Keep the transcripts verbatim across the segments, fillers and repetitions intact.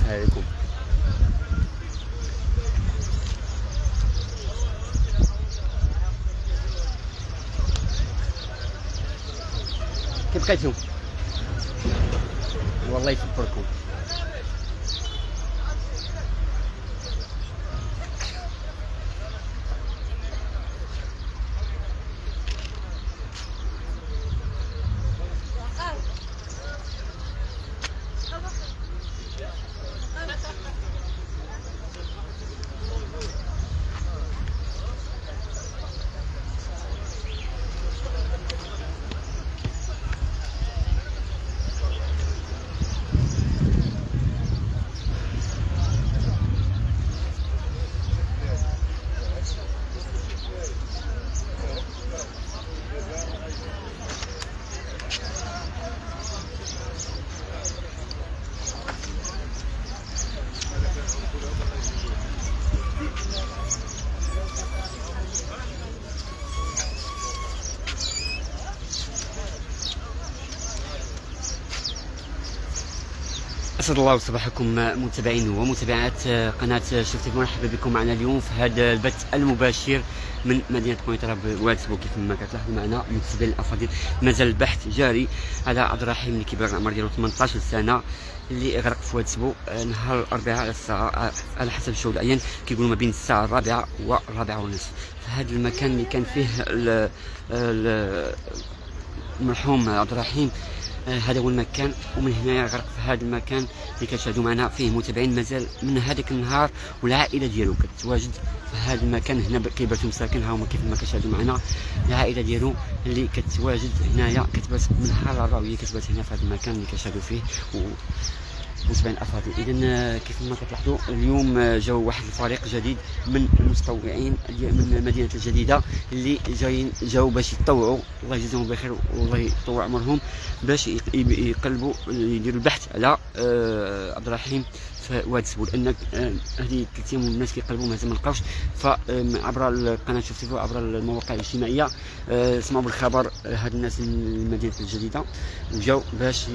عليكم. كيف بقيتو؟ والله يصبركم. أسعد الله صباحكم متابعين ومتابعات قناة شفتي. مرحبا بكم معنا اليوم في هذا البث المباشر من مدينة قنيطرة بواتسبو. كيف ما كتلاحظوا معنا متابعين الأفاضل، مازال البحث جاري على عبد الرحيم اللي كيبلغ العمر ديالو ثمنطاش سنة، اللي غرق في واتسبو نهار الأربعاء على الساعة على حسب الشهود العيان كيقولوا ما بين الساعة الرابعة والرابعة ونصف، في هذا المكان اللي كان فيه المرحوم عبد الرحيم. هذا هو المكان، ومن هنا غرق في هذا المكان اللي كتشاهدوا معنا فيه متابعين مازال من هذاك النهار، والعائله ديالو كتواجد في هذا المكان هنا كيباتوا مساكن. ها هما كيف ما كتشاهدوا معنا العائله ديالو اللي كتواجد هنايا، كتبات من نهار الراويه كتبات هنا في هذا المكان اللي كتشاهدوا فيه و متابعين الافاضل. اذا كيف ما كتلاحظوا اليوم جاو واحد الفريق جديد من المتطوعين من المدينه الجديده اللي جايين جاو باش يتطوعوا، الله يجزيهم بخير والله يطول عمرهم، باش يقلبوا يديروا البحث على عبد الرحيم في واتسبو، لان هذه ثلاث ايام الناس كيقلبوا مازال ما لقاوش. فعبر القناه شفتي عبر المواقع الاجتماعيه سمعوا بالخبر هاد الناس من المدينه الجديده وجاو باش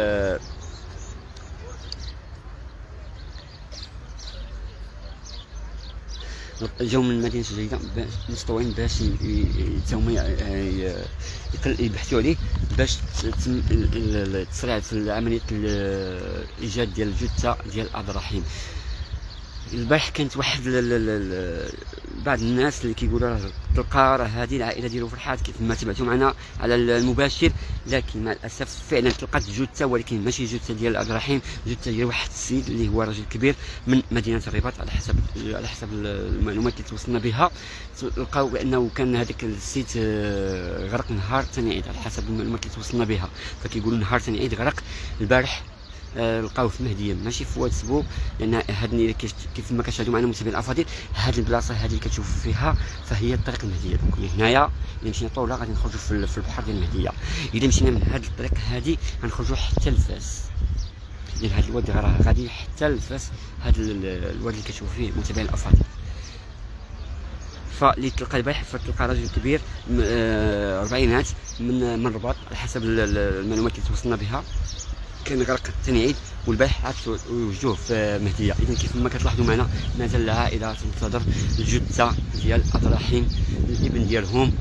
جاو من المدينه الجديده مستوعبين باش هما يبحثوا عليه باش تتم التسريع في عمليه الايجاد ديال الجثه ديال عبد الرحيم. البارح كانت واحد بعض الناس اللي كيقولوا راه تلقى راه هذه العائله ديالو فرحات كيف ما تبعتوا معنا على المباشر، لكن مع الاسف فعلا تلقات جثه، ولكن ماشي جثه ديال عبد الرحيم، جثه ديال واحد السيد اللي هو راجل كبير من مدينه الرباط. على حسب على حسب المعلومات اللي توصلنا بها لقاو بانه كان هذاك السيد غرق نهار ثاني عيد، على حسب المعلومات اللي توصلنا بها فكيقولوا نهار ثاني عيد غرق. البارح لقاوه في مهديه ماشي في واتسبو، لان هاد كيف ما كتشاهدوا معنا متابعين الافاضل هاد البلاصه هذه اللي كتشوفوا فيها فهي الطريق المهديه. دونك هنايا الا مشينا طوله غادي نخرجوا في البحر ديال المهديه، اذا مشينا من هاد الطريق هذه غنخرجوا حتى لفاس ديال هاد الواد راه غادي حتى لفاس هاد الواد اللي كتشوفوا فيه متابعين الافاضل. فاللي تلقى البارح فتلقى رجل كبير اربعينات من من الرباط على حسب المعلومات اللي توصلنا بها، كان غرق ثاني عيد، والبارح عاد وجدوه في مهديه. اذا كيف ما كتلاحظوا معنا مازال العائله تنتظر الجثه ديال عبد الرحيم الابن ديالهم.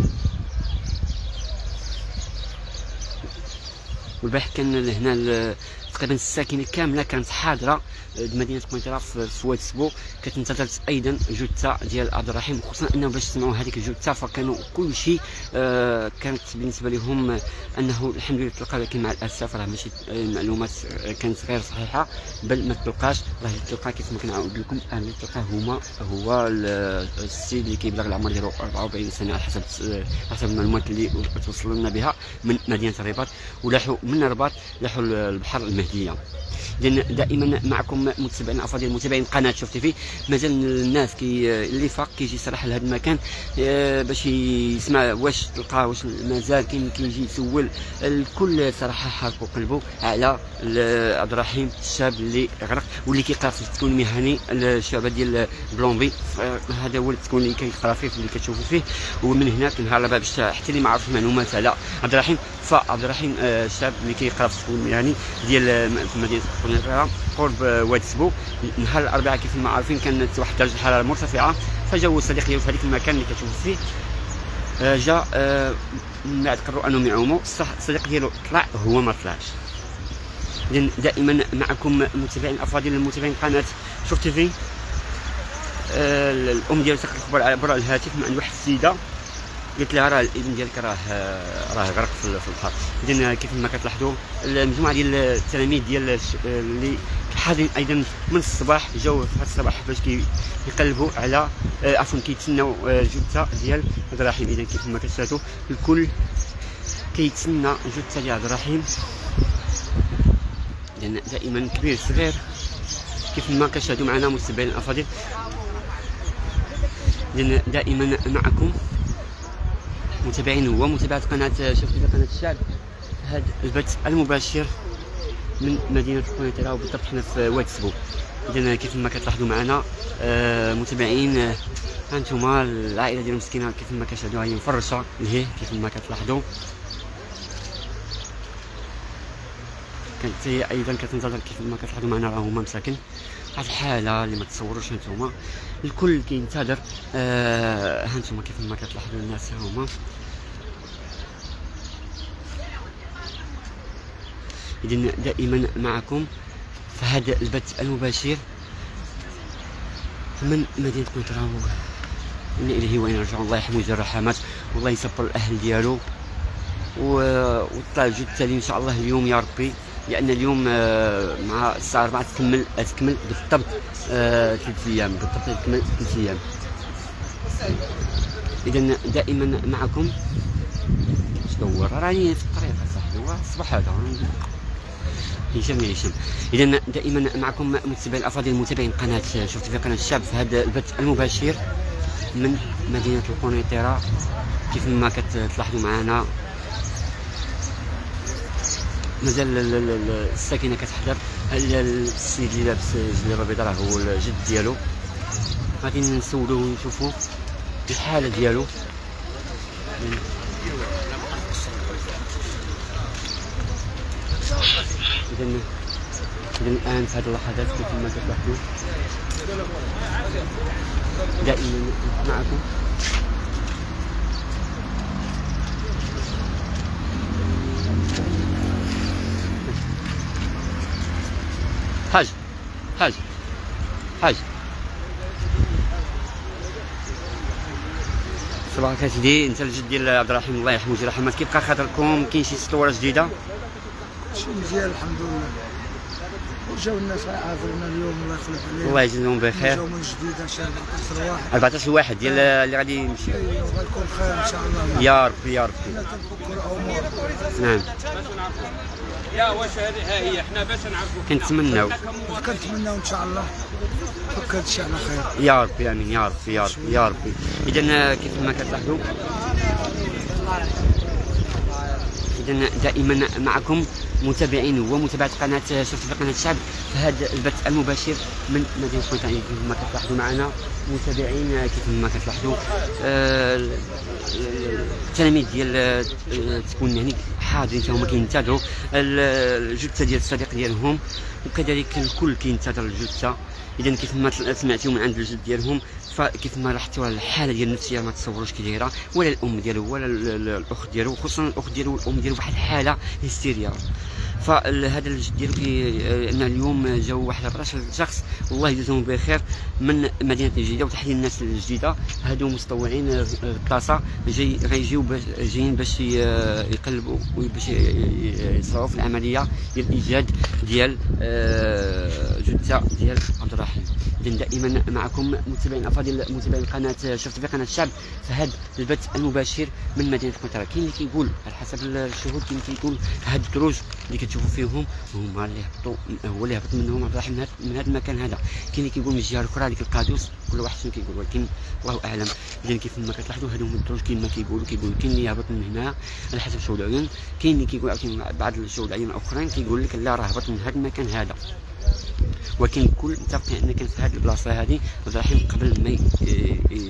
والبارح كان هنا تقريبا الساكنه كامله كانت حاضره مدينه قنيطره في واتسبو كتنتظر ايضا جثه ديال عبد الرحيم، خصوصا انه باش سمعوا هذيك الجثه فكانوا كل شيء آه كانت بالنسبه لهم انه الحمد لله تلقى، لكن مع الاسف راه ماشي المعلومات كانت غير صحيحه، بل ما تلقاش. راه اللي تلقى كيف ما كنعاود لكم اللي تلقى هما هو السيد اللي كيبلغ العمر ديالو أربعة وأربعين سنه على حسب على حسب المعلومات اللي توصلوا لنا بها من مدينه الرباط، ولاحوا من الرباط لاحوا البحر المهديه. لان دائما معكم متابعين الافاضل متابعين قناه شوف تيفي، مازال الناس كي اللي فاق كيجي صراحه لهذا المكان باش يسمع واش تلقى واش مازال كاين كيجي يسول. الكل صراحه حارقوا قلبه على عبد الرحيم الشاب اللي غرق واللي كيقرا في التكوين المهني الشعبه ديال بلومبي، هذا هو التكوين اللي كيقرا فيه اللي كتشوفوا فيه. ومن هنا كنهار باش حتى اللي ما عرفش معلومات على عبد الرحيم فعبد الرحيم الشاب اللي كيقرا في السكول المهني ديال مدينه القنيطره قرب وادي سبو. نهار الاربعاء كيف ما عارفين كانت واحد درجه الحراره مرتفعه، فجاو الصديق ديالو في هذاك المكان اللي كتشوفوا فيه. جا من بعد قرروا انهم يعوموا، الصديق ديالو طلع هو ما طلعش. اذا دائما معكم متابعين الافاضل المتابعين قناه شوف تي في. الام ديالو تلقى الخبر على برا الهاتف من عند واحد السيده قلت لها راه الابن ديالك راه راه غرق في البحر. اذا كيف ما كتلاحظوا المجموعه ديال التلاميذ ديال اللي حاضرين ايضا من الصباح جاوا في هذا الصباح باش كيقلبوا على عفوا كيتسناو الجثه ديال عبد الرحيم. اذا كيف ما كتشاهدوا الكل كيتسنى الجثه ديال عبد الرحيم، لان دائما كبير صغير كيف ما كتشاهدوا معنا متابعين الافاضل. لان دائما معكم متابعين ومتابعة قناة شوف تي في قناة الشعب هذا البث المباشر من مدينة القنيطرة، وبالضبط حنا في وادي سبو. إذا كيف ما كتلاحظوا معنا آه متابعين، ها انتما العائلة ديال المسكينة كيف ما كتشاهدوا هي مفرشة لهيه كيف ما كتلاحظوا. كانت هي أيضا كتنتظر كيف ما كتلاحظوا معنا راه هما مساكن واحد الحالة اللي ما تصوروش هانتوما، الكل كينتظر. آه هانتوما كيف ما كتلاحظوا الناس ها هما. إذن دائما معكم في هذا البث المباشر من مدينة القنيطرة. إنا إليه وإنا راجعون. الله يحمي جميع الرحمات والله يصبر الأهل ديالو، وطلع الجثة إن شاء الله اليوم يا ربي، لأن اليوم مع الساعة أربعة تكمل تكمل بالضبط ثلاث أيام بالضبط تكمل ثلاث أيام. إذا دائما معكم تدور راني في الطريق صاحبي، هو الصباح هذا هشام يا هشام. اذا دائما معكم متابعين الافاضل متابعين قناه شوف تي في قناه الشعب في هذا البث المباشر من مدينه القنيطره. كيف ما كتلاحظوا معنا مازال الساكنه كتحضر. السيد اللي لابس جلابه بيضاء راه هو الجد ديالو، غادي نسولوه ونشوفوا الحاله ديالو. إذا إذا الآن في هذه اللحظات كيف ما كتلاحظوا دائما معكم حاج حاج حاج صباح الخير سيدي. انت الجد ديال عبد الرحيم الله يرحمه ويجزيه الرحمات، كيبقى خاطركم؟ كاين شي تطورات جديده؟ شي مزيان الحمد لله، وجاو الناس عافرنا اليوم الله يخلف عليهم الله يجزيهم بخير. جاو من جديد ان شاء الله أربعطاش واحد أربعطاش واحد ديال اللي غادي يمشي. ايوا غيكون خير ان شاء الله يا ربي يا ربي. نعم يا واش هذه ها هي حنا باش نعرفوا كنتمناو كنتمناو ان شاء الله فك هذا الشيء على خير يا ربي امين يا ربي يا ربي يا ربي. اذا كيف ما كتلاحظوا اذا دائما معكم متابعين ومتابعة قناة شوف تي في قناة الشعب في هذا البث المباشر من مدينة القنيطرة. كيف ما كتلاحظوا معنا متابعين كيف ما كتلاحظوا التلاميذ ديال التكوين المهني حاضرين حتى هما كينتظروا الجثة ديال الصديق ديالهم، وكذلك الكل كينتظر الجثة. اذا كيف ما سمعتوا من عند الجد ديالهم فكيف ما لاحظتوا الحاله ديال النفسيه ما تصوروش كي دايره، ولا الام ديالو ولا الاخت ديالو، خصوصا الاخت ديالو والام ديالو واحد الحاله هستيريا. فهذا الجد ديالو ان اليوم جاو واحد أربعطاش شخص والله يجزيهم بخير من مدينه الجديده، وتحديدا الناس الجديده هادو متطوعين الطاسه جاي غيجيو جايين باش يقلبوا باش يصراو في العمليه ديال ايجاد ديال جثه ديال عبد الرحيم. اذا دائما معكم متابعين افاضل متابعين قناه شوف تي في قناه الشعب في هذا البث المباشر من مدينه القنيطره. كاين اللي كيقول على حسب الشهود كاين اللي كيقول هاد الدروج اللي كتشوفوا فيهم هما اللي هبطوا، هو اللي هبط منهم عبد الرحيم من هذا المكان هذا. كاين اللي كيقول من الجهه الاخرى ديك القادوس، كل واحد شنو كيقول ولكن الله اعلم. اذا كيف ما كتلاحظوا هادو هما الدروج كاين ما كيقولوا كيقولوا كاين اللي هبط من هنا على حسب شهود العيون، كاين اللي كيقول عاوتاني بعض الشهود العيون الاخرين كيقول لك لا راه هبط من هذا المكان هذا، ولكن الكل متفقين ان كان في هذه البلاصه هذه عبد الرحيم قبل ما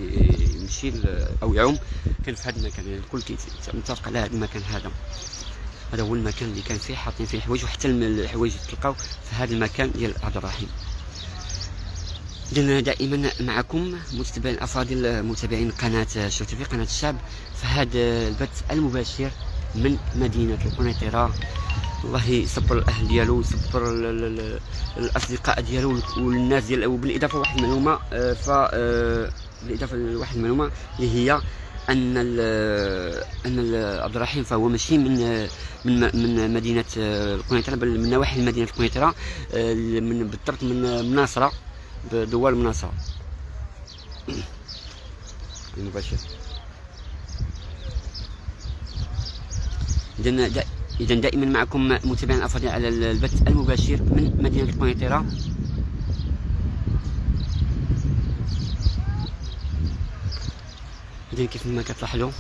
يمشي او يعوم كان في هذا المكان. يعني الكل متفق على هذا المكان هذا. هذا هو المكان اللي كان فيه حاطين فيه الحوايج، وحتى الحوايج تلقاو في هذا المكان ديال عبد الرحيم. إذن دائما معكم متابعين الافاضل، متابعين قناه شو تي في، قناه الشعب، في هذا البث المباشر من مدينه القنيطره. الله يصبر الاهل ديالو، يصبر الاصدقاء ديالو والناس ديال. وبالاضافه لواحد المعلومه، ف بالاضافه لواحد المعلومه اللي هي ان ان عبد الرحيم فهو ماشي من من من مدينه القنيطره، بل من نواحي مدينه القنيطره، من بالضبط من مناصره، بدوار مناصره المباشر. اذا اذا دائما معكم متابعين الافاضل على البث المباشر من مدينه القنيطره. اذا كيف ما كتلاحظوا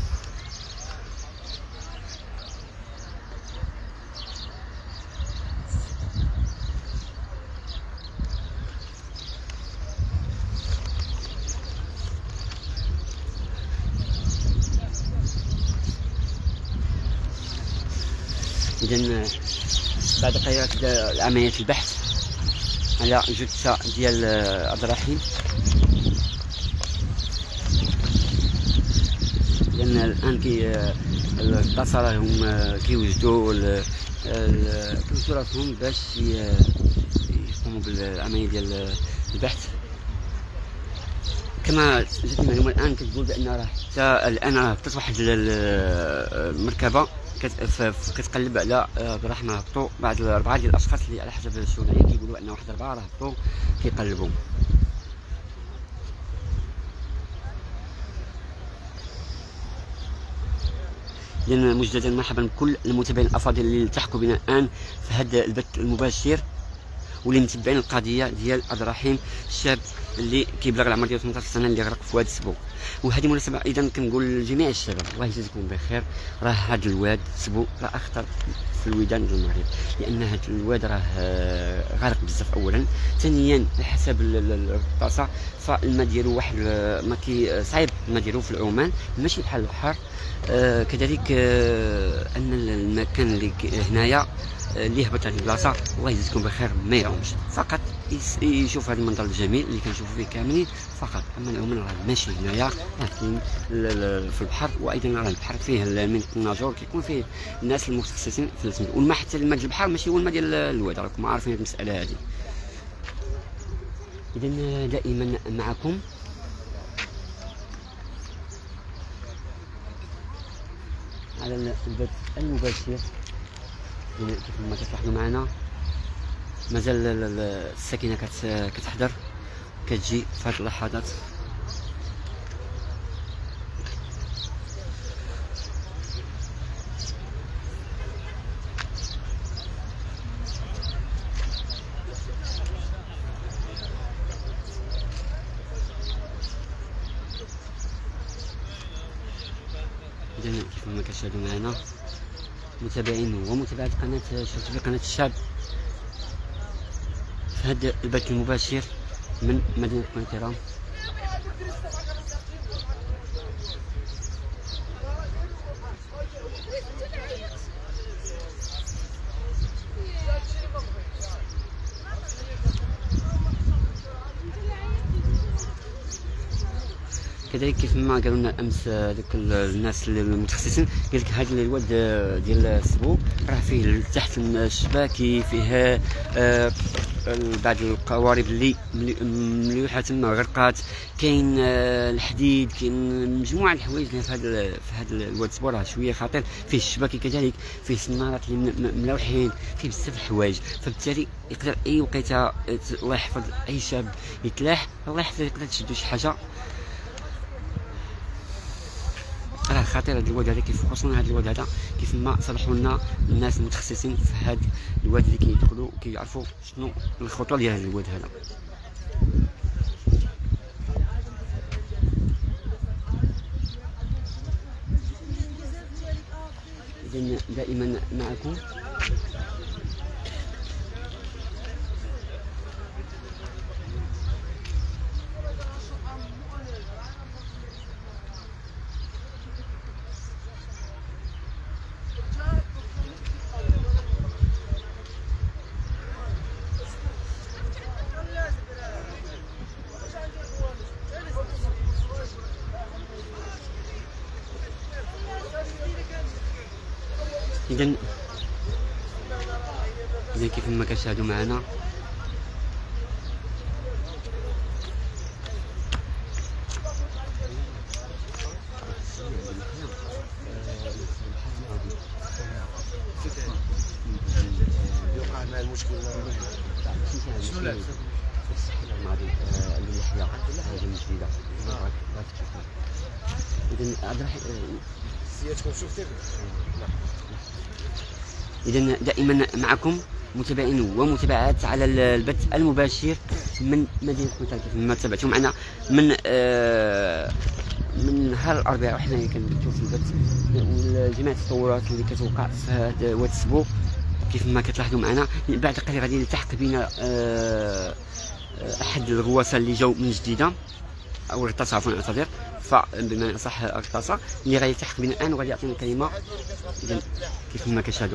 إذن بعد قيادة عملية البحث على جثة ديال عبد الرحيم، لأن الآن كي القصر هم كيوجدوا كيوجدوا راسهم باش يقوموا بالعملية ديال البحث. كما جاتني المعلومة الآن كتقول بأن راه حتى الآن راه هبطت واحد المركبة كتقلب على عبد الرحيم. هبطوا بعد الأربعة ديال الأشخاص اللي على حسب السودانيين كيقولوا أن واحد أربعة راه هبطوا كيقلبوا. إذن مجددا مرحبا بكل المتابعين الأفاضل اللي التحقوا بنا الآن في هذا البث المباشر، واللي متبعين القضيه ديال عبد الرحيم الشاب اللي كيبلغ العمر ديالو ثمنطاش سنه اللي غرق في واد سبو. وهذه مناسبه ايضا كنقول لجميع الشباب الله يجازيكم بخير، راه هذا الواد سبو راه اخطر في الويدان ديال المغرب، لان هذا الواد راه غارق بزاف. اولا، ثانيا حسب الرصاصه فالماء ديالو واحد ما كي صعيب الماء ديالو في العمان ماشي بحال البحر. آه كذلك آه ان المكان اللي هنايا اللي هبط هذه البلاصه الله يجزيكم بخير ما يعومش، فقط يشوف هذا المنظر الجميل اللي كنشوفوا فيه كاملين فقط. اما العومان راه ماشي هنايا، راه كاين في البحر، وايضا راه البحر فيه من الناجور كيكون فيه الناس المتخصصين في السمك، والماء حتى الماء ديال البحر ماشي هو الماء ديال الواد، راكم عارفين هذه المساله هذه. اذا دائما معكم على البث المباشر كيف ما كتلاحظوا معنا. مازال الساكنه كتحضر كتجي في هذه اللحظات. إذا كيف ما كتشاهدوا معنا متابعين ومتابعات قناه شو تي في، قناه الشعب، في هذا البث المباشر من مدينه القنيطره. كذلك كيف ما قالوا لنا امس ذوك الناس المتخصصين، قال لك هذا الواد ديال السبو راه فيه تحت الشباكي، فيه آه بعض القوارب اللي مليوحه تما غرقات، كاين آه الحديد، كاين مجموعه الحوايج اللي في هذا في هذا الواد سبو راه شويه خطير. فيه الشباكي كذلك، فيه سنارات اللي ملوحين، فيه بزاف الحوايج، فبالتالي يقدر اي وقيته الله يحفظ اي شاب يتلاح، الله يحفظ يقدر تشدو شي حاجه راه خطير. هذا الواد هذا كيف خصوصا هذا الواد هذا كيف ما صلحوا لنا الناس المتخصصين في هذا الواد اللي كيدخلوا كيعرفوا شنو الخطوه ديال هذا الواد هذا. اذا دائما معكم اذا اذا كيف ما كتشاهدوا معنا يوقع مع المشكل شنو لابس؟ اللحيه هذه جديده. اذا عبد الرحيم سيادتكم شفتي؟ اذا دائما معكم متابعين ومتابعات على البث المباشر من مدينه كونتاكت كيف ما تابعتوا معنا من آه من نهار الاربعاء وحنا كنبثوا في البث وجميع التطورات اللي كتوقع في هذا الاسبوع كيف ما كتلاحظوا معنا. بعد قليل غادي نلتحق بنا آه احد الغواصه اللي جاوا من جديده او غطاسه عفوا اعتذر فبما صح غطاسه اللي غادي يلتحق بنا الان وغادي يعطينا الكلمه. اذا كيف ما كتشاهدوا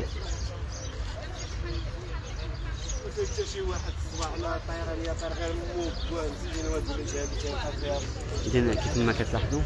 حتى شي واحد الصباح على الطياره اللي طير غير مو زين واد اللي جاب فيها. اذا كيف ما كتلاحظوا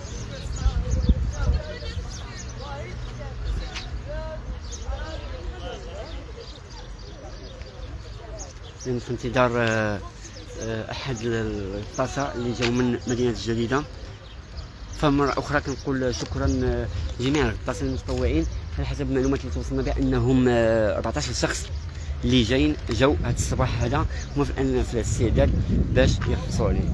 في انتظار احد الغطاسه اللي جاوا من مدينه الجديده. فمره اخرى كنقول شكرا لجميع الغطاسين المتطوعين. على حسب المعلومات اللي توصلنا بها انهم أربعطاش شخص اللي جايين جاوا هذا الصباح هذا هما في الان في الاستعداد باش يغطسوا عليه.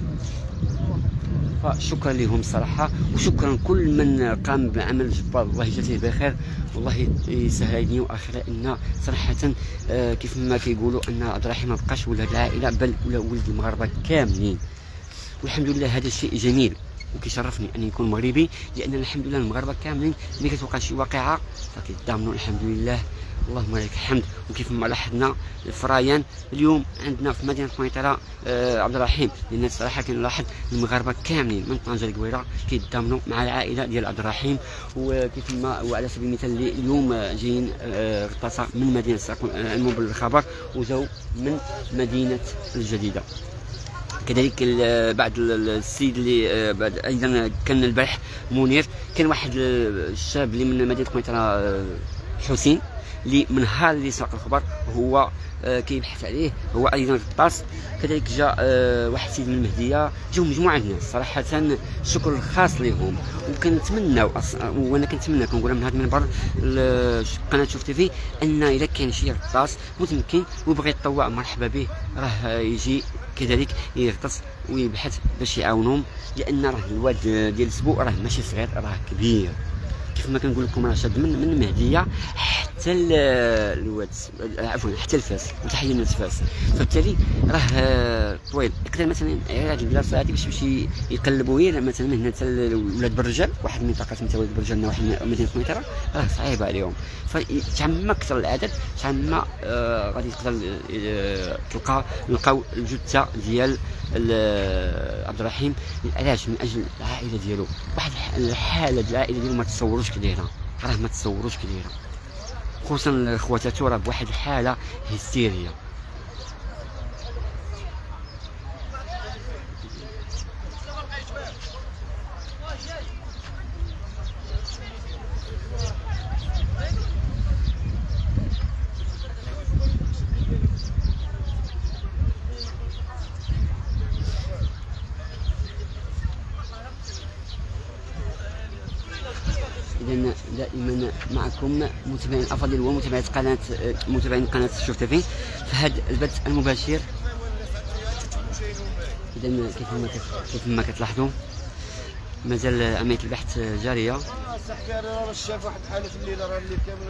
فشكرا لهم الصراحه وشكرا كل من قام بعمل جبار. الله يجازيه بخير والله يسهل علينا واخره. ان صراحه آه كيف ما كيقولوا ان عبد الرحيم ما بقاش ولد العائله بل ولا ولد المغاربه كاملين. والحمد لله هذا الشيء جميل وكيشرفني ان يكون مغربي لان الحمد لله المغاربه كاملين ملي كتوقع شي واقعه فكيتضامنوا الحمد لله اللهم لك الحمد. وكيف ما لاحظنا الفرايان اليوم عندنا في مدينه قنيطره آه عبد الرحيم لان الصراحه كنلاحظ المغاربه كاملين من طنجه لقويره كيتضامنوا مع العائله ديال عبد الرحيم. وكيف ما وعلى سبيل المثال اللي اليوم جايين آه غطاسه من مدينه علموا بالخبر وجاوا من مدينه الجديده. كذلك بعد السيد اللي بعد ايضا كان البارح منير كان واحد الشاب اللي من مدينه قنيطره حسين اللي من نهار اللي ساق الخبر هو آه كيبحث عليه هو ايضا غطاس. كذلك جاء آه واحد سيد من المهديه جاو مجموعه الناس صراحه الشكر الخاص لهم. وكنتمناو وانا كنتمنى كنقولها من هذا المنبر قناه شوف تيفي ان اذا كان شي غطاس متمكن وبغى يتطوع مرحبا به راه يجي كذلك يغطس ويبحث باش يعاونهم لان راه الواد ديال الاسبوع راه ماشي صغير راه كبير. كيف ما كنقول لكم راه شاد من من المهديه حتى الواد عفوا حتى الفاس وتحيه للناس فاس. فبالتالي راه طويل يقدر مثلا هذه البلاصه هذه باش يمشي يقلبوا غير مثلا من هنا حتى ولاد برجال واحد المنطقه سميتها ولاد برجال واحد مدينه قنيطره راه صعيبه عليهم. فتعمى كثر العدد تعمى آه غادي تقدر آه تلقى نلقاو الجثه ديال عبد الرحيم. علاش؟ من اجل العائله ديالو. واحد الحاله ديال العائله ديالو ما تصوروش كي دايره راه ما تصوروش كي دايره خصوصا خواتاتو راه بواحد الحاله هستيريه. إذن دائما معكم متابعين الافاضل ومتابعين قناه متابعين قناه شوف تيفي في هذا البث المباشر. إذن كيف ما كيف ما كتلاحظوا مازال عمليه البحث جاريه. صاحبي راه شاف واحد الحاله في الليل راه الليل كامل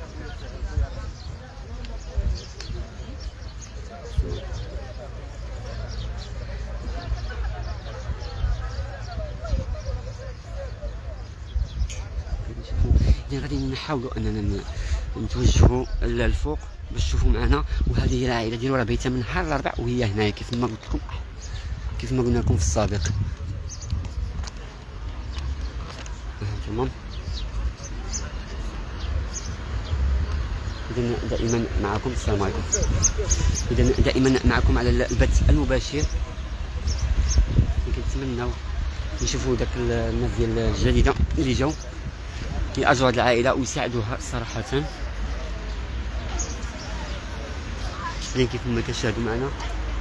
إذن غادي نحاولوا اننا نتوجهوا للفوق باش تشوفوا معنا. وهذه هي العائله ديالو راه بايته من نهار الاربعاء وهي هنايا كيف ما قلت لكم كيف ما قلنا لكم في السابق. تمام. إذن دائما معكم السلام عليكم. إذن دائما معكم على البث المباشر. كنتمناو نشوفوا داك الناس ديال الجديده اللي جاو يأجروا هذه العائله ويساعدوها صراحه. لين كيف ما كتشاهدوا معنا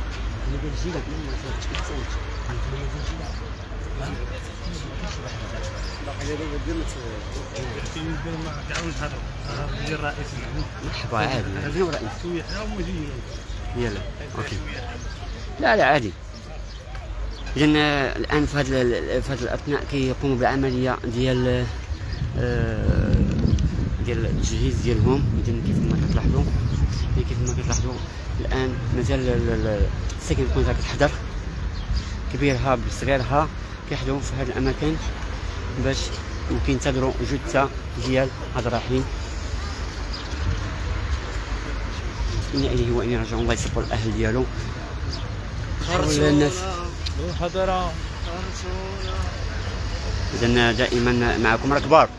مرحبا عادي. شنو رايك؟ يلا اوكي. لا لا عادي. اذا الان في هذا في هذا الاثناء كيقوموا بالعمليه ديال ديال التجهيز ديالهم. اذا كيف ما كتلاحظوا كيف ما كتلاحظوا الان مازال الساكن الكونترا كتحضر، كبيرها بصغيرها كيحضروا في هذه الاماكن باش وكينتظروا جثه ديال هذا الرحيم. إنا إليه وإنا راجعون. الله يصبر الاهل ديالو الناس. اذا دائما معكم راه كبار.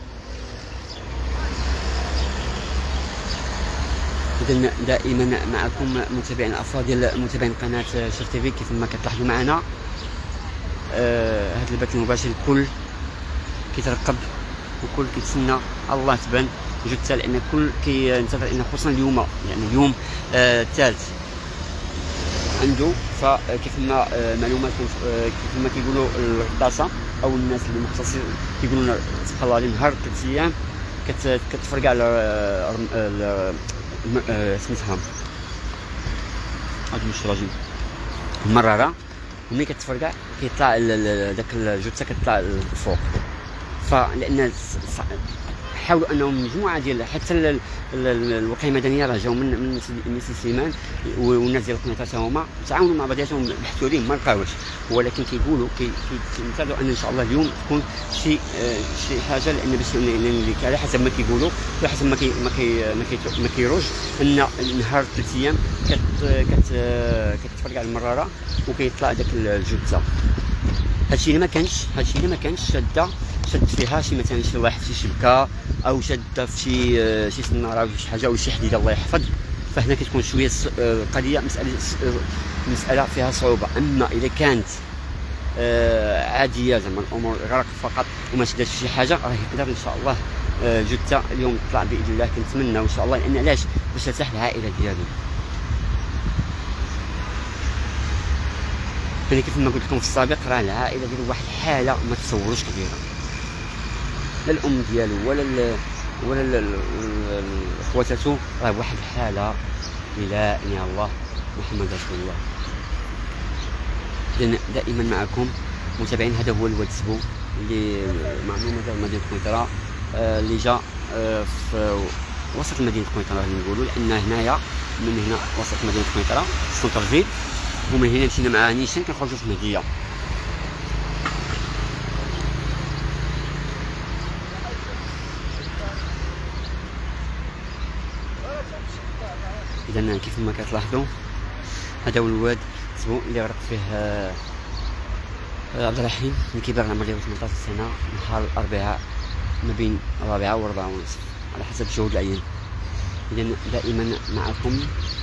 اذا دائما معكم متابعين الافاضل، متابعين قناه شيخ تيفي. كيف ما كتلاحظوا معنا آه هذا البث المباشر الكل كيترقب وكل كيتسنى الله تبان جثه، لان الكل كينتظر ان خصوصا اليوم يعني اليوم الثالث آه عنده. فكيف ما آه معلومات آه كيف ما كيقولوا الغطاسه او الناس اللي مختصين كيقولوا لنا سبحان الله نهار ثلاث ايام كتفرقع على سميتها هاد المشراجي المراره. وملي كتفرقع كيطلع داك الجثه كتطلع الفوق. فلان حاولوا انهم مجموعه ديال حتى الوقايه المدنيه راه جاو من من سي سليمان والناس ديال القناطات هما تعاونوا مع بعضياتهم بحثوا عليهم ما لقاوش، ولكن كيقولوا كينتظروا ان ان شاء الله اليوم تكون شي شي حاجه، لان باش على حسب ما كيقولوا على حسب ما كي ما كي ما كيروج ان نهار ثلاث ايام كت كت كتفرقع المراره وكيطلع داك الجثه. هادشي اللي ما كانش هادشي اللي ما كانش شاده شد فيها شي مثلا شي واحد في شي شبكه او شاده في شي شي سناره ولا شي حاجه او شي حديده الله يحفظ. فهنا كتكون شويه القضيه مساله مساله فيها صعوبه. اما اذا كانت عاديه زعما الامور غرق فقط وما شداتش شي حاجه راه يقدر ان شاء الله جثه اليوم تطلع باذن الله. كنتمنى ان شاء الله، لان علاش باش ترتاح العائله ديالو. يعني كيف ما قلت لكم في السابق راه العائله ديالو واحد الحاله ما تصوروش كبيره، لا الام ديالو ولا ال ولا خواتاتو، راه واحد الحاله لا اله الا الله محمد رسول الله. اذا دائما معكم متابعين. هذا هو الواد سبو اللي معلومه ديال مدينه قنيطره اللي جا في وسط مدينه قنيطره نقولوا، لان هنايا من هنا وسط مدينه قنيطره سونتر فيل، ومن هنا مشينا مع نيشان كنخرجوا في مهديه. اذا كيف ما كتلاحظوا هذا هو الواد سبو اللي غرق فيه آه عبد الرحيم اللي كيبلغ العمر ديالو ثمنطاش سنه نهار الاربعاء ما بين الرابعه والرابعه ونصف على حسب شهود العيان. اذا دائما معكم.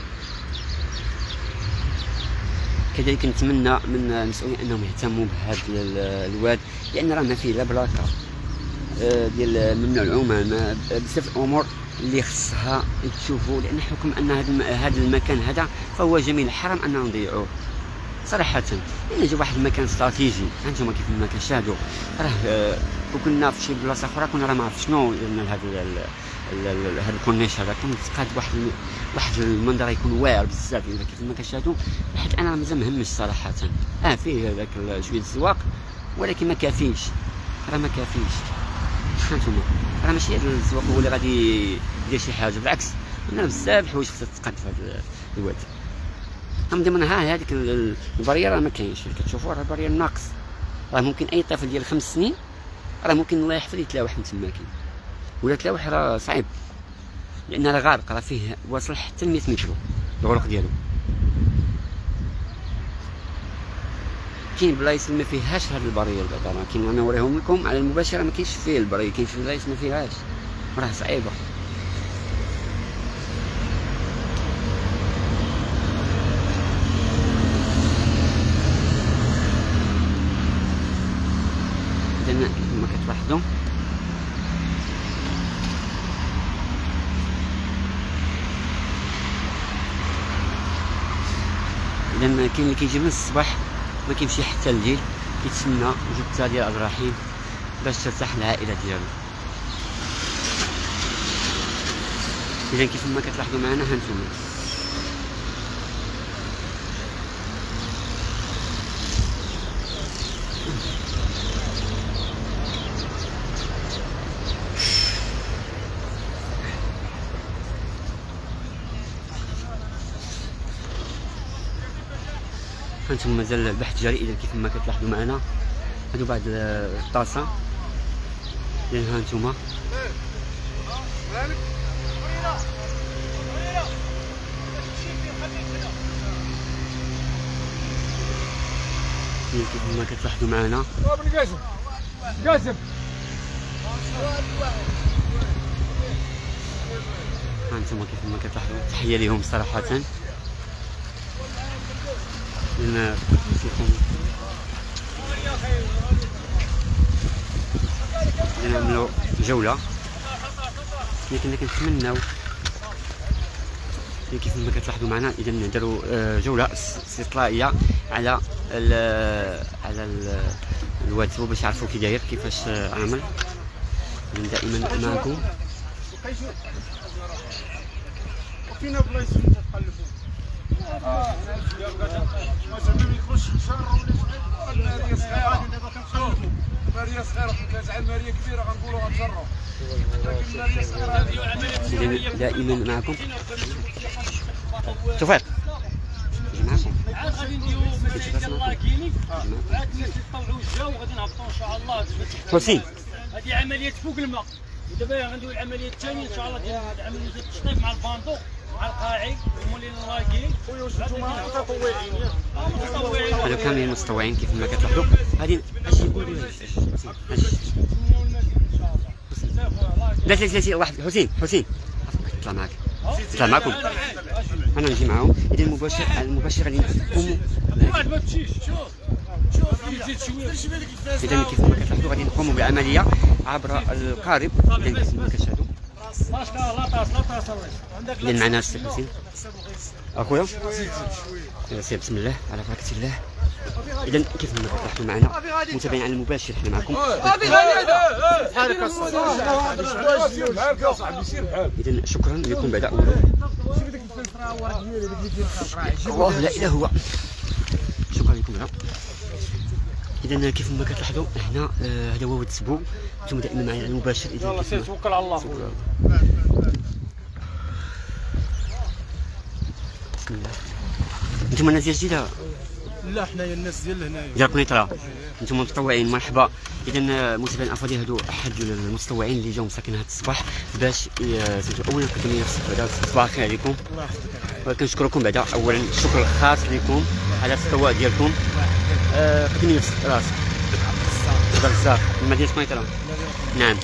كذلك نتمنى من المسؤولين انهم يهتموا بهذا الواد، لان راه ما فيه لا بلاكه ديال ممنوع العوم، بزاف الامور اللي خصها تشوفوا، لان حكم ان هذا المكان هذا فهو جميل، حرام اننا نضيعوه صراحه. لان جا واحد المكان استراتيجي انتم كيف ما كتشاهدوا. راه كنا في شي بلاصه اخرى كنا راه ما عرفت شنو درنا لهذا هذا الكورنيش هذا، كنتقاد واحد واحد المنظر يكون واعر بزاف كيف ما كتشاهدوا. حيت انا مازال مهمش صراحه. اه فيه هذاك شويه الزواق ولكن ما كافيش، راه ما كافيش. هانتوما راه ماشي هذا الزواق هو اللي غادي يدير شي حاجه، بالعكس عندنا بزاف الحوايج خصها تتقاد في هذا الواد. من ضمنها هذيك البارير راه ما كاينش، كتشوفوا راه البارير ناقص. راه ممكن اي طفل ديال خمس سنين راه ممكن الله يحفظ يتلاوح من تماكن، ولا تلاوح راه صعيب لان راه غارق، راه فيه واصل حتى مية متر الغرق ديالو. كاين بلايص ما فيهاش هاد البارير بعدا، راه كاين انا نوريهم لكم على المباشر ما كاينش فيه البارير، كاين شي بلايص ما فيهاش، راه صعيبه. اذا كما كتلاحظوا اذا كاين اللي كيجي من الصباح ما كيمشي حتى الليل كيتسنى جثه ديال عبد الرحيم باش ترتاح العائله ديالو. اذا كيف ما كتلاحظوا معنا ها نتوما هانتوما مازال البحث جاري. اذا كيف ما كتلاحظوا معنا هادو بعض الطاسه ديال هانتوما كيف ما كتلاحظوا معنا قاسم قاسم هانتوما كيف ما كتلاحظوا. تحيه ليهم صراحه لان نعملوا جوله اللي كنا كنتمناو كيف ما كتلاحظوا معنا. اذا نديروا جوله استطلاعيه على ال على ال الواتساب باش يعرفوا كي داير كيفاش عامل. دائما معكم فينا بلايص فين تقلبوا مثلا ما يخرجش شهر ولا ماريه صغيره دابا كنقلبوا ماريه صغيره كتزعل ماريه كبيره غنقولوا غنجروا لكن ماريه صغيره دائما معكم. توفيق معكم عاد غادي نديرو مشاريع ديال اللاكيني عاد الناس يطلعوا الجو وغادي نهبطوا ان شاء الله. حسين هذه عمليه فوق الماء ودابا غندوي العمليه الثانيه ان شاء الله ديال عمليه التشطيب مع الباندو مع القاعي ومولين اللاكين. نتوما متطوعين اه متطوعين هادو كاملين متطوعين كيف ما كتلاحظوا. غادي اش يقولوا لا لا لا واحد حسين حسين طلع معك طلع معكم انا نجي معاهم. اذا المباشر المباشر غادي نقوموا واحد ما تمشيش شوف شوف يزيد شويه. اذا كيف ما كتلاحظوا غادي نقوموا بعمليه عبر القارب. اذا كيف ما كتشاهدوا لا طاس لا طاس عندك اذا معنا السي حسين اخويا سير بسم الله على بركه الله. اذا كيف ما كتلاحظوا معنا متابعين على المباشر حنا معكم. بحالك اذا شكرا لكم بعد اول الله لا اله هو. شكرا لكم بعد. اذا كيف ما كتلاحظوا هنا هذا هو ود سبو. انتم دائما معنا على المباشر. اذا يلاه سير توكل على الله. بسم الله. انتم الناس ديال جديده؟ لا حنايا الناس ديال هنايا ديال قنيطره. انتم متطوعين مرحبا. اذا متابعين الافاضل هادو احد المتطوعين اللي جاو مساكن هذا الصباح باش اولا كنتمنى نفسك بعدا صباح الخير عليكم وكنشكركم بعدا اولا الشكر الخاص لكم على التطوع ديالكم. قدمي نفسك راسك بزاف من مدينه قنيطره. نعم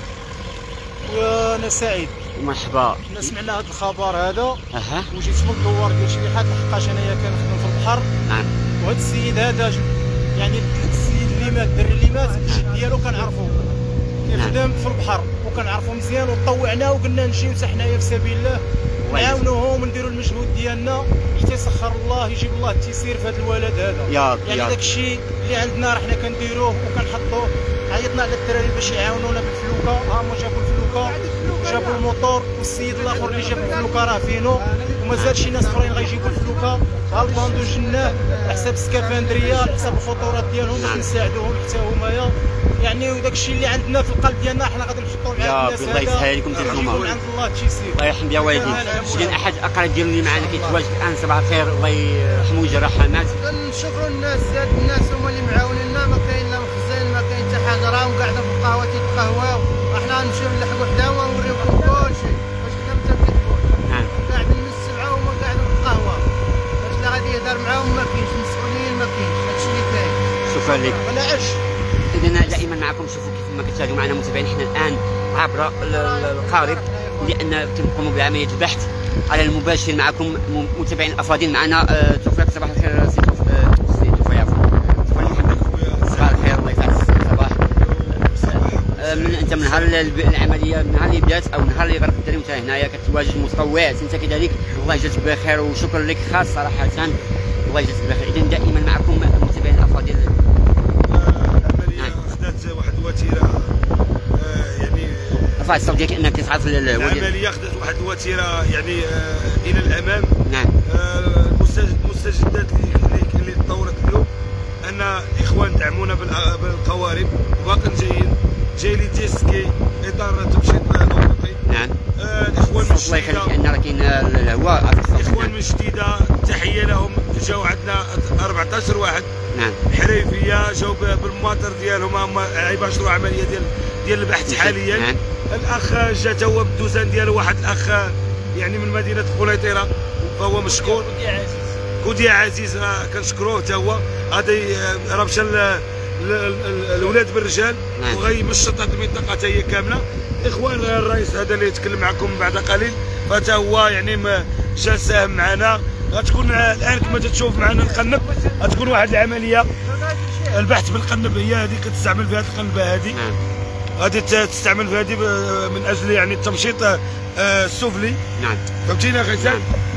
وانا سعيد مرحبا. حنا سمعنا هذا الخبر هذا اها وجيت من الدوار ديال شريحات لحقاش انايا كنخدم في البحر. نعم وهذا السيد هذا يعني السيد اللي مات الدري اللي مات الجد ديالو كنعرفو كيخدم في البحر وكنعرفو مزيان وطوعنا وقلنا نجيو حتى حنايا في سبيل الله نعاونوهم ونديروا المجهود ديالنا حتى يسخر الله يجيب الله التيسير في هذا الولد هذا. يا يعني داك الشيء اللي عندنا راه حنا كنديروه وكنحطوه. عيطنا على الدراري باش يعاونونا بالفلوكه. ها هما جابوا الفلوكه جابوا الموتور والسيد الاخر اللي جاب الفلوكه راه فينو ومازال شي ناس اخرين غيجيبوا الفلوكه. ها الباندو جناه على حساب السكافندريه على حساب الخطورات ديالهم باش نساعدوهم حتى هما. يعني وداك الشيء اللي عندنا في القلب ديالنا حنا غادي نحطوه مع الناس. الله يسهل لكم تنتوما من عند الله التيسير. الله يرحم بها والدين. كاين احد الاقارب ديالو اللي معنا كيتواجد الان صباح الخير الله يرحمه ويجرح مات. كنشكروا الناس زاد الناس هما اللي معاونينا. ما كاين لا مخزن ما كاين حتى حاجه راهم قاعدين في القهوه تيتقهواو. احنا نمشيو نلحقوا حداهم ونوريوكم كلشي واش كنا متفقين. نعم قاعدين من السبعه وهما قاعدين في القهوه. واش لا غادي يهضر معاهم ما كاينش مسؤولين ما كاينش. هادشي اللي كاين. شكرا لك. انا عش اذا دائما معكم. شوفوا كيف ما كتشاهدوا معنا متابعين حنا الان عبر القارب لان كنقوموا بعمليه البحث على المباشر معكم متابعين الافاضل. معنا توفيق صباح الخير سي توفيق. صباح محمد صباح الخير الله يسعدك صباح. من انت من نهار العمليه من نهار اللي بدات او نهار اللي غرق الدري وانت هنايا كتواجد متطوع انت كذلك الله يجازيك بخير وشكرا لك خاص صراحه. الله يجزيك بخير. اذا دائما معكم المتابعين الافاضل. العمليه خدات واحد الوتيره يعني رفع الصوت ديالك انك تعرف العمليه خدات واحد الوتيره يعني الى الامام. نعم. المستجدات اللي اللي تطورت اليوم ان الاخوان دعمونا بالقوارب وباقي جايين جاي لي تيسكي اطار تمشيط افقي. نعم. آه الاخوان من الله يخليك لان راه كاين الهواء. الاخوان من جديده تحيه لهم. جاو عندنا أربعطاش واحد. نعم. حريفيه جاو بالماطر ديالهم هما عيباشروا عمليه ديال ديال البحث حاليا. نعم. الاخ جا تا هو بالدوزان ديالو واحد الاخ يعني من مدينه قليطره فهو مشكور. كودي عزيز راه كنشكروه تا هو. غادي راه مشى الاولاد بالرجال. نعم. وغيمشط هذه المنطقه حتى هي كامله. اخوان الرئيس هذا اللي يتكلم معكم بعد قليل فتا هو يعني جا ساهم معنا. غتكون الان كما تشوف معنا القنب غتكون واحد العمليه البحث بالقنب هي هذه كتستعمل في هذه القنبه هذه. نعم. غادي تستعمل في هذه من اجل يعني التمشيط السفلي. نعم. فهمتيني اخي سعد.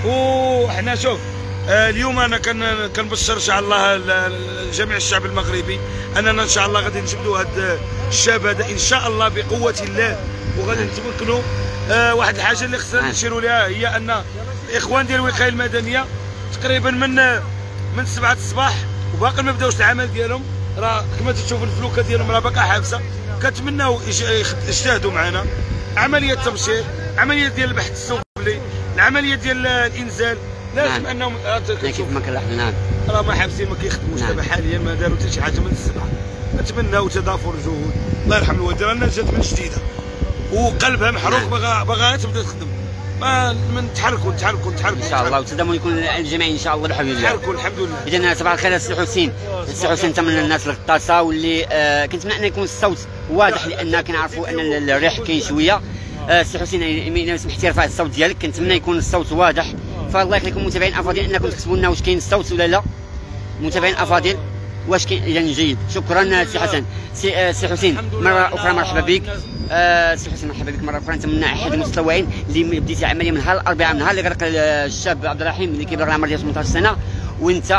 وحنا شوف اليوم انا كنبشر ان شاء الله جميع الشعب المغربي اننا ان شاء الله غادي نجبدوا هذا الشاب هذا ان شاء الله بقوه الله وغادي نتمكنوا. آه واحد الحاجه اللي خصنا نشيروا لها هي ان الاخوان ديال الوقايه المدنيه تقريبا من من سبعة الصباح وباقي ما بداوش العمل ديالهم. راه كما تشوف الفلوكه ديالهم راه باقا حابسه. كنتمناو يجتهدوا معنا. عمليه التمشير، عمليه ديال البحث السفلي، العمليه ديال الانزال لازم. نعم. انهم كيف ما كنلاحظوا. نعم. راه ما حابسين ما كيخدموش. دابا. نعم. حاليا ما داروا حتى شي حاجه من السبعه. نتمناو تضافر الجهود. الله يرحم الوالدين رانا جات من جديده وقلبها محروق. نعم. باغا باغا تبدا تخدم. ما من تحركوا نتحركوا نتحركوا ان شاء الله والتضامن يكون الجميع ان شاء الله بحول الله. نتحركوا الحمد لله. اذا صباح الخير السي حسين. السي حسين انت من الناس الغطاسه واللي آه كنتمنى ان يكون الصوت واضح لان كنعرفوا ان الريح كاين شويه. السي آه حسين اذا سمحتي رفع الصوت ديالك كنتمنى يكون الصوت واضح. فالله يخليكم متابعين افاضل انكم تكتبوا لنا واش كاين الصوت ولا لا. متابعين افاضل واش كاين اذا جيد. شكرا سي حسن. سي, آه سي حسين مره اخرى مرحبا بك. آه سي حسين مرحبا بك مره اخرى. انت من احد المتطوعين اللي بديتي عمليه من نهار الاربعاء من نهار اللي غرق الشاب عبد الرحيم اللي كيبلغ العمر ديال ثمنطاش سنه وانت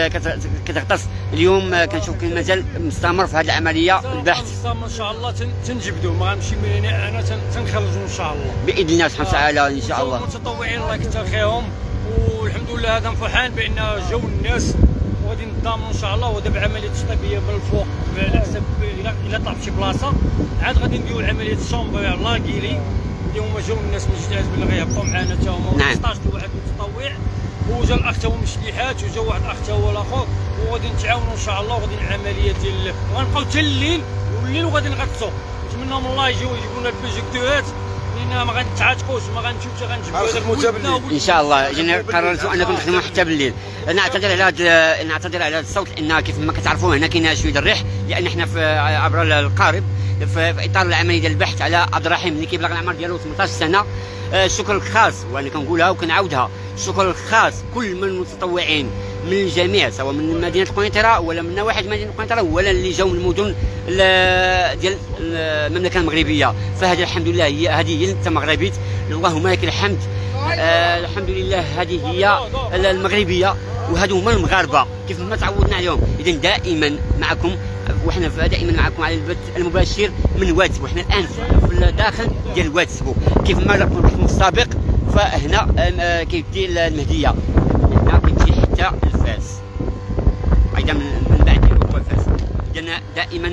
كتغطس اليوم. كنشوف كاين مازال مستمر في هذه العمليه البحث. مستمر ان شاء الله. تنجبدوا ما غنمشي من هنا انا تنخرجوا ان شاء الله باذن الله سبحانه وتعالى ان شاء الله. المتطوعين الله يكثر خيرهم والحمد لله هذا فرحان بان جاو الناس وغادي نضامنوا ان شاء الله. ودابا عمليه تشطيبيه من الفوق على حسب الا طلع في شي بلاصه عاد غادي نديروا عمليه الشومبر لاكيلي اللي هما جاو الناس من جداد باللي غيهبطوا معنا حتى هما. نعم. خمسطاش واحد متطوع وجا الاخ تا هو من الشليحات وجا واحد الاخ تا هو الاخر وغادي نتعاونوا ان شاء الله وغادي العمليه ديال وغنبقاو حتى الليل والليل وغادي نغطسوا. نتمنى من الله يجيو يجيبوا لنا البروجيكتورات لان ما غنتعاتقوش ما غنمشيو حتى غنجبدوا ان شاء الله. اذا قررتوا انكم تخدموا حتى بالليل. نعتذر على هذا نعتذر على هذا الصوت لان كيف ما كتعرفوا هنا كاين شويه الريح لان حنا في عبر القارب في اطار العمليه ديال البحث على عبد الرحيم اللي كيبلغ العمر ديالو ثمنطاش سنه. الشكر الخاص وانا كنقولها وكنعاودها الشكر الخاص كل من المتطوعين من الجميع سواء من مدينه قنيطره ولا من نواحي مدينه قنيطره ولا اللي جاوا من المدن ديال المملكه المغربيه. فهذا الحمد لله هي هذه هي المغربيه اللهم لك الحمد. آه الحمد لله هذه هي المغربيه وهذو هما المغاربه كيف ما تعودنا عليهم. اذا دائما معكم وحنا دائما معكم على البث المباشر من واتس وحنا الان في الداخل ديال واتس كيف ما قلنا في السابق. فهنا كيبدي المهديه هنا كيمشي حتى الفاس ايضا من بعد ديالو الفاس. اذا دائما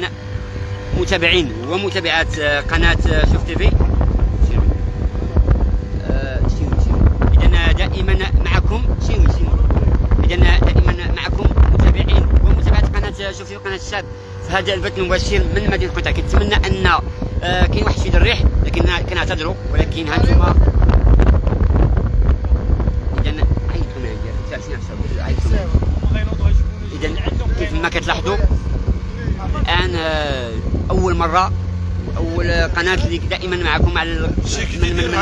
متابعين ومتابعات قناه شوف تي في اذا دائما معكم شنو شنو اذا دائما معكم متابعين ومتابعه قناه شوف قناه الشاب في هذا البث المباشر من مدينه قنيطره. كنتمنى ان آه كاين واحد شي الريح لكن كنعتذروا ولكن ها انتم اذا عيطوا معايا اذا كيف ما كتلاحظوا الان آه اول مره اول قناه اللي دائما معكم على من من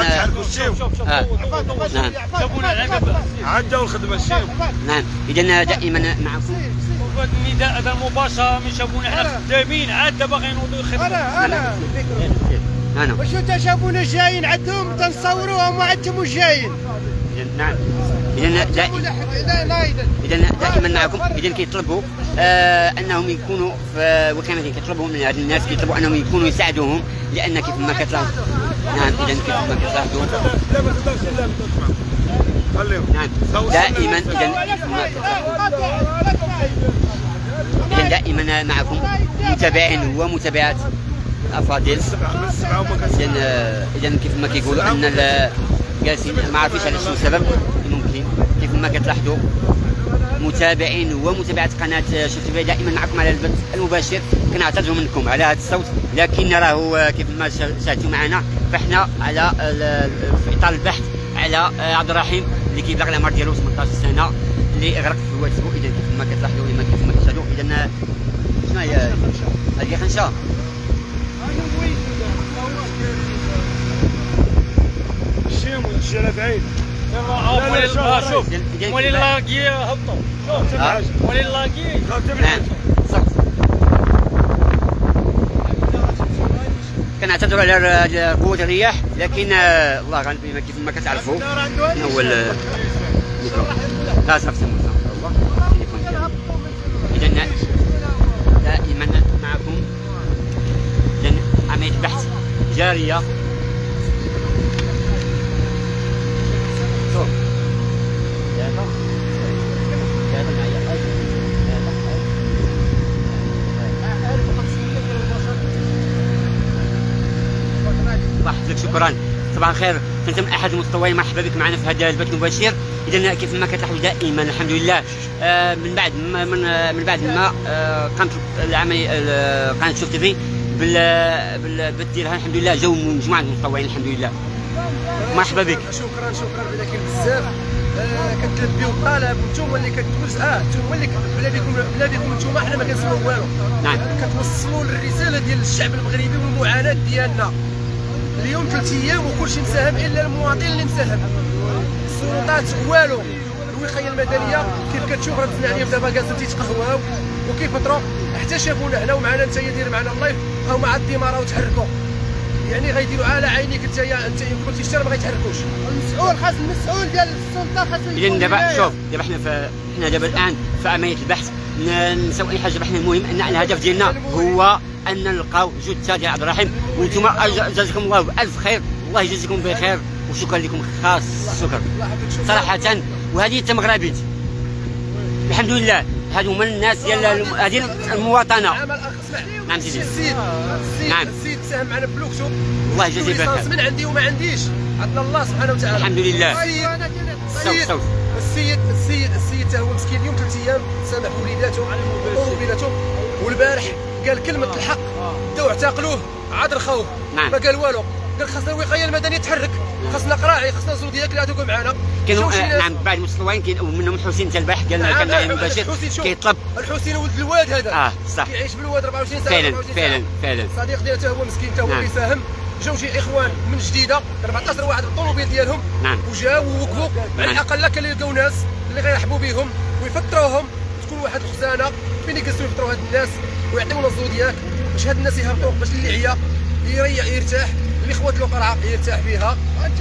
نعم عداو الخدمه الشيخ. نعم اذا دائما معكم. هذا النداء هذا المباشره من شافونا حنا خدامين عاد دابا غينوضوا يخدموا. انا انا انا واش انت شافونا جايين عندهم تنصوروهم وعندهم جايين. نعم اذا دائما اذا دائما معكم. اذا كيطلبوا آه انهم يكونوا في وكامة، كيطلبوا من هاد الناس كيطلبوا انهم يكونوا يساعدوهم، لان كيف ما كتلاحظوا نعم اذا كيف ما كتلاحظوا نعم دائما اذا اذا دائما معكم متابعين ومتابعات افاضل. اذا اذا كيف ما كيقولوا ان جالسين ما عرفتش على شنو السبب، ممكن كيف ما كتلاحظوا متابعين ومتابعات قناه شوف تي في دائما معكم على البث المباشر. كنعتذروا منكم على هذا الصوت، لكن راهو كيف ما شاهدتوا معنا فاحنا على في اطار البحث على عبد الرحيم اللي كيبلغ العمر ديالو ثمنطاش سنه اللي غرق في الواتساب. اذا كيف ما كتلاحظوا لما كيف ما كتشاهدوا اذا شنو هي هذه خنشه الشارع بعيد. شوف مولي لاكي هبطوا، شوف مولي لاكي كنعتذروا على قوة الرياح، لكن الله غالب كيف ما كتعرفوا هو الميكرو لا صافي اذا دائما معكم. اذا عملية بحث جارية. الله يحفظك شكرا. صباح الخير، انت من احد المتطوعين، مرحبا بك معنا في هذا البث المباشر. اذا كيف ما كتلاحظوا دائما الحمد لله آه من بعد ما من, من بعد ما آه قامت العمليه قناه شوف تي في بالبث ديالها الحمد لله جاو مجموعه المتطوعين الحمد لله. مرحبا بك. شكرا شكرا لكن بزاف آه كتلبيو الطلب وانتم اللي كتوز اه انتم اللي بلا بكم بلا بكم انتم حنا ما كنسمعوا والو. نعم كتوصلوا الرساله ديال الشعب المغربي والمعاناه ديالنا. اليوم ثلاث ايام وكلشي مساهم الا المواطن اللي مساهم. السلطات والو. الوقايه المدنيه كيف كتشوف راه تسمع عليهم دابا جالسين تيتقهواو وكيفطروا حتى شافونا هنا ومعنا انت دير معنا اللايف ها هما عاد الديماره وتحركوا. يعني غيديروا على عينيك انت انت قلتي شتي ما غيتحركوش. المسؤول خاص المسؤول ديال السلطه خاص. اذا دابا شوف دابا حنا في حنا دابا الان في عمليه البحث نساو اي حاجه. حنا المهم ان الهدف ديالنا هو ان نلقاو جثه ديال عبد الرحيم، وانتم جزاكم الله بالف خير، الله يجازيكم بخير وشكرا لكم خاص شكرا صراحه. وهذه انت مغربيت الحمد لله، هادو هما الناس ديال هذه المواطنه. نعم سيدي. السيد السيد نعم. السيد ساهم معنا بلوكتو الله يجازيه بخير. من عندي وما عنديش عندنا الله سبحانه وتعالى الحمد لله. السيد السيد السيد السيد حتى هو مسكين اليوم ثلاث ايام سامح وليداتو ووليداتو والبارح قال كلمه الحق بداو اعتقلوه عاد رخاوه. نعم. ما قال والو، قال خاصنا الوقايه المدنيه تحرك، خاصنا قراعي، خاصنا زوديات اللي غاديكم معنا. كانوا آه نعم بعض المتطوعين كاين منهم حسين حتى البارح قال كان معايا مباشر كيطلب الحسين ولد الواد هذا اه صح كيعيش في الواد أربعة وعشرين سنه فعلا فعلا فعلا صديق ديالو هو مسكين حتى هو نعم. كيساهم. جاو شي اخوان من جديده أربعطاش واحد بالطوموبيل ديالهم نعم. وجاو ووقفوا على الاقل كان يلقاو ناس اللي غيرحبوا بهم ويفطروهم، تكون واحد الخزانه فين يجلسوا يفطروا هاد الناس ويعطيونا الزودياك باش هاد الناس يهبطوا، باش اللي عيا يريح يرتاح، اللي خوات له قرعه يرتاح فيها.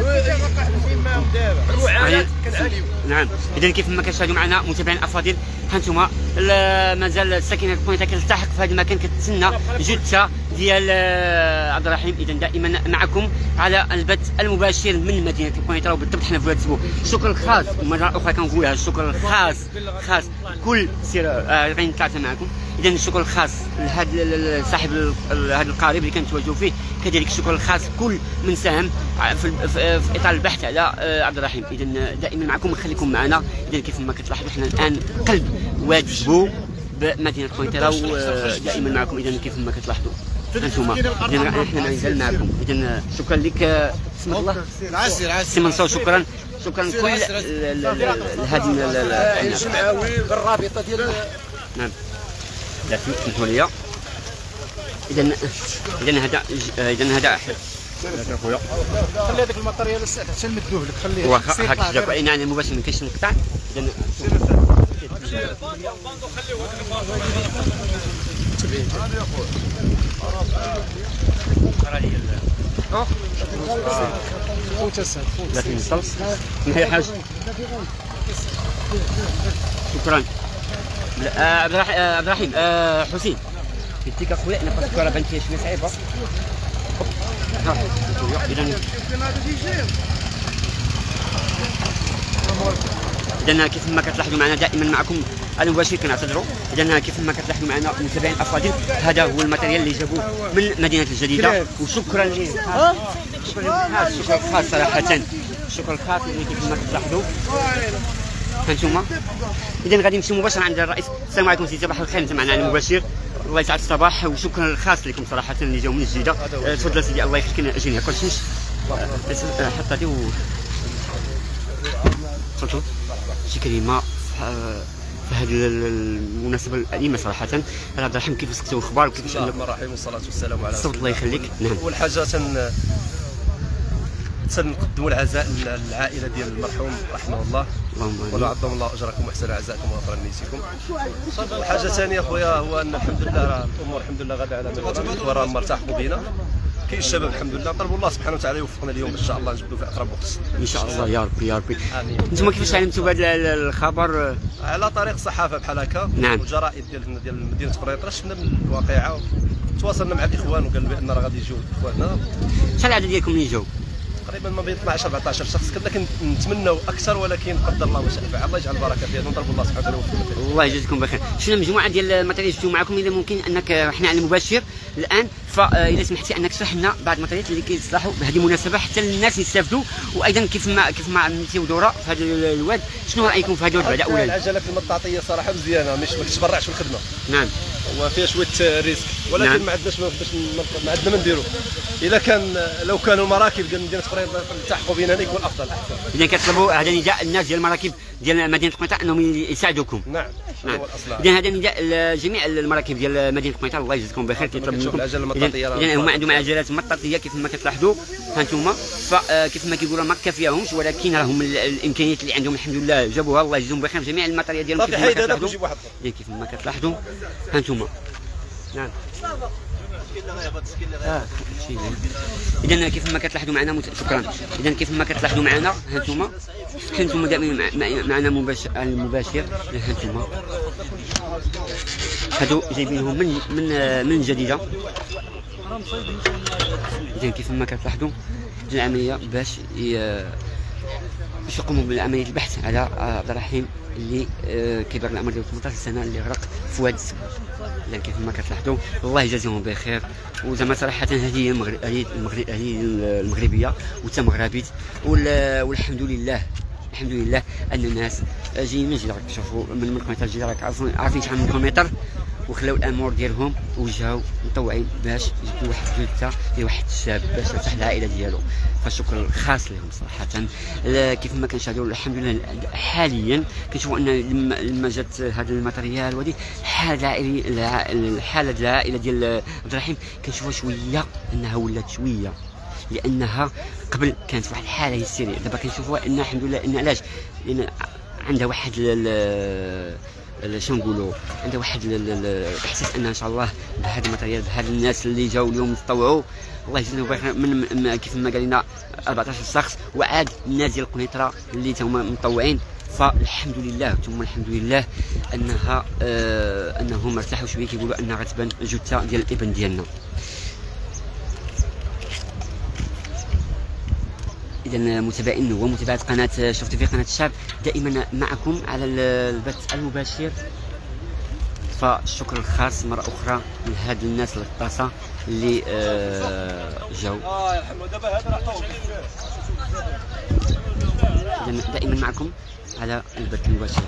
المعاناه كنعانيو. نعم. اذا كيف ما كتشاهدوا معنا متابعين الافاضل، ها انتم مازال الساكنه الكونيتا كتلتحق في هذا المكان كتسنى جثه ديال عبد الرحيم. اذا دائما معكم على البث المباشر من مدينه الكونيتا وبالضبط حنا في الواتساب. شكرا خاص ومره اخرى كنقولها الشكر الخاص خاص كل سير غادي نتلاقى معكم. اذا الشكر الخاص لهذا صاحب هذا القارب اللي كنتواجدوا فيه، كذلك الشكر الخاص كل من ساهم في, في, في اطار البحث على عبد الرحيم. اذا دائما معكم خليكم معنا. اذا كيف ما كتلاحظوا حنا الان قلب واجبو بمدينه كونيترا ودائما معكم. اذا كيف ما كتلاحظوا انتم اذا حنا مازال معكم. اذا شكرا لك اسم الله سي منصور، شكرا شكرا كل هذه الجمعوي بالرابطه ديال نعم لا سمحوا لي. اذا اذا هذا اذا هذا خويا خلي هذاك الماتريال الساعه حتى نمدوه لك خليه واخا هاك جاك اي نعم مباشر ما كاينش نقطع. اذا اه فوت الساعه فوت لكن الصلص ما هي حاجه شكرا. عبد الرحيم حسين يديك اخويا انا باسكو راه بانت لي شويه صعيبه. اذا اذا كيف ما كتلاحظوا معنا دائما معكم المباشر كنعتذروا. اذا كيف ما كتلاحظوا معنا المتابعين الافاضل هذا هو الماتيريال اللي جابوه من مدينه الجديده وشكرا ليه. شكرا شكرا خاص صراحه شكرا خاص اللي كيف ما كتلاحظوا هانتوما. اذا غادي نمشيو مباشره عند الرئيس. السلام عليكم سيدي صباح الخير انت معنا على المباشر. الله يسعد الصباح وشكرا الخاص لكم صراحه اللي جاوا من الجديده. تفضل سيدي الله يخليك اجيني هاكا شنش حط هذه و تفضل شي كلمه في هذه المناسبه الاليمه صراحه. عبد الرحيم كيف سكتوا الاخبار وكيفاش بسم الله الرحمن الرحيم والصلاه والسلام على رسول الله يخليك. نعم اول حاجه تن تنقدموا العزاء للعائله ديال المرحوم رحمه الله ونعظم الله اجركم واحسن عزاءكم وغفر نيسكم. الحاجه الثانيه خويا هو ان الحمد لله راه الامور الحمد لله غادا على ما وراه مرتاحوا بينا. كاين الشباب الحمد لله نطلبوا الله سبحانه وتعالى يوفقنا اليوم ان شاء الله نجبدوا في اقرب وقت ان شاء الله يا ربي يا ربي. امين. انتم كيفاش علمتوا بهذا الخبر؟ على طريق الصحافه بحال هكا. نعم. والجرائد ديال ديال مدينه قريطره شفنا من الواقعه تواصلنا مع الاخوان وقالوا بان راه غادي يجيو اخواننا. شحال العدد ديالكم اللي جاو؟ تقريبا ما بين اثناش أربعطاش شخص. كنا كنتمناو اكثر ولكن قدر الله ما شاء فعل. الله يجعل البركه فيها ونطلبوا الله سبحانه وتعالى يوفقنا. الله يجزيكم بخير. شنو مجموعه ديال الماتيريال جبتوا معكم اذا ممكن انك احنا على المباشر الان فاذا سمحتي انك تشرح لنا بعض الماتيريال اللي كيصلحوا بهذه المناسبه حتى الناس يستافدوا وايضا كيف ما كيف ما عملتيو دوره في هذا الواد شنو رايكم في هذا الواد بعد اولا؟ العجله في المطاطيه صراحه مزيانه مش ما كتبرعش في الخدمه. نعم. وفيها شويه ريسك ولكن نعم. ما عندناش باش ما عندنا ما نديرو. الا كان لو كانوا المراكب ديال مدينه قريطره التحقوا بنا يكون افضل احسن. اذا كتطلبوا هذا نداء الناس ديال المراكب ديال مدينه قريطره انهم يساعدوكم. نعم. نعم. اذا هذا نداء لجميع المراكب ديال مدينه قريطره الله يجزيكم بخير كيطلب منكم. اذا هما عندهم عجلات مطاطيه كيف ما كتلاحظوا ها انتم فكيف ما كيقولوا ما كافياهمش ولكن راهم الامكانيات اللي عندهم الحمد لله جابوها الله يجزيهم بخير جميع الماتيريال ديالهم كيف ما كتلاحظوا. كيف ما كتلاحظوا ها انتم. نعم. اه اذا كيف ما كتلاحظوا معنا مت... شكرا. اذا كيف ما كتلاحظوا معنا ها انتم كنتم دائما معنا مباشر المباشر ها انتم هادو جايبينهم من من من جديده. اذا كيف ما كتلاحظوا العمليه باش باش يقوموا بعمليه البحث على عبد الرحيم اللي كبر العمر ديالو ثمنطاش سنه اللي غرق في واد السبل. اذا كيف ما كتلاحظوا الله يجازيهم بخير. وزعما صراحه هذه هي المغرب هذه المغرب هذه المغربيه وتا مغربيت والحمد لله الحمد لله ان الناس جايين من جديد. راك تشوفوا من من قريطره الجديده راك عارفين عارفين شحال من كيلومتر وخلاو الامور ديالهم وجاو مطوعين باش يجيبوا واحد الجثه لواحد الشاب باش يرتاح العائله ديالو. فالشكر الخاص لهم صراحه. كيف ما كنشاهدوا الحمد لله حاليا كنشوفوا ان لما جات هذا الماتيريال وهذه حاله الحاله ديال العائله ديال عبد الرحيم كنشوفوا شويه انها ولات شويه لانها قبل كانت واحد الحاله هستيريه. دابا كنشوفوها ان الحمد لله ان علاش لان عندها واحد شنو نقولوا عندها واحد الاحساس ان ان شاء الله بهذا الماتيريال بهذا الناس اللي جاوا اليوم تطوعوا الله يجزيهم بخير من كيف ما قال لنا أربعطاش شخص وعاد الناس ديال قنيطره اللي هما مطوعين. فالحمد لله ثم الحمد لله انها آه انهم ارتاحوا شويه كيقولوا انها غتبان جثه ديال الابن ديالنا. اذا متابعين ومتابعه قناه شوف تيفي قناه الشعب دائما معكم على البث المباشر. فالشكر الخاص مره اخرى لهاد الناس القطاسه اللي آه جاو. دائما معكم على البث المباشر.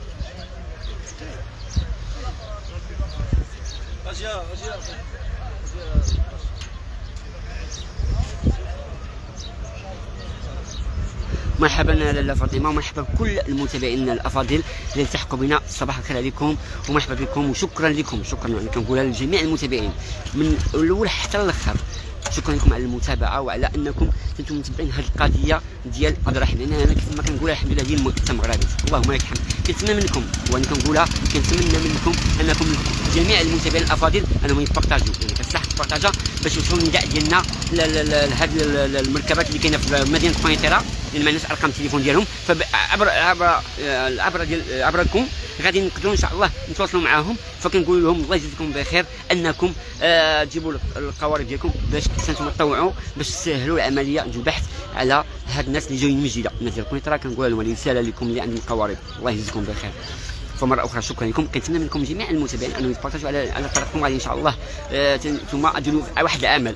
مرحبا لاله فاطمه ومرحبا بكل المتابعين الافاضل اللي التحقوا بنا. صباح الخير عليكم ومرحبا بكم وشكرا لكم. شكرا كنقولها لجميع المتابعين من الاول حتى الاخر. شكرا لكم على المتابعه وعلى انكم كنتم متبعين هذه القضيه ديال اضراحي، لان انا كيف ما كنقولها الحمد لله ديال المغربي، اللهم لك الحمد. كنتمنى منكم وانا كنقولها كنتمنى منكم انكم جميع المتابعين الافاضل انهم يبارطاجيو، يعني كتصح تبارطاجا باش يوصلوا النداء ديالنا لهاد المركبات اللي كاينه في مدينه قنيطره اللي ما عندناش ارقام التليفون ديالهم، فعبر عبر عبر ديال عبركم غادي نقدروا ان شاء الله نتواصلوا معاهم. فكنقول لهم الله يجزيكم بخير انكم آه تجيبوا القوارب ديالكم باش كنتم تطوعوا باش تسهلوا العمليه ديال البحث على هاد الناس اللي جايين من جده، الناس ديال قنيطره. كنقول لهم رساله لكم اللي عندهم قوارب، الله يجزيكم بخير. فمره اخرى شكرا لكم، كنتمنى منكم جميع المتابعين انهم يتبارطاجوا على على طريقكم، غادي ان شاء الله ثم ديروا واحد العمل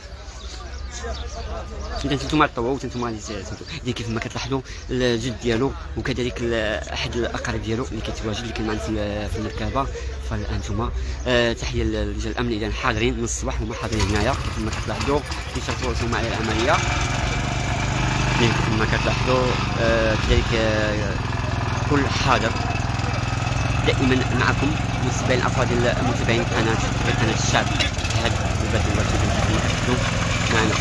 انتم تطوعوا وانتم غادي ديال كيف ما كتلاحظوا الجد ديالو وكذلك احد الاقارب ديالو اللي كيتواجد اللي كان معنا في المركبه. فانتم آه تحيه لرجال الامن اذا حاضرين من الصباح هما حاضرين هنايا كيف ما كتلاحظوا كيشرفوا راسهم على العمليه كيف ما كتلاحظوا آه كذلك آه كل حاضر دائما معكم متابعين الافاضل متابعين قناه قناه الشعب. هذا البث المباشر اللي معنا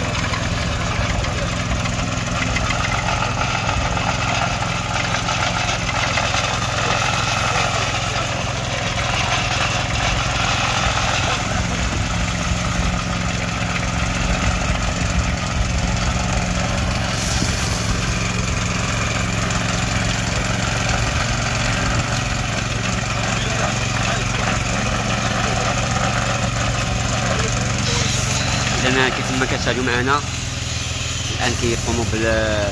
لنا كيف ما كتشاهدوا معنا الان كيقوموا بال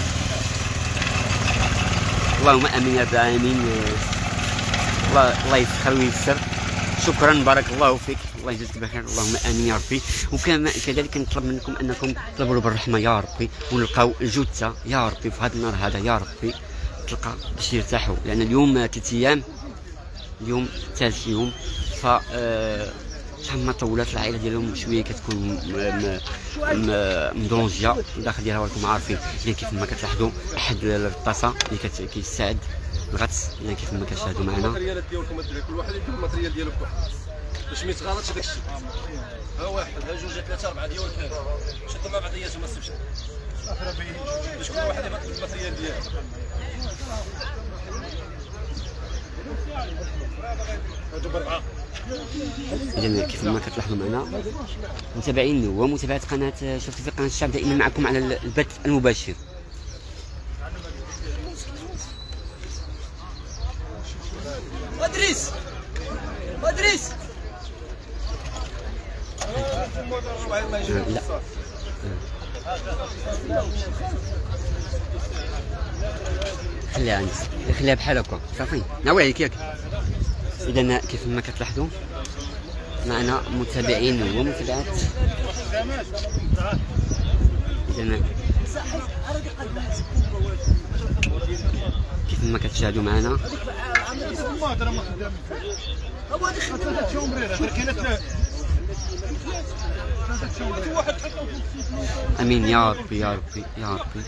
اللهم امين يا رب العالمين. الله الله يسخر وييسر. شكرا بارك الله فيك، الله يجزيك بخير، اللهم امين يا ربي. وكما كذلك نطلب منكم انكم تطلبوا بالرحمه يا ربي ونلقاو الجثه يا ربي في هذا النهار هذا يا ربي تلقى باش يرتاحوا، لان اليوم ثلاث ايام اليوم ثالث يوم ف شحال ما طولات العائله ديالهم شويه كتكون مدونجيه الداخل ديالها راكم عارفين. يعني كيف ما كتلاحظوا احد الغطاسه اللي كيساعد الغطس يعني كيف ما كتشاهدوا معنا. الماتريالات ديالكم كل واحد يدير الماتريال ديالو بوحدو باش ما يتغلطش داك الشيء. ها واحد ها جوج ثلاثه اربعه ديال كامل شدوا مع بعضياتهم ما تسيبش باش كل واحد يبقى الماتريال ديالو. هادو بربعه. إذا كيف ما كتلاحظوا معنا متابعين ومتابعات قناه شفتوا في قناه الشعب دائما معكم على البث المباشر. ادريس ادريس لا خليها عندي خليها بحال هكا صافي ناوي عليك ياك. اذا كيف ما كتلاحظوا معنا متابعين ومتابعات اذا كيف ما كتشاهدوا معنا امين يا ربي يا ربي يا ربي.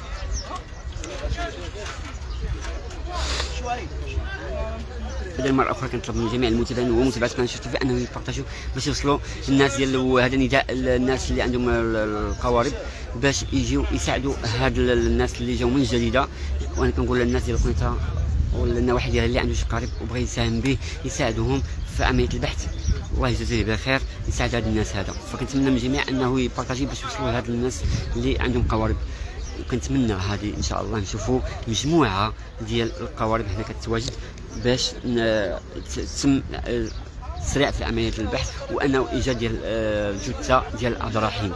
هذه مرة أخرى كنطلب من جميع المتابعين ومتابعات قناة شفتوا في أنهم يبارطاجوا باش يوصلوا الناس ديال هذا نداء الناس اللي عندهم القوارب باش يجيو يساعدوا هاد الناس اللي جاوا من جديدة. وأنا كنقول للناس ديال قنيطرة ولا النواحي ديالها اللي عنده شي قارب وبغى يساهم به يساعدوهم في عملية البحث، الله يجازيه بخير يساعد هاد الناس هذا. فكنتمنى من الجميع أنه يبارطاجي باش يوصلوا لهاد الناس اللي عندهم قوارب. كنتمنى هذه ان شاء الله نشوفوا مجموعه ديال القوارب هنا كتواجد باش تتم سريع في عمليه البحث وانه ايجاد ديال الجثه ديال الأضراحيم.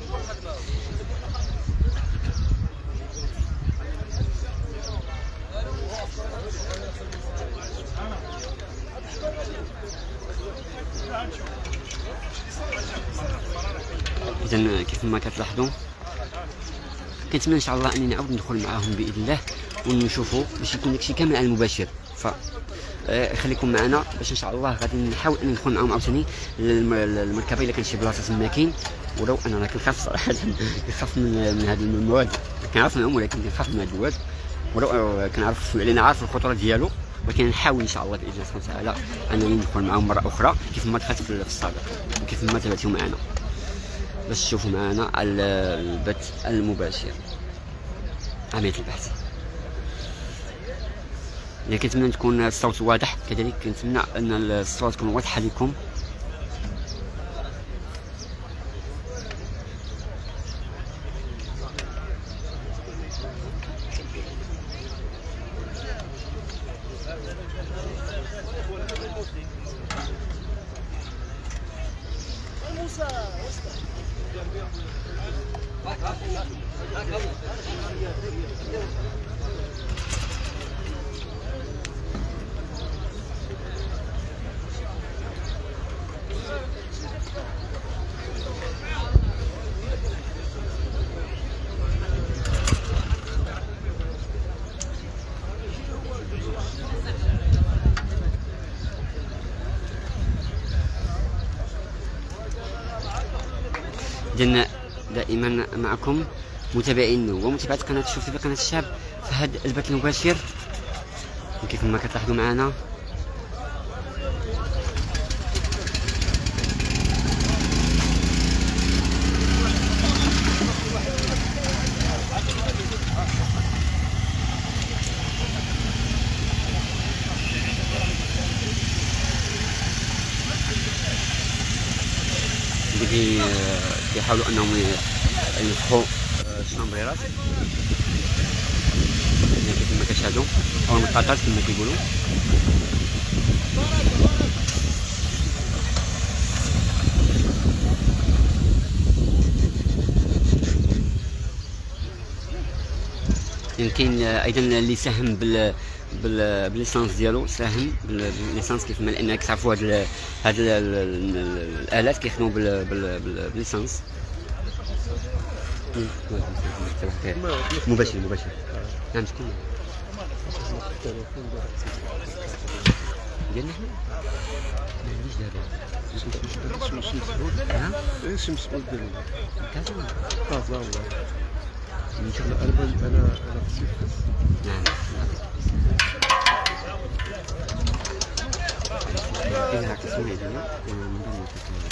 اذا كيف ما كتلاحظوا كنتمنى ان شاء الله اني نعاود ندخل معاهم باذن الله ونشوفوا باش يكون داكشي كامل على المباشر. ف خليكم معنا باش ان شاء الله غادي نحاول ان ندخل معاهم عاوتاني المركبه الا كان شي بلاصه تما كاين. ولو انا راه كنخاف صراحه كنخاف من من هذه المواد كنعرف معهم ولكن كنخاف من هذا المواد ولو كنعرف علينا عارف الخطوره ديالو ولكن نحاول ان شاء الله باذن الله سبحانه وتعالى انني ندخل معاهم مره اخرى كيف ما دخلت في السابق وكيف ما تابعتوا معنا. باش تشوفوا معنا على البث المباشر عملية البحث. يعني كنتمنى تكون الصوت واضح، كذلك كنتمنى ان الصوت تكون واضحه لكم. إذن دائما معكم متابعين ومتابعة قناة شوف تي في قناة الشعب في هذا البث المباشر. كيف ما كتلاحظوا معنا اللي كيحاولوا انهم ينفخوا الشامبريرات كما كتشاهدوا او المطاطات كما كيقولوا. يمكن ايضا اللي ساهم بال بالليسانس ديالو ساهم بالليسانس كيف ما لان كتعرفوا هاد هاد الالات كيخدموا بالليسانس مباشر مباشر. نعم شكون ديالنا حنا ما عنديش دابا ايش مسؤول ديالنا كازا كازا والله انا انا انا في نعم إذا كسمعي لنا من ضمن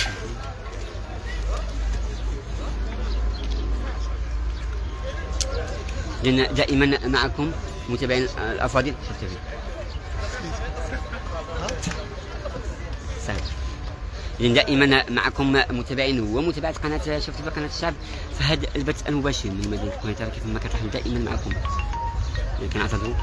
لأن دائما معكم متابعين الأفاضل. شفت فيه سهل. لأن دائما معكم متابعين ومتابعة قناة شفت في قناة الشعب في هذا البث المباشر من مدينة قنيطرة كيف ما كتلاحظوا دائما معكم. كنعتذروا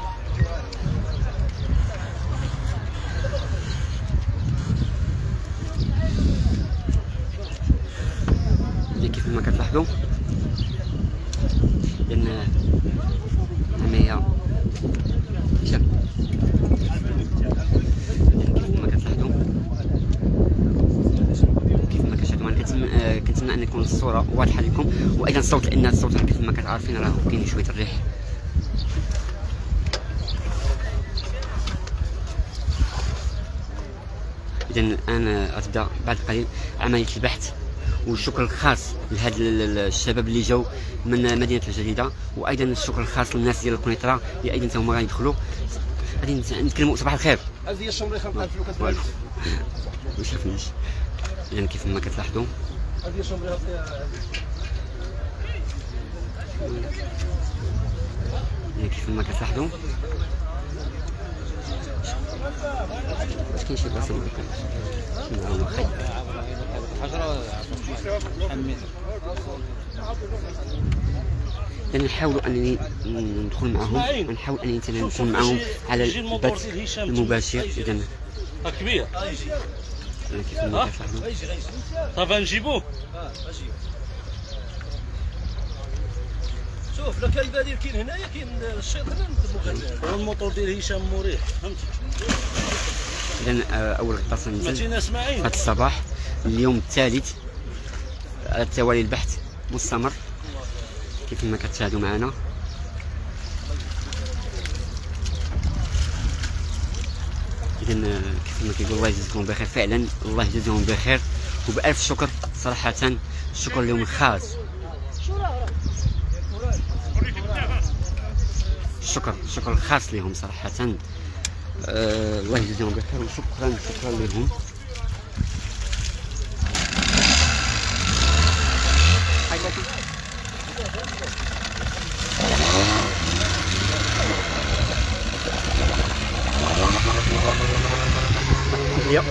كيف ما كتلاحظوا لأن عملية شاب كيف ما كتلاحظوا كيف ما كتشاهدوا. انا كنتمنى كنتمنى ان يكون الصورة واضحة لكم وايضا الصوت لان الصوت كيف ما كتعرفين راه كاين شوية الريح. إذا الآن غتبدا بعد قليل عملية البحث، والشكر الخاص لهاد الشباب اللي جاو من مدينة الجديدة، وأيضا الشكر الخاص للناس ديال القنيطرة اللي أيضا هما غيدخلوا. غادي نتكلموا صباح الخير. هذه هي الشمريخة بحال الفلوكة ديال ما شافنيش. إذا كيف ما كتلاحظوا هذه هي الشمريخة إذا كيف ما كتلاحظوا واش كاين شي بلاصة اللي كاين خير نحاولوا انني ندخل معهم، نحاول انني نكون معهم على البث المباشر. اذا كبير كيف ما كتلاحظوا صافا نجيبوه. شوف لا كان البديل كاين هنايا كاين الشيطان والموتور ديال هشام مريح فهمتي. اذا اول غطاس نزل اسماعيل هذا الصباح اليوم الثالث على التوالي البحث مستمر كيف ما كتشاهدوا معنا. اذا كيف ما كيقول الله يجزيكم بخير، فعلا الله يجزيهم بخير وبألف شكر صراحة. الشكر لهم الخاص، الشكر الشكر الخاص لهم صراحة. أه الله يجزيهم بخير وشكرا شكرا لهم. التحيه.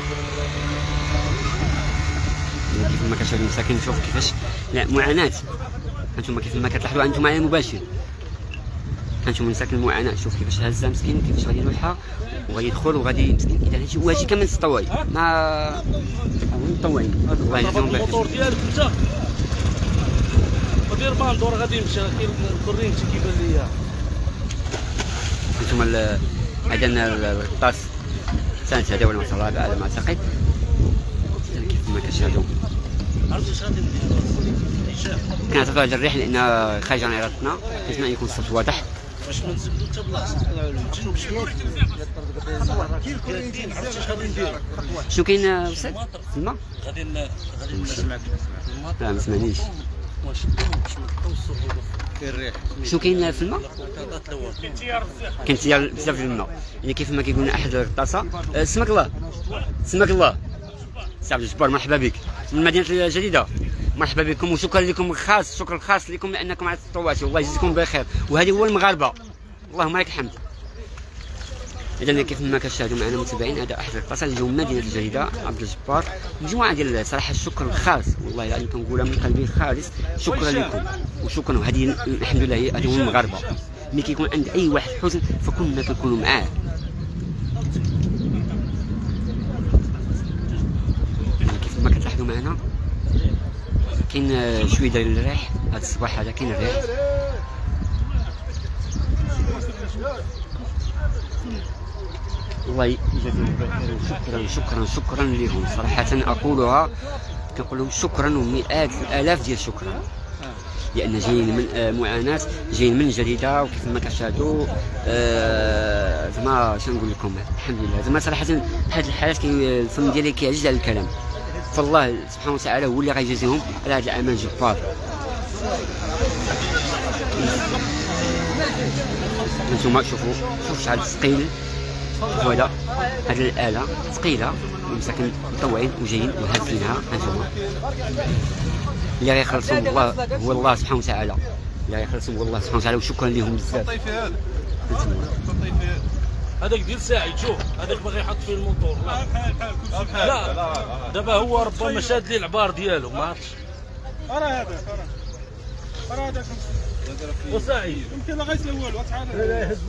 كيف ما كتشاهدوا المساكن، شوف كيفاش معاناه. انتم كيف ما كتلاحظوا انتم معايا مباشر، انتم مساكن المعاناه. شوف كيفاش هزه مسكين، كيفاش غادي يلوحها وغادي يدخل وغادي مسكين. اذا هادشي وهادشي كامل السطواي ما مطوعين. الله يجزيهم بخير. الموتور ديالك انت ودير باندور غادي يمشي كورينتي كيبان ليا. انتم عندنا الغطاس الثالث هذا ولا الرابع على ما اعتقد. كيف ما كتشاهدوا عرفتي اش غادي ندير؟ كنعتقدوا على الريح لان خارج عن ارادتنا، كنتمنى يكون الصوت واضح. باش ما نزبدو حتى بلاصه عرفتي اش غادي ندير؟ شنو كاين استاذ في الماء؟ غادي غادي نسمعك. لا ما سمعنيش. واش باش ما نبقاوش كاين الريح. شنو كاين في الماء؟ كاين تيار بزاف ديال الماء. يعني كيف ما كيقولنا احد الغطاسه. سمك الله سمك الله سي عبد الجبار، مرحبا بك من مدينه الجديده. مرحبا بكم وشكرا لكم خاص، شكرا خاص لكم لانكم على التطوعات. والله يجزيكم بخير. وهذه هو المغاربه، اللهم لك الحمد. اذا كيف ما كتشاهدوا معنا متابعين، هذا احد الغطاسه اللي جاوا من مدينه الجديده عبد الجبار. مجموعه ديال صراحه الشكر الخاص، والله العظيم كنقولها من قلبي خالص. شكرا لكم وشكرا. وهذه الحمد لله هذه هم المغاربه. ملي كيكون عند اي واحد حزن فكلنا كنكونوا معاه. كيف ما كتلاحظوا معنا كاين شويه ديال الريح هذا الصباح، هذا كاين الريح. الله يجازيهم بخير. شكرا شكرا شكرا لهم صراحه، اقولها كنقول لهم شكرا ومئات الالاف ديال شكرا، لان جايين من معاناه، جايين من جديده. وكيف ما كتشاهدوا آه زعما شنو نقول لكم، الحمد لله زعما صراحه هذه الحالات الفم ديالي كيعجز على الكلام. فالله سبحانه وتعالى هو اللي غيجازيهم على هذا العمل الجبار. انتم شوفوا شوفوا شحال ثقيل هذا، هذه الاله ثقيله ومساكن مطوعين وجايين وهازينها. انتم اللي غيخلصهم الله هو الله سبحانه وتعالى، اللي غيخلصهم هو الله سبحانه وتعالى. وشكرا لهم بزاف. هذاك ديال ساعد، شوف هذاك باغي يحط فيه الموتور. لا لا دابا هو ربما شاد لي العبار ديالو ما عرفتش. راه هذاك راه هذاك وسعيد يمكن غير الاول وتعالى. لا يهز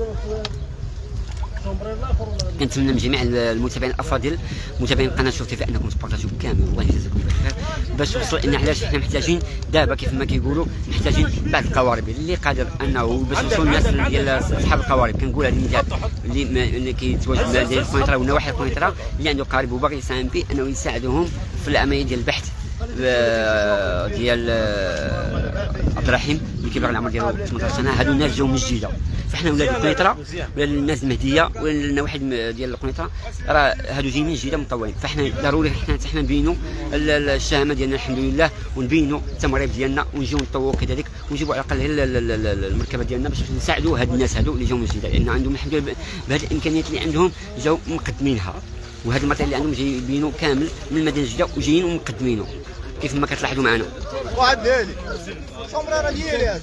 كنتمنى من جميع المتابعين الافاضل متابعين قناه شوف تيفي انكم تبارطاجيو كامل. الله يجازيكم بخير. باش توصل ان علاش حنا محتاجين دابا كيف ما كيقولوا محتاجين بعض القوارب اللي قادر انه باش يوصلوا الناس ديال اصحاب القوارب. كنقول هذه اللي اللي كيتواجد ديال القنيطره ونواحي القنيطره اللي عنده قارب وباغي يساهم به انه يساعدهم في العمليه ديال البحث ديال عبد الرحيم اللي كيبلغ العمر ديالو ثمانية عشر سنه. هادو الناس جاو من جديده، فاحنا ولاد القنيطره ولا الناس المهديه ولا النواحي ديال القنيطره راه هادو جايين من جديده مطوعين. فاحنا ضروري حنا حنا نبينوا الشهامه ديالنا الحمد لله، ونبينوا التمريض ديالنا، ونجيو نطوعوا كذلك، ونجيبوا على الاقل المركبه ديالنا باش نساعدوا هاد الناس هادو اللي جاو من جديده، لان عندهم الحمد لله بهذه الامكانيات اللي عندهم جاو مقدمينها. وهاد الماتيريال اللي عندهم جاي يبينوا كامل من المدينه الجديده وجايين ومقدمينه كيف ما كتلاحظوا معنا. واحد ديالي صمرة ديالي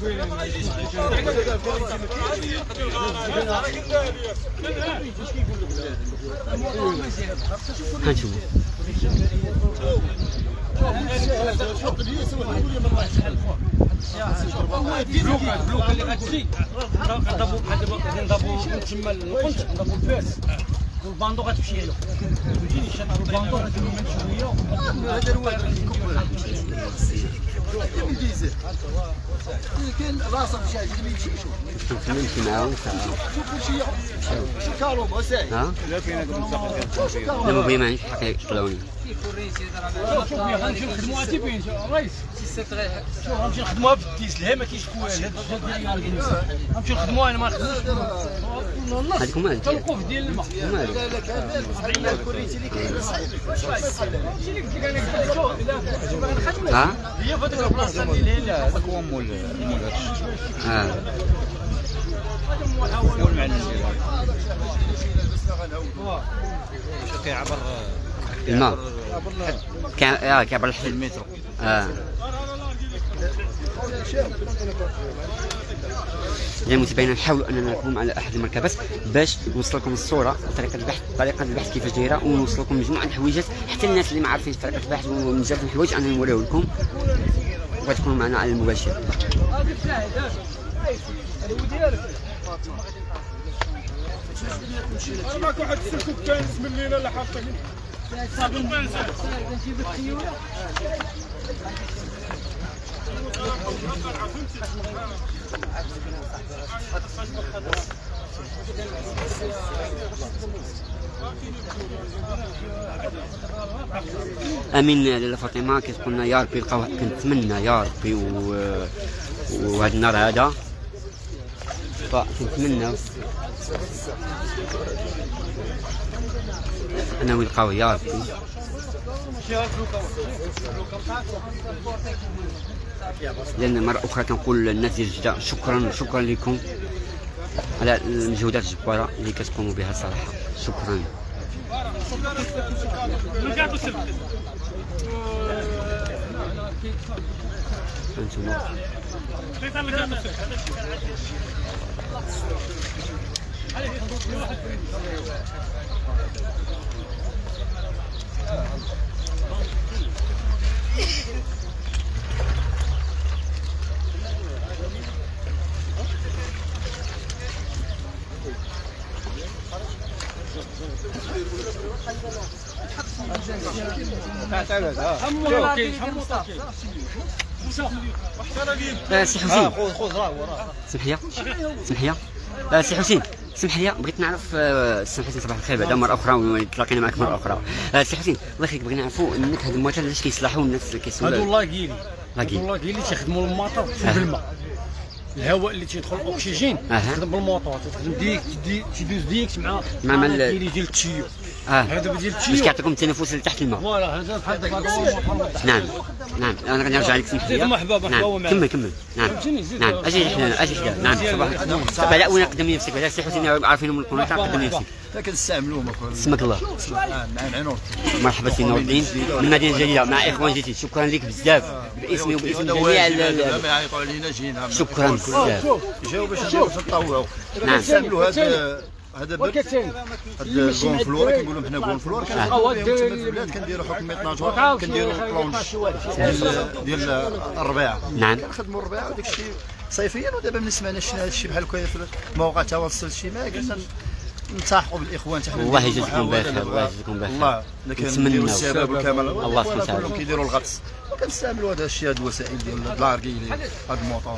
هانشوفوا بلوكا بلوكا اللي غتجي نضربوا بحال دابا نضربوا تما القنت نضربوا الفاس والباندو غتمشي له. فهمتيني شاد الباندو غتمشي من شويه. هذا هو الديزل كاين راسه مشى ما يمشيش. نمشي معاهم شي كالوم ساعي. ها لا كاين لا ما بغي ما عنديش الحق يطلعوني. شوف غنمشيو نخدموها انت بين الرئيس شوف غنمشي نخدموها بالديزل. ها ما كاينش كوال غنمشيو نخدموها. انا ما نخدموش هذيك مالك حتى الوقوف ديال الماء. مالك ها هي في هذيك البلاصه اللي لا هذاك هو مول مول اه مول المعلم ديالو كيعبر الماء كيعبر الحد المترو. اه يعني متابعينا نحاولوا اننا نركبوا على احد المركبات باش نوصل لكم الصوره طريقه البحث طريقه البحث كيفاش دايره، ونوصل لكم مجموعه الحويجات حتى الناس اللي ما عارفينش طريقه البحث وبزاف د الحوايج انا نوريو لكم وغتكونوا معنا على المباشر. ماك واحد السلكوب كاين بسم الله لا حاطه امين لاله فاطمه كتقول لنا يا ربي لقاو، كنتمنى يا ربي وهذا النهار هذا فكنتمنى انه يلقاوه يا ربي. لان مرة اخرى كنقول للناس ديال جدة شكرا شكرا لكم على المجهودات الجبارة اللي كتقوموا بها صراحة، شكرا. انتم سي حسين سمح لي سمح لي سي حسين سمح لي بغيت نعرف سي حسين صباح الخير بعدا مره اخرى تلاقينا معك مره اخرى. سي حسين الله يخليك بغينا نعرفوا انك هاد المواتير علاش كيصلحوا الناس اللي كيسولوا هادو لاكيلي هادو لاكيلي تيخدموا الماطور بالماء، الهواء اللي تيدخل الاكسجين تخدم بالموطور، تخدم ديك تيدوز ديكت مع مع الكيلي ديال التيو. اه هذا ديال التيو باش كيعطيكم التنفس لتحت الماء. فوالا هذا بحال داك الموطور. نعم نعم انا غادي نرجع لك سمح لي. مرحبا مرحبا. نعم كمل كمل. نعم نعم اجي حنا اجي حدا. نعم صباح صباح لا وين قدم لي نفسك، سي حسين عارفينهم من القناه قدم لي نفسك. كنستعملوهم اسمك الله. مع نور. مرحبا سي نور الدين من المدينه الجديده مع اخوان جديد، شكرا لك بزاف باسمي وباسم جميع ما يعيطوا علينا جينا. شكرا بزاف. جاو باش نديرو نطوعوا. نعم كنستعملوا هذا هذا برد هذا كونفلور كنقولوا حنا كونفلور كنخدموا فيهم تما في البلاد كنديروا حكم اثناش كنديروا كلونج ديال الربيعه. نعم كنخدموا الربيعه وداك الشيء صيفيا، ودابا ما سمعناش هذا الشيء بحال هكا في مواقع التواصل الاجتماعي قلنا نلتحقوا بالاخوان حتى حنا. الله يجزيكم بخير الله يجزيكم بخير. الله كنديروا الشباب والكمال الله سبحانه وتعالى كيديروا الغطس وكنستعملوا هذا الشيء هذه الوسائل ديال الاركيلي هذا الموطور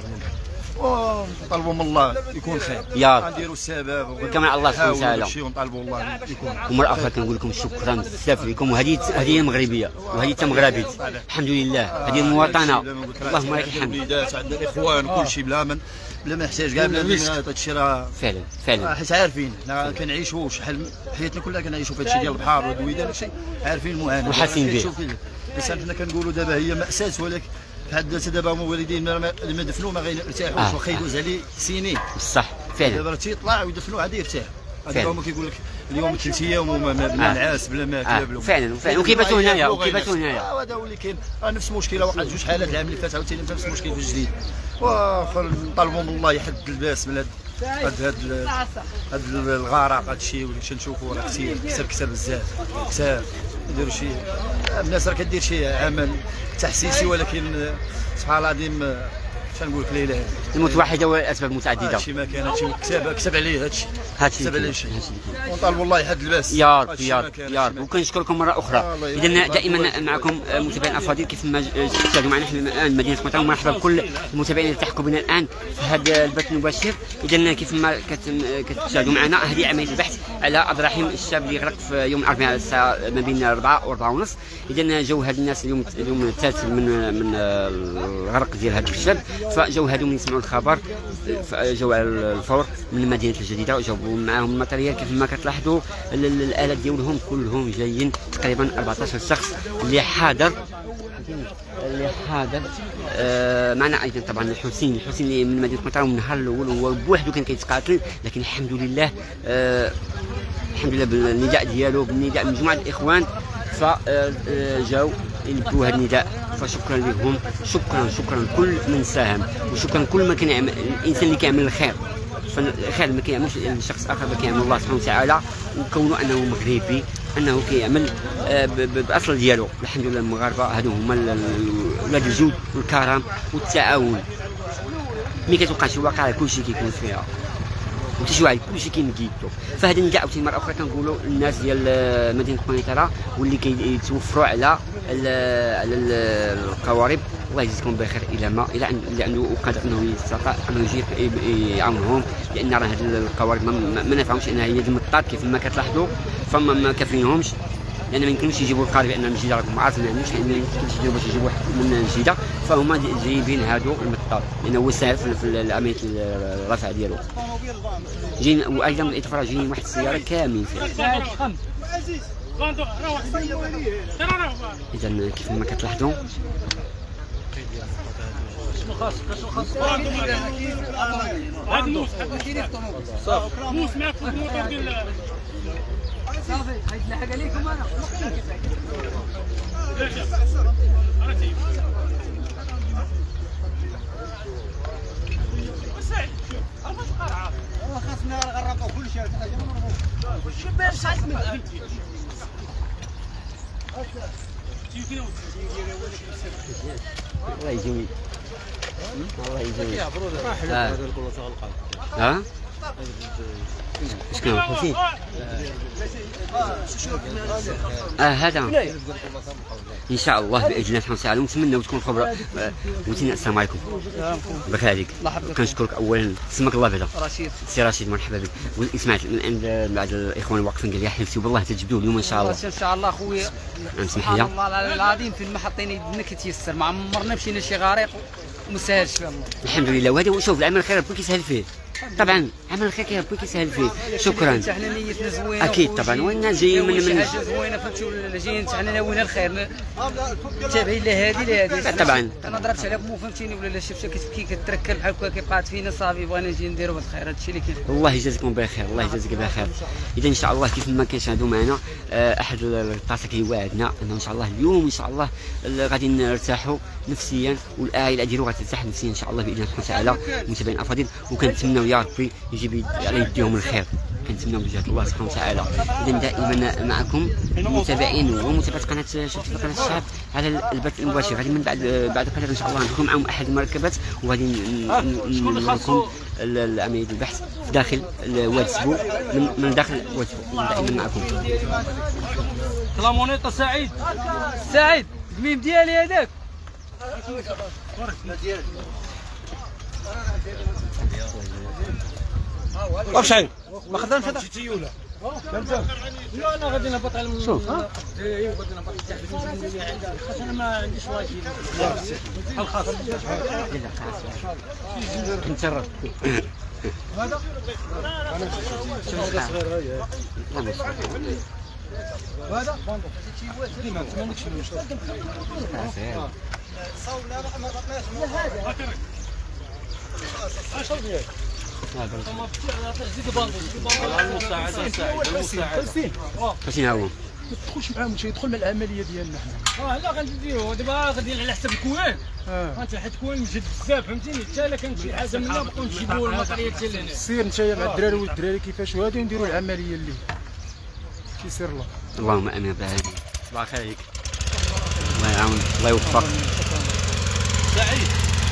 ونطلبوا من الله يكون خير يا رب. نديروا السبب وكما الله سبحانه وتعالى ونطلبوا الله يكون. ومره اخرى كنقول لكم شكرا بزاف لكم، وهذه هذه مغربيه وهذه حتى مغربيه الحمد لله، هذه المواطنه اللهم لك الحمد. وليدات عندنا الاخوان كل شيء بلا من بلا ما نحتاج كاع بلا هذا الشيء راه فعلا فعلا حيت عارفين حنا كنعيشوا شحال حياتنا كلها كنعيشوا في هذا الشيء ديال البحر والدويده داك الشيء عارفين المعاناه وحاسين به. الانسان حنا كنقولوا دابا هي ماساه، ولكن بحال دابا هما والدين ما دفنوا ما غيرتاحوش آه. واخا يدوز عليه سنين بصح فعلا. دابا راه تيطلع ويدفنوا عاد يرتاح. دابا هما كيقول لك اليوم ثلاث ايام وما بلا نعاس بلا ماكله بلا فعلا فعلا. وكيباتوا هنايا وكيباتوا هنايا. هذا هو اللي كاين، راه نفس المشكله وقعت جوج حالات العام اللي فات عاوتاني نفس المشكل في الجديد. واخا نطالبوا من الله يحد الباس من هاد هاد هاد الغرق هاد الشيء اللي تنشوفوا راه كثير كثر كثر بزاف كثر. يديروا شي الناس راه كدير شي عمل تحسيسي، ولكن سبحان الله العظيم شنقول لك لا اله الا المتوحده والاسباب متعدده. هادشي ما كان هادشي كتاب كتب عليه هادشي هادشي كتب عليه شي ونطالبوا الله يحد الباس يا رب يا رب يا رب. وكنشكركم مره اخرى. اذا دائما معكم متابعين الافاضل كيف ما تشاهدوا معنا حنا الان مدينه قطر. مرحبا بكل المتابعين اللي التحقوا بنا الان في هذا البث المباشر. اذا كيف ما كتشاهدوا معنا هذه عمليه البحث على اضرحم الشاب اللي غرق في يوم الاربعاء الساعه ما بين أربعة وأربعة ونص. اذا جاو هاد الناس اليوم اليوم الثالث من من الغرق ديال هذا الشاب، فجاو هادو من يسمعوا الخبر جاو على الفور من المدينه الجديده وجابوا معاهم الماتريال. كيف ما كتلاحظوا الالات ديالهم كلهم جايين تقريبا أربعطاش شخص اللي حاضر اللي حاضر آه معنا ايضا طبعا الحسين الحسين اللي من مدينه قطر من النهار الاول هو بوحده كان كيتقاتل، لكن الحمد لله آه الحمد لله بالنداء ديالو بالنداء من مجموعه الاخوان فجاو يلبوا هذا النداء، فشكرا لهم، شكرا شكرا كل من ساهم، وشكرا كل ما كان يعمل الانسان اللي كيعمل الخير. فالخير ما كيعملش شخص اخر، ما كيعمل الله سبحانه وتعالى، وكونه انه مغربي انه كيعمل بالاصل ديالو. الحمد لله المغاربه هادو هما ولاد الجود والكرم والتعاون. ملي كتوقع شي واقعه كلشي كيكون فيها وتجي واحد كلشي كينقيدو. فهذا النداء عاوتاني مره اخرى كنقولوا للناس ديال مدينه قنيطره واللي كيتوفروا على على القوارب، الله يجزيكم بخير الى ما الى اللي عنده قادر انه يستطيع انه يجي يعاونهم، لان راه هذه القوارب ما نفعهمش انها هي المطاط كيف ما كتلاحظوا، فما ما كافينهمش، لان ما يمكنش يجيبوا القارب لان الجيده راكم عارفين ما عندوش، ما يمكنش يجيبوا باش يجيبوا واحد من الجيده، فهما جايبين هادو المطاط لانه هو ساهل في عمليه الرفع ديالو. جايين وايضا الاطفاء جايين واحد السياره كاملين فيها. اذا كيف ما كتلاحظوا صافي حيتلحق عليكم انا خاصنا نغرقوا كل شيء الشباب ساعات من الله يجيني الله يجيني ها اش كان حسين اه هذا ان شاء الله باذن الله سبحانه وتعالى. نتمنى تكون خبره. السلام عليكم بخير عليك. كنشكرك اولا. اسمك الله بعدا؟ رشيد. سي رشيد مرحبا بك. وسمعت من عند بعض الاخوان واقفين قال لي حلفتي بالله تجبدوه اليوم ان شاء الله. ان شاء الله خويا. سمح لي والله العظيم في المحطين يدنا كيتيسر، ما عمرنا مشينا شي غريق وما ساهلش فيه الله. الحمد لله. وهذا شوف العمل الخير ربي كيسهل فيه. طبعا عمل الخير ربي كيسهل فيه. شكرا. حنا نيتنا زوينه اكيد طبعا، والناس جايين من من حاجه زوينه فهمتوا، جايين حنا ناويين الخير تابعين لهادي لهادي. طبعا انا ضربت على مو فهمتيني ولا لا شفت كي كتركل بحال هكا كيبقات فينا صافي بغينا نجي نديروا الخير. هادشي اللي كاين. الله يجازيكم بخير، الله يجازيك بخير. اذا ان شاء الله كيف ما كنشاهدوا معنا احد الطاسه كيواعدنا انه ان شاء الله اليوم ان شاء الله غادي نرتاحوا نفسيا والعائله ديالو غترتاح نفسيا ان شاء الله باذن الله سبحانه وتعالى. متابعين افاضل، وكنتمناو يا ربي يجيب على يديهم الخير، كنتمناو بجهه الله سبحانه وتعالى. اذا دائما معكم متابعين ومتابعه قناه شفتي قناه الشعب على البث المباشر. غادي من بعد بعد قليل ان شاء الله نكون معهم احد المركبات وغادي نوريكم عمليه البحث داخل واد سبو، من, من داخل واد سبو. دائما معكم. كلامونيطه سعيد سعيد الميم ديالي هذاك واش شحال ما خدامش هذا تيولا لا انا غادي نهبط على شوف ايوا غادي نهبط تحت انا ما عنديش واجب بحال خاص نتشرف. هذا انا صغير هذا باندو ديما ما عندكش المشكل صوبنا ما غطناش هذا اش ديالك زيد باندو زيد باندو المساعده سعيد المساعده فاش هو ما تدخلش معاهم شي يدخل مع العمليه ديالنا حنا. اه لا غنديرو دابا غادي على حسب الكوان. اه حيت الكوان مجد بزاف فهمتيني، حتى الا كانت شي حاجه منا نبقاو نجيبوا الماتريال حتى لهنا. سير انت مع الدراري والدراري كيفاش وغادي نديروا العمليه اللي كيسير الله. اللهم امين رب العالمين. صباح الخير عليك. الله يعاون الله يوفقك. سعيد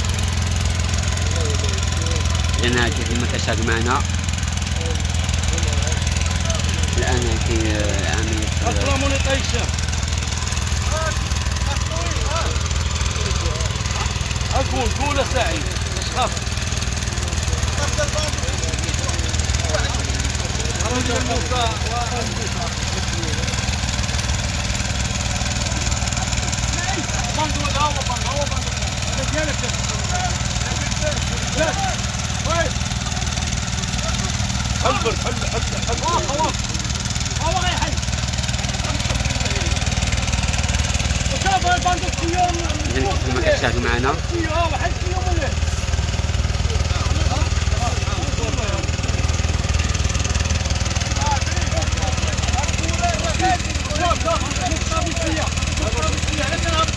لان كيف ما كتشاهدوا معنا الان في عمليه الكلامونيط هشام قول قول سعيد اش خاف باندو هو باندو هو باندو هذا ديالك حل حل حل حل خلاص هو غيحل وشوف الباندو اليوم كما كتشاهدوا معنا اه واحد اليوم ولا لا لا لا لا لا لا لا لا لا لا لا لا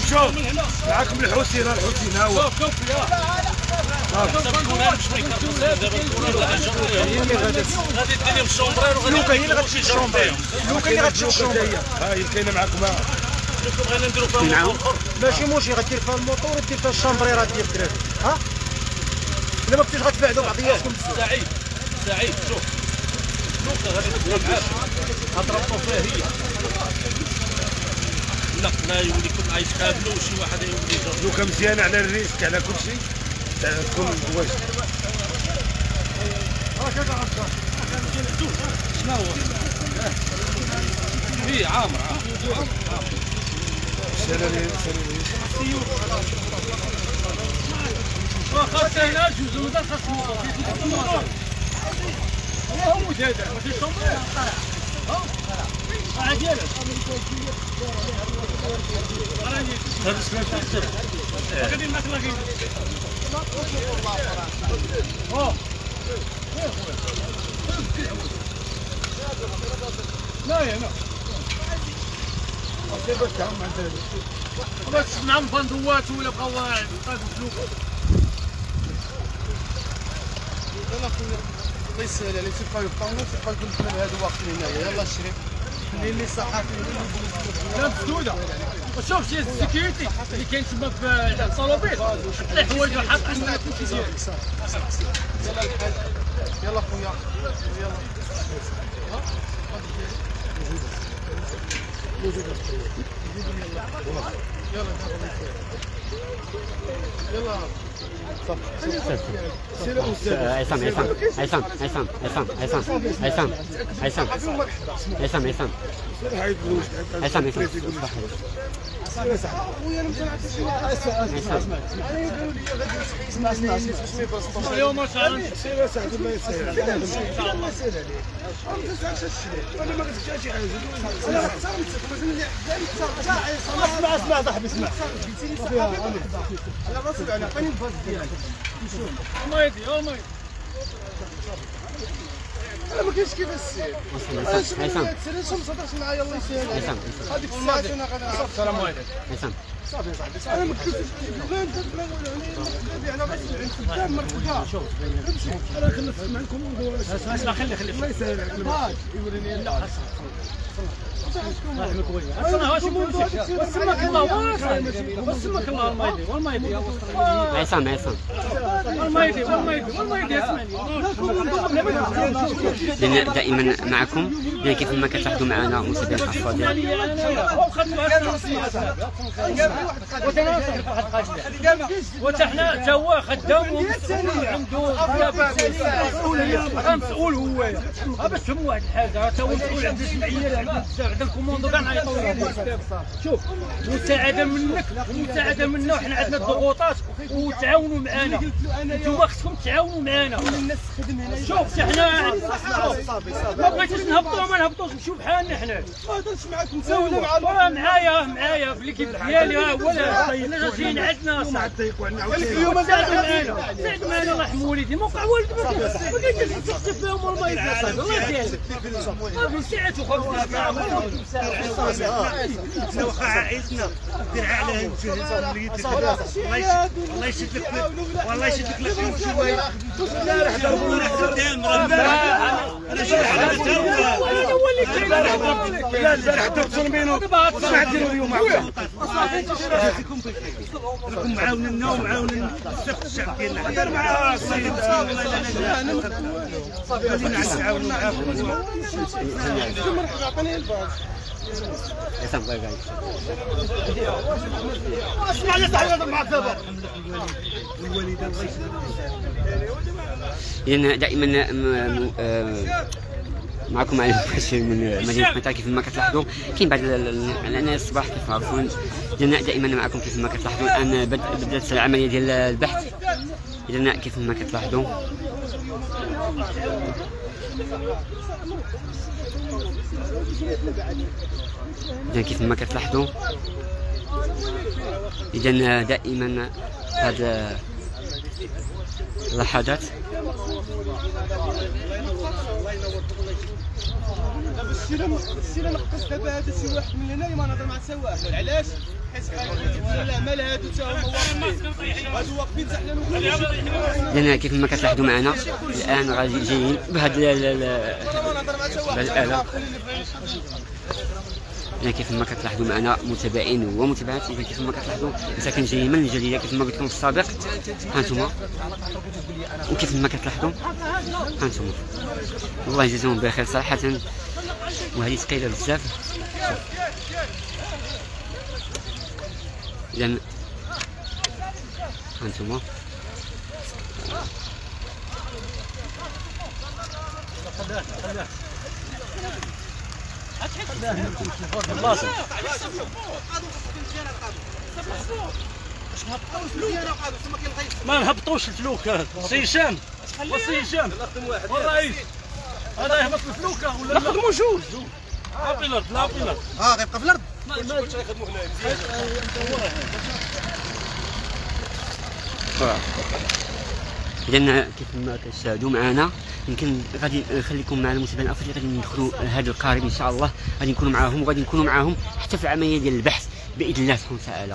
شوف معاكم الحوسي راه الحوسي ها هو شوف شوف يا غادي دير الشومبرير لوكا هي اللي غتمشي الشومبرير لوكا اللي غتمشي الشومبرير ها هي كاينه معاكم ها بغينا نديرو فيها الموتور ماشي موشي غدير فيها الموتور ودير فيها الشامبريرات ديال الدراري ها الا ما كنتيش غتبعدوا بعضياتكم سعيد سعيد شوف لوكا غادي تبقى معاك غتربطوا فيها هي لا ما يولي كل عايش قابلو وشي واحد يولي يضرب لوكا مزيانه على الريسك على كل شيء تكون واجد شنو هو؟ هي عامر عامر سيري سيري خاصة هنا جوج ولا خاص الموتور هو مجهد ماشي شومبرير ها ديالك هذا سمعت تحسب غادي نخلق اه لا يا لا بس معهم بندوات ولا بقاو بقاو فلوس الله يسهل عليك تبقى يبطلوا تبقى يقول لك هذا الوقت هنايا يلاه شري خلي لي صحافي لا مسدوده وشوف شي السكيورتي اللي كاين تما في الطوموبيل الحوايج حاط عندنا كل شيء يلا الحاج يلا خويا يلا يلا عصام عصام عصام عصام عصام عصام عصام عصام عصام عصام عصام اسمع اسمع اسمع اليوم ان شاء الله سير اسعد الله يسهل عليك ان شاء الله سير عليك انا ما قلتش شي حاجه انا اسمع اسمع صاحبي اسمع على راسي انا عطيني الباص ديالك ما يدي ما يدي انا ما كاينش كيفاش السير عصام عصام ما صدقش معايا الله يسهل عليك عصام هذيك الساعه انا غادي السلام عليكم عصام صافي صاحبي انا ما كنتش لا انت لا ولا انا بس قدام مرتبه امشي انا خلصت معكم اسمع خلي خلي الله يسهل عليك يوريني لا رحمك وجهك انا هاشم وسمك الله وسمك الله المايدي والمايدي عصام عصام والمايدي والمايدي والمايدي اسمعني لأن دائما معكم لأن كيف ما كتلاحظوا معنا مسابقة الخاصة وتحنا تا هو خدام ومسؤول عنده مسؤول هو باش تفهم واحد الحاجه تا هو مسؤول عند الجمعيه عند الكوموندو كاع نعيطوا له شوف مساعده منك ومساعده منا وحنا عندنا الضغوطات وتعاونوا معنا انتوما خصكم تعاونوا معنا شوف حنا ما بغيتوش نهبطوا ما نهبطوش نمشيو بحالنا حنا ما هضرتش معاكم ساوينا مع راه معايا معايا في ليكيب ديالي ها هو حنا جايين عندنا صاحبي اليوم ساعد معنا ساعد معنا الله يرحم والدي موقع والدي ما كاينش تحسب فيهم والله يسعدك الله يسعدك ما في ساعات وخمس ساعات وقع عائلتنا دير عليها الله يشد لك والله يشد لك لك شويه لا راح ضربونا قدام انا شي حاجه انا هو اللي كاين لا البارح درتو بينو ما ديروا اليوم راكم معاوننا ومعاونين بزاف الشعب ديالنا دار مع السيد صافي غادي نعاونوا معاكم عطيني الباص عصام باي باي اسمع لي صاحبي مع الدابا والوالده الله يسلمك لأن دائما معكم مع المباشر من مدينة مطار كيف ما كتلاحظوا كاين بعض الناس الصباح كيف عارفون لأن دائما معكم كيف ما كتلاحظوا الآن بدأت العملية ديال البحث لأن كيف ما كتلاحظوا إذا كيف ما كتلاحظوا إذا دائما هذا اللحظات دابا السيره السيره نقص دابا هذا شي واحد من هنا ما نهضر مع حتى واحد علاش لان كيف ما كتلاحظوا معنا الان غادي جايين بهاد الاله. يعني كيف ما كتلاحظوا معنا متابعين ومتابعات، اذا كيف ما كتلاحظوا مساكن جايين من الجليله كيف ما قلت لكم في السابق. ها انتم وكيف ما كتلاحظوا ها انتم الله يجزيهم بخير صراحه، وهذه ثقيله بزاف. اذا ها انتم ما نهبطوش الفلوكه. سي هشام سي هشام والرئيس هذا يهبط الفلوكه ولا نخدموا جوج لا في الارض لا في الارض. اه غيبقى في الارض. كلشي غيخدموا هنايا. اذا كيف ما كتشاهدوا معنا يمكن غادي نخليكم مع المتابعين الافريقيين، غادي ندخلوا هذا القارب ان شاء الله، غادي نكونوا معاهم وغادي نكونوا معاهم حتى في العمليه ديال البحث باذن الله سبحانه وتعالى.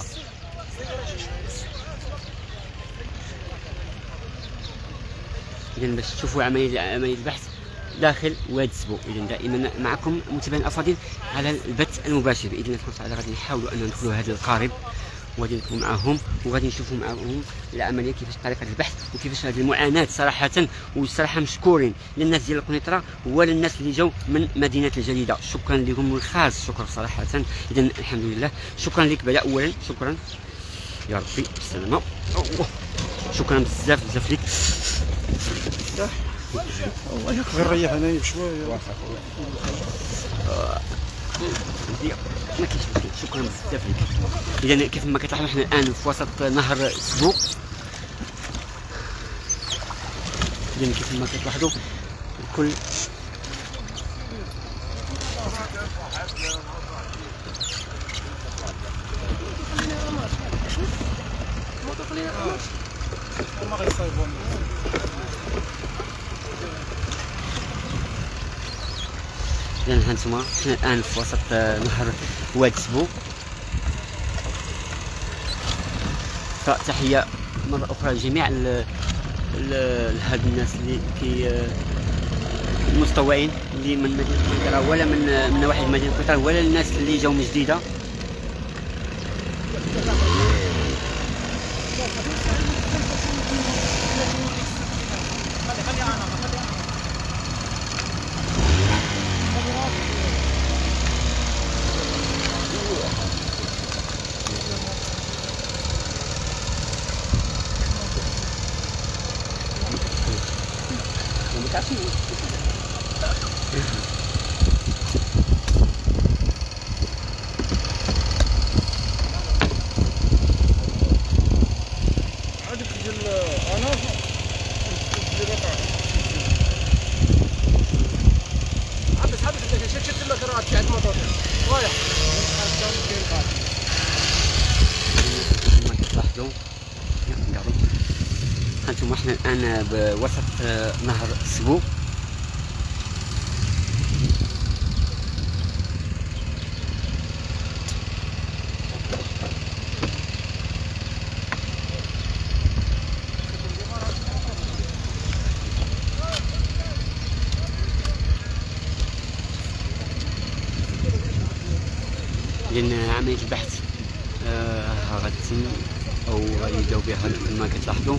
اذا باش تشوفوا عمليه عمليه البحث داخل واد سبو، اذا دائما معكم متابعين الافاضل على البث المباشر باذن الله سبحانه وتعالى. غادي نحاولوا ان ندخلوا هذا القارب وغادي نكونوا معاهم وغادي نشوفوا معاهم العمليه كيفاش طريقه البحث وكيفاش هذه المعاناه صراحه. والصراحه مشكورين للناس ديال القنيطره وللناس اللي جاوا من مدينه الجليده، شكرا لكم الخاص شكر صراحه. اذا الحمد لله شكرا لك بلا اولا، شكرا يا ربي بالسلامه، شكرا بزاف بزاف لك. والله غير ريح هنايا بشويه. ما كاينش مشكل، شكرا بزاف لك. اذا كيف ما كتلاحظوا حنا الان في وسط نهر سبو. اذا كيف ما كتلاحظوا الكل ما غيصايبون. اذا هانتوما حنا الان في وسط نهر واد سبو. فتحيه مره اخرى لجميع هاد الناس اللي كي المستوعين اللي من مدينه القنيطره ولا من من نواحي مدينه القنيطره ولا الناس اللي جاوا من جديده. هانتوما حنا الان بوسط نهر سبو. لان عمليه البحث آه غتتم او غيبداو بها كما كتلاحظوا.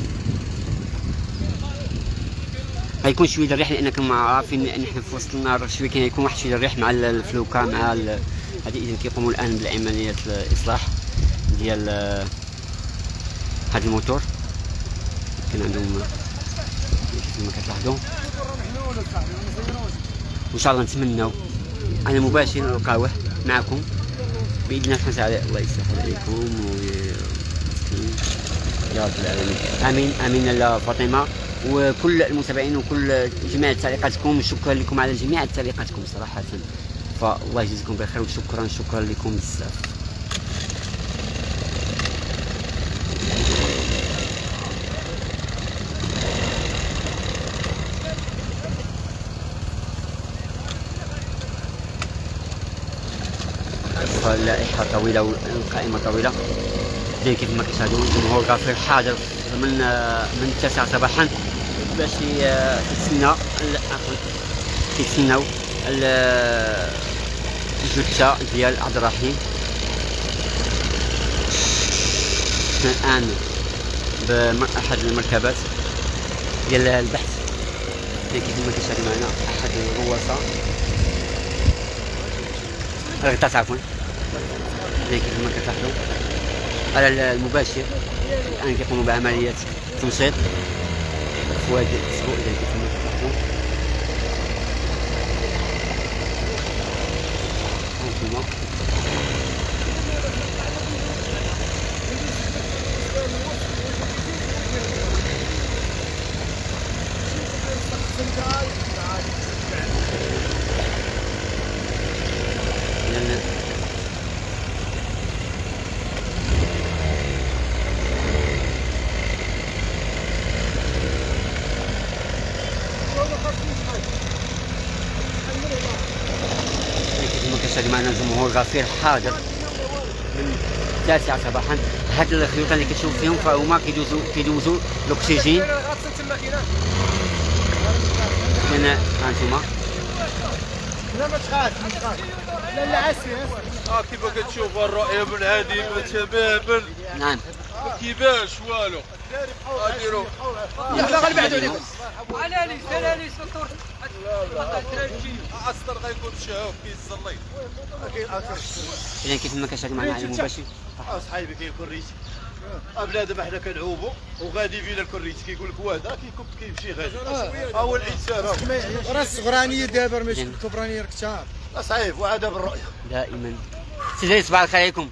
غيكون شويه الريح لان كما عارفين ان حنا في وسط النهر شويه كيكون واحد شويه الريح مع الفلوكه مع هذه. اذا كيقوموا الان بالعمليه الاصلاح ديال هذا الموتور. كان عندهم كما كتلاحظوا وان شاء الله نتمناو انا مباشر نلقاوه معكم باذن الله سبحانه وتعالى. الله يسهل عليكم يا رب العالمين. امين امين لاله فاطمه وكل المتابعين وكل جميع تعليقاتكم. شكرا لكم على جميع تعليقاتكم صراحه، فالله يجزيكم بخير وشكرا شكرا لكم بزاف. فاللائحه طويله والقائمه طويله. زي كيف ما كتشاهدوا الجمهور غافر حاضر من من التاسعة صباحا باش يتسنى كيتسناو الجثه ديال عبد الرحيم. الان بأحد المركبات ديال البحث زي كيف ما كتشاهدوا معنا احد الغواصه الغطاس عفوا زي كيف ما كتلاحظوا على المباشر. الان كيقوموا بعمليه تمشيط في وادي السبوع زي كيف ما كتلاحظوا. هانتوما كيف معنا الجمهور غفير حاضر من التاسعة صباحا. هاد الخيوط اللي كتشوف فيهم فهما كيدوزو كيدوزو الاكسجين. هنا هانتوما لا ما تخاف ما تخاف لا لا عسير. اه كيف كتشوف الرؤية من هذه تماما. نعم كيفاش والو اديروا يلا غنبعدوا عليكم. على لي سلا لي سطور عصر غيكون شهوف كيصلي. اذا كيف ما كتشاهدوا معنا على المباشر اصحابي كاين كوريت بنادم احنا كنعوبوا وغادي فينا الكوريت كيقول لك وهذا كيكب كيمشي غادي. ها هو الانسان راه الصغرانيه دابا ماشي الكبرانيه كثار. صعيب وعاد بالرؤيه دائما. سيدي صباح الخير عليكم.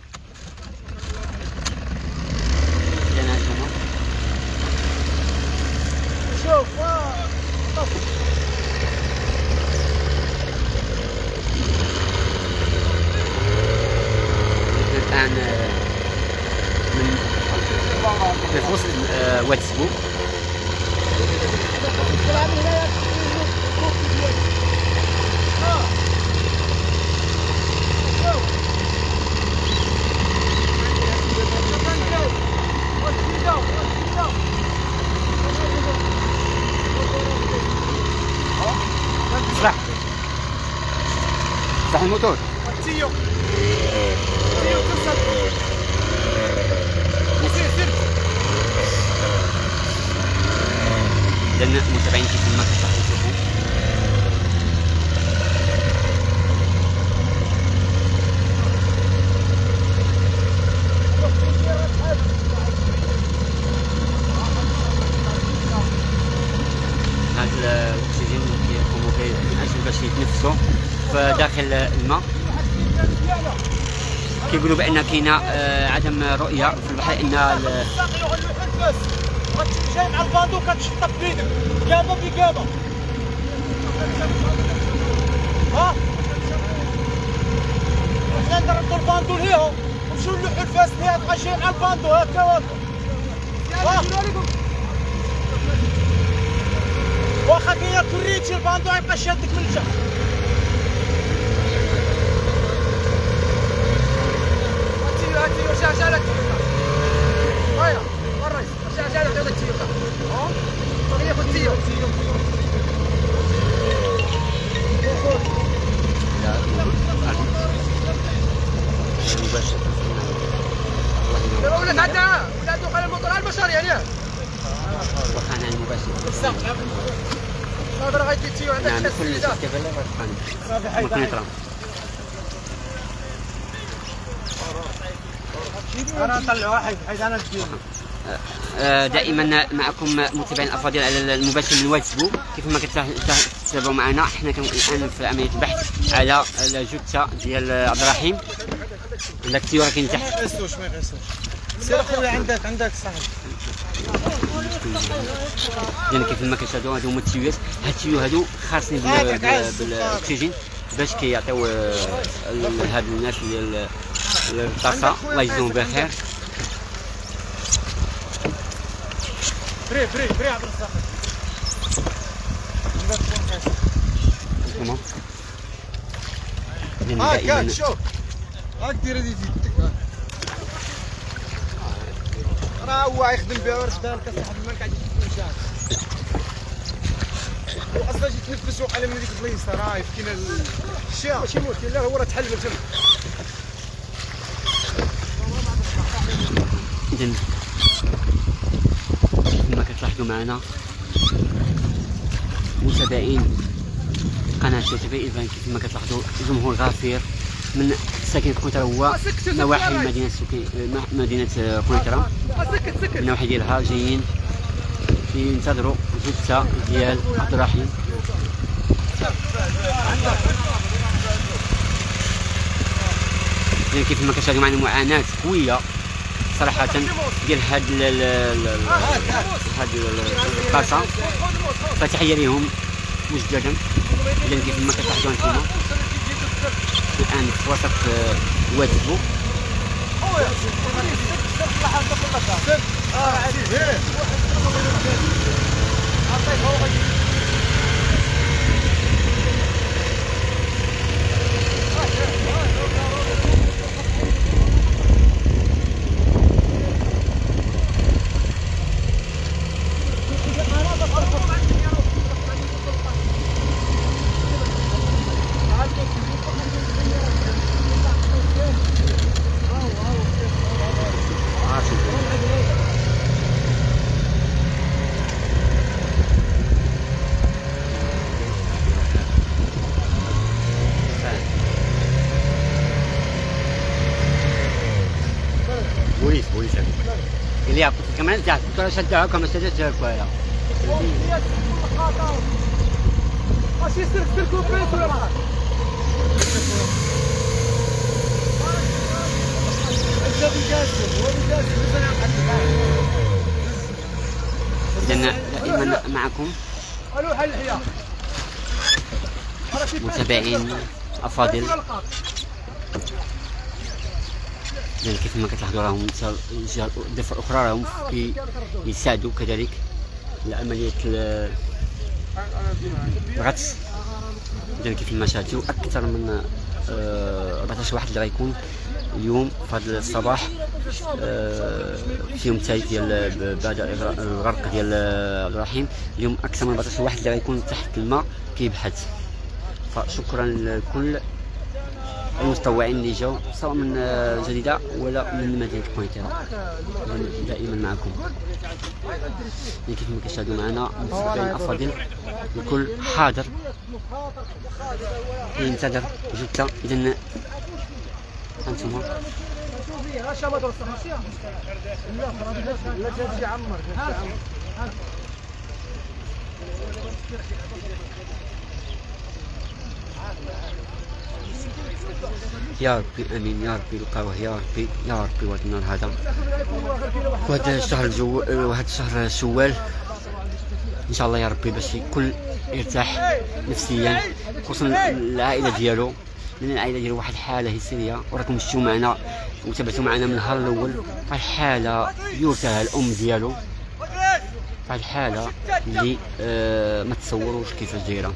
شوف الآن من في وسط وادي السبوع. صح صح الموتور تيو تيو كسر سير سير. لأن المتابعين كيف ما كتشوفوا هذا الأكسجين كيقوموا به من أجل باش يتنفسوا في داخل الماء. كيقولوا بأن كاينة عدم رؤية في البحر. أن جاي مع الباندو كتشطب بيدك قامه بقامه. ها حنا نضربوا الباندو ليهم ونمشيو نلوحوا الفاس ليها تبقى جاي مع الباندو هكا هكا. واخا كاين كريتي الباندو يبقى شادك من الجهه. هاتي هاتي شاشه لك هيا الرئيس شاشه لك هذا التيو ها طريقه التيو ولات عندنا ولات دخل الموتور على البشر يعني وقعنا المباشر. هذا غادي تيو عندك نعم كل شيء كيف لا صافي حيد انا نطلع واحد حيت انا ندير. دائما معكم متابعين الافاضل على المباشر من وادي السبوع. كيف ما كتتابعوا معنا حنا كنكون الان في عمليه البحث على الجثه ديال عبد الرحيم. عندك التيو راه كاين تحت. ما يغسلوش ما يغسلوش. سير خويا عندك عندك صاحب. يعني كيف ما كتشاهدوا هادو هما التيوات. هاد التيو هادو خاصين بالاكسجين باش كيعطيو هاد الناس ديال الطاسه الله يجزيهم بخير. بري بري بري عبد الرزاق. هانتوما ها كاك شوف هاك دير هذه زيدتك راه هو يخدم بها ورسبان كصاحب المال قاعد يتنفس واصلا جيت تنفس وقال من ديك البلايصه راه يفكينا الشيء ماشي مشكل لا هو راه تحل من تما. إذن كما كتلاحظوا معنا متابعين قناة تي في إذن كما كتلاحظوا جمهور غفير من ساكنة كونيترا هو نواحي مدينة سكي... مدينة كونيترا من النواحي ديالها جايين ينتظروا جثة ديال عبد الرحيم. إذن كيف ما كتشاهدوا معنا معاناة قوية صراحة ديال هاد هاد البلاصة، فتحية ليهم مجددا. إذا كيف ما كتلاحظوا انتم الآن في وسط وادي البو. بوليس بوليس اللي يعطيك كمان تاع الدكتوره شدها كما شدت الكوالا واش يسرق سرقوا بيت ولا لا؟ إذن دائما معكم متابعين أفاضل. لأن كيف ما كتلاحظوا راهم الجهات الضفة الأخرى راهم يساعدوا كذلك لعملية الغطس. إذا كيف ما شاهدتوا أكثر من أربعطاش واحد اللي غيكون اليوم في هذا الصباح في يوم الثالث ديال بعد الغرق ديال عبد الرحيم. اليوم أكثر من أربعطاش واحد اللي غيكون تحت الماء كيبحث. فشكرا لكل المتطوعين اللي جاوا سواء من جديدة ولا من مدينة كونيترا. دائما معكم كيف ما كتشاهدوا معنا متابعين أفاضل. الكل حاضر ينتظر جثة. إذن أنتم يا ربي امين يا ربي القوه يا ربي يا ربي وهذا النهار هذا وهذا الشهر الجو وهذا الشهر شوال ان شاء الله يا ربي باش الكل يرتاح نفسيا خصوصا العائله ديالو، لان العائله ديالو واحد الحاله هستيريه وراكم شفتوا معنا وتابعتوا معنا من النهار الاول. واحد الحاله يرثاها الام ديالو، واحد الحاله اللي آه ما تصوروش كيفاش دايره.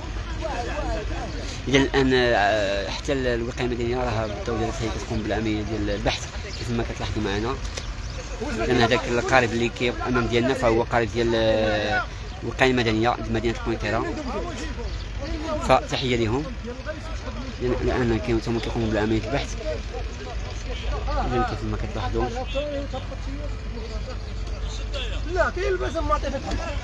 اذا الان حتى الوقايه المدنيه راه بداو دابا كتقوم بالعمليه ديال البحث كيف ما كتلاحظوا معنا. لان هذاك القارب اللي كيبقى امام ديالنا فهو قارب ديال الوقايه المدنيه ديال مدينه كونيترا، فتحيه لهم. الان كانوا كيقوموا بعمليه البحث. اذا كيف ما كتلاحظوا لا كيلبس المعطيفه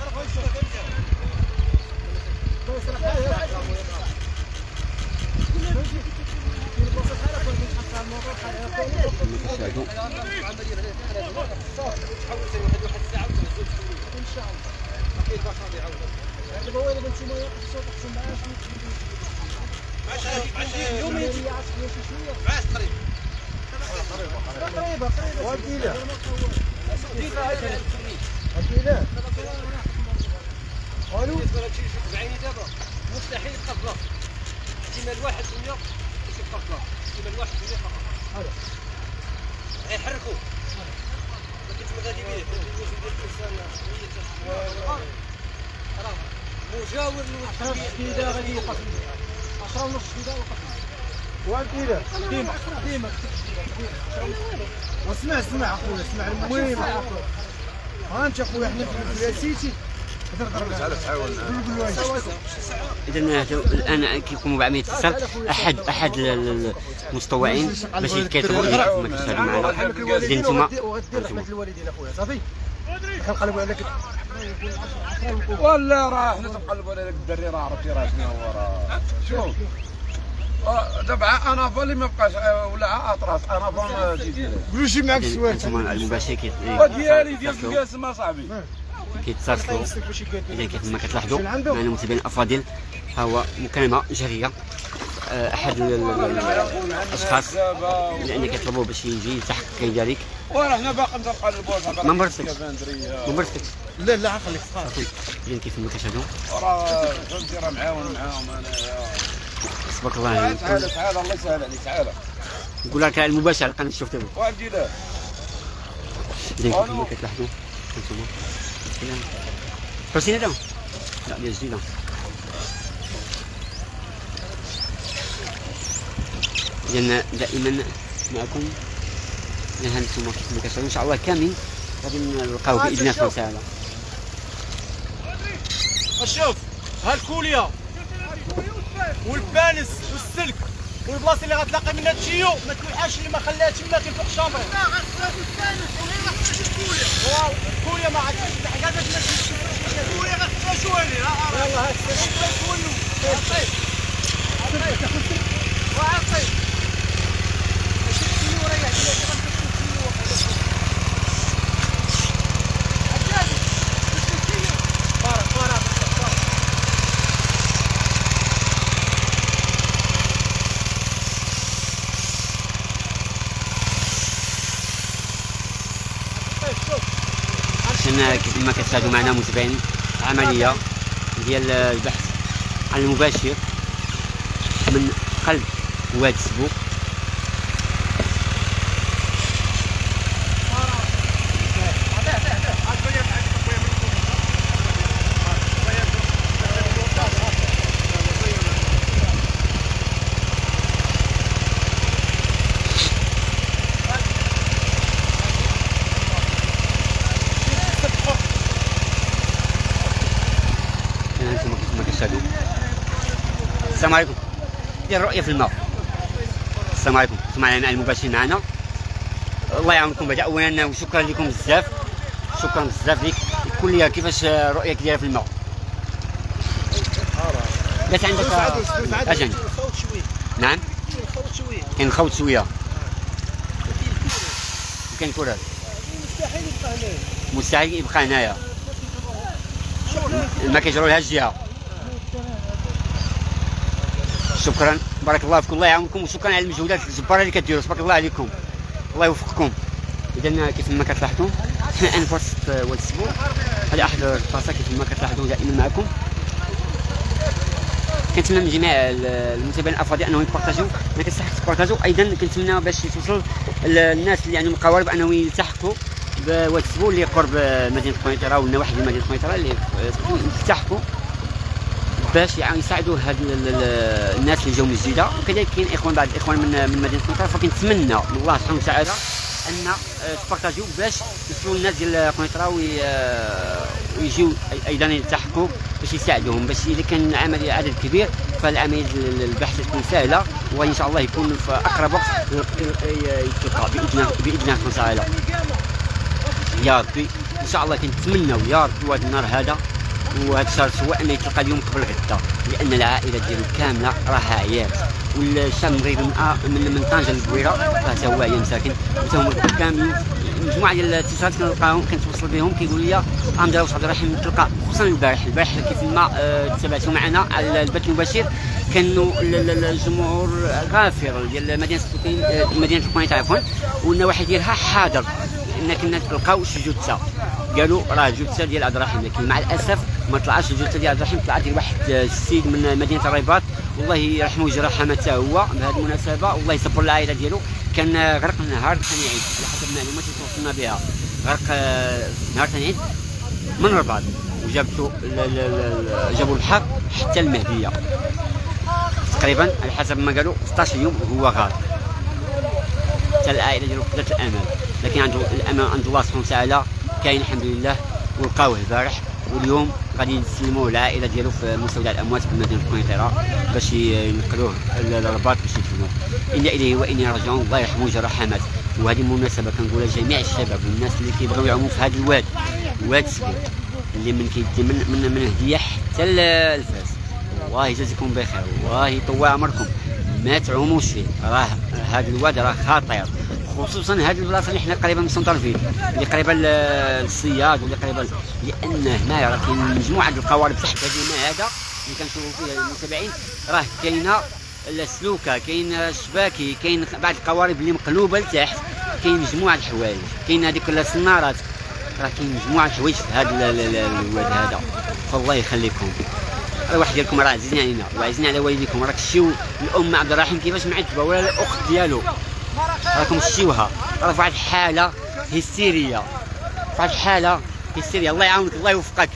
مستحيل يبقى في بلاصه. احتمال واحد في المية باش يبقى في بلاصه، احتمال واحد في المية فقط. غيحركوا ما كنتش غادي بيه الوجه ديال الانسان راه مجاور للوجه ديال غادي يوقف عشرة ونص كذا وقف وكذا ديما ديما واسمع اسمع اخويا اسمع المهم ها انت اخويا حنا في سيتي اذا الان كيقوموا بعمليه الفصل احد احد المتطوعين باش يتكاتبوا كما كتشاهدوا معنا. اذا نتوما الوالدين اخويا صافي كنقلبوا عليك ولا راه حنا تنقلبوا على الدري راه عرفتي راه شنو هو راه شوف دابا انا فالي ما بقاش ولا اطراس انا فما جيت قولوا شي معاك السؤال نتوما المباشر ديالي ديال القاسم اصاحبي كيتصلوا. اذا كيف ما كتلاحظوا معنا المتابعين الافاضل ها هو مكالمه جاريه احد الاشخاص لان كيطلبوا باش يجي يلتحق كذلك. وراه حنا باقي نقلبوا ما مرتكش ما مرتكش لا لا خليك صافي. اذا كيف ما كتشاهدوا راه فهمتي راه معاون معاهم انايا. تبارك الله. تعال تعال الله يسهل عليك تعال نقول لك المباشر على القناه شفتوا وعندي لا. اذا كيف ما كتلاحظوا انتم حسين هذا لا ديال جديده. إذن دائما معكم إذا هانتوما كيف ما كتشاهدوا إن شاء الله كامل غادي نلقاو بإذن الله سبحانه وتعالى. شوف ها الكوليا والبانس والسلك والبلاصه اللي غتلاقي منها التيو ما تلوحاش اللي ما خلاها تما كاين فوق الشامبر. لا غتخاف البانس وغير ما تخافش الكوليا. واو الكوليا ما عادش حكا باش ما الكوليا غتخاف شويه. يلاه هاك السلك كله عطيك عطيك وعطيك كيف ما كتشاهدوا معنا متابعين عمليه ديال البحث عن المباشر من قلب واد السبوق. السلام عليكم. ديال الرؤيه في الماء. السلام عليكم. معنا مع المباشر معنا. الله يعاونكم بعدا. اولا وشكرا لكم بزاف. شكرا بزاف ليك. قول لي كيفاش رؤيك ديالها في الماء؟ بس عندك اجل. نعم. كاين الخوت شويه. كاين كرات. مستحيل يبقى هنايا. مستحيل يبقى هنايا. ما كيجروا لها الجهه. شكرا بارك الله فيكم. الله يعاونكم وشكرا على المجهودات الجباره اللي كديروا. تبارك الله عليكم. الله يوفقكم. اذا كيف ما كتلاحظوا الان في وسط واد السبوع. هذه احد البلاصات كيف ما كتلاحظوا دائما معكم. كنتمنى من جميع المتابعين الافاضل انهم يبارطاجيو. ما كتستحق تبارطاجيو. ايضا كنتمنى باش توصل الناس اللي عندهم القوارب انهم يلتحقوا بواد السبوع اللي قرب مدينه قنيطره والنواحي ديال مدينه قنيطره اللي يلتحقوا باش يعني يساعدوا هاد الناس اللي جاوا من الجديده. وكذلك كاين اخوان بعض الاخوان من من مدينه قنيطره. فكنتمنى من الله سبحانه وتعالى ان تبارطاجيو باش يوصلوا الناس ديال قنيطره ويجيو ايضا يلتحقوا باش يساعدوهم. باش اذا كان عمل عدد كبير فالعمليه البحث تكون سهله وان شاء الله يكون في اقرب وقت يتلقى باذن باذن الله سبحانه وتعالى. يا ربي ان شاء الله كنتمناو يا ربي هذا النهار هذا وهذا الشهر سواء انه يتلقى اليوم قبل غدا لان العائله ديالو كامله راها عيات والشام المغربي من من طنجه للبويره فحتى هو عيا مساكن حتى هما كاملين. مجموعه ديال الاتصالات كنلقاهم كنتوصل بهم كيقولوا لي عم داوش عبد الرحيم تلقى خصوصا البارح البارح كيف ما أه تابعتوا معنا على البث المباشر كانوا الجمهور غافر ديال مدينه مدينه القنيطره عفوا والنواحي ديالها حاضر لان كنا تلقاو شي جثه قالوا راه جثه ديال عبد الرحيم لكن مع الاسف ما طلعش الجثه ديال عبد الرحيم طلعت واحد السيد من مدينه الرباط الله يرحمه ويجرى رحمه حتى هو بهذه المناسبه والله يصبر العائله ديالو. كان غرق نهار ثاني عيد على حسب المعلومات اللي توصلنا بها غرق نهار ثاني عيد من الرباط وجابتو جابوا البحر حتى المهديه. تقريبا على حسب ما قالوا ستة عشر يوم هو غارق. حتى العائله ديالو فقدت الامل، لكن عنده الامل عند الله سبحانه وتعالى كاين الحمد لله، ولقاوه البارح. واليوم غادي نسلموه العائله ديالو في مستودع الاموات بمدينه قنيطره باش ينقلوه للرباط باش يدفنوه. انا اليه وانا راجعون، الله يرحمه جرى رحمات. وهذه المناسبه كنقولها لجميع الشباب والناس اللي كيبغيو يعوموا في هذا الواد، واد سبوع اللي من كيدي من من, من هديه حتى الفاس. الله يجازيكم بخير، الله يطول عمركم، ما تعوموش فيه. راه هذا الواد راه خطير، خصوصا هذه البلاصه اللي حنا قريبه من سونتر فيل، اللي قريبه للصياد واللي قريبه، لان هنايا راه كاين مجموعه القوارب تحت هذا الماء هذا اللي كنشوفوا فيه المتابعين. راه كاينه السلوكه، كاين الشباكي، كاين بعض القوارب اللي مقلوبه لتحت، كاين مجموعه الحوايج، كاين هذيك الصنارات، راه كاين مجموعه الحوايج في هذا الواد هذا. فالله يخليكم، راه واحد ديالكم راه عزيزين علينا وعزيزين على والديكم. راك شتيو الام عبد الرحيم كيفاش معذبه، ولا الاخت ديالو راكم شتيوها، راه في واحد الحاله هستيريه، في واحد الحاله هستيريه. الله يعاونك، الله يوفقك،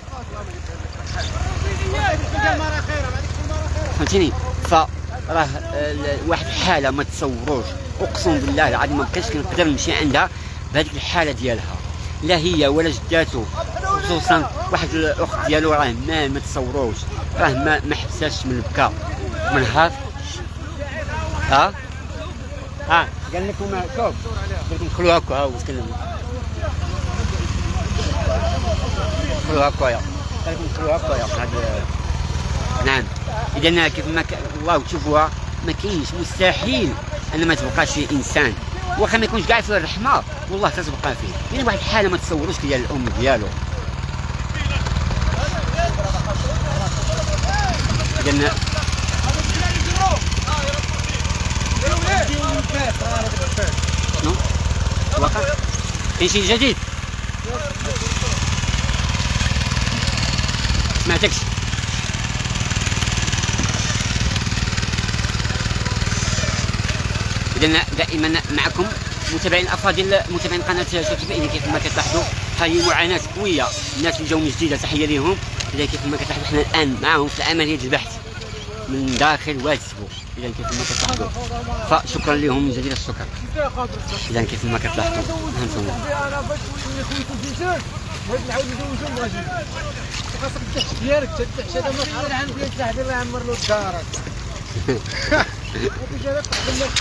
فهمتيني. فراه واحد الحاله ما تصوروش، اقسم بالله العظيم ما بقيتش كنقدر نمشي عندها بهذيك الحاله ديالها، لا هي ولا جداتو، خصوصا واحد الاخت ديالو راه ما ما تصوروش، راه ما ما حبساش من البكاء من هذا. ها ها قال لكم كوب، قلت لكم خلوها هكا، ها هو تكلم، خلوها هكا يا، قال لكم خلوها هكا يا هذا. نعم، اذا كيف ما الله تشوفوها ما كاينش، مستحيل ان ما تبقاش فيه انسان، واخا ما يكونش كاع فيه الرحمه والله تتبقى فيه. يعني واحد الحاله ما تصوروش ديال الام ديالو. اذا شنو واقع كاين شي جديد؟ سمعتكش. إذن دائما معكم متابعين الافاضل، متابعين قناه شوف بإذن كيف ما كتلاحظوا هذه معاناه قويه. الناس اللي جاو من جديده تحيه ليهم. اذا كيف ما كتلاحظوا حنا الان معهم في عمليه البحث من داخل واد سبوع. اذا كيف ما كتلاحظوا فشكرا لهم من جديد الشكر. اذا كيف ما كتلاحظوا هانتوما بغيت نعاود ندوزو المغازيل، خاصك التحت ديالك تتحت هذا ما تعرف عن بلاد تحت الله يعمر له دارك. هادي جا تقبل لك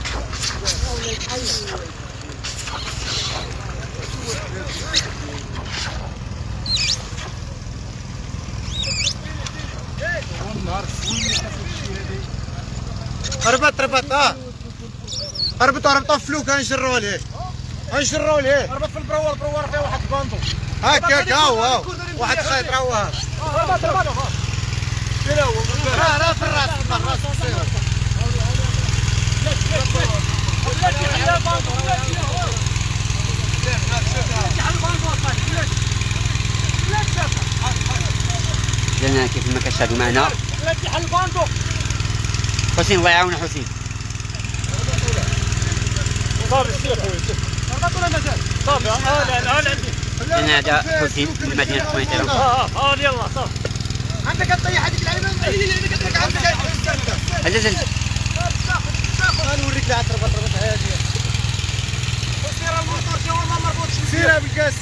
ربط ربط اه ربطوا ربطوا فلوكه نجروه ليه نجروه ليه ربط في البروار، البروار فيه واحد الباندو هكاك، هاو هاو واحد الخيط راه هو هذا. ربط ربط فين هو؟ راه راه في الراس، في الراس تصير لأن كيف ما كتشاهدوا معنا حسين، الله يعاون حسين. صافي سير خويا ربط ولا مازال؟ صافي اه لا لا عندي. لأن هذا حسين من مدينة قنيطرة. اه اه يلا صافي. عندك تطيح هذيك العلبة؟ عندك عندك هذا زين. نوريك لها تربط ربط هادي. سير الموتور تا والله مربوط. سيرها بالكاس.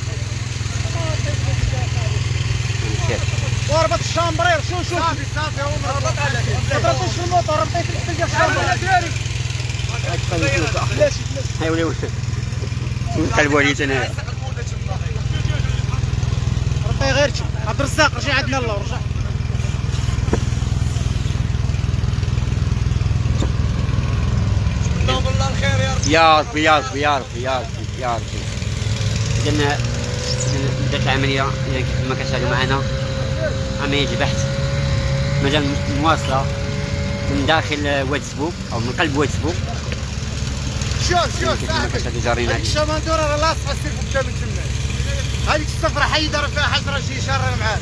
وربط الشامبرير. شوف شوف صافي صافي هو مربط عليك. ما تربطش في الموتور، ربطيه في الحبل ديال الشامبرير. بلاتي هاي وليو نقلبوا عليه تنايا. ربطيه غير تشوف. عبد الرزاق رجع عندنا الله ورجع. يا ربي يا ربي يا ربي يا ربي يا ربي. إذا بدات العملية كيف ما كتشاهدوا معنا، عملية البحث مازال مواصلة من داخل واد سبوق أو من قلب واد سبوق. شوف شوف صاحبي هذيك الشمندورة راه لاصقة السير فوق من تما. هذيك الصفرة حيدها راه فيها حجرة شي شارة معاك.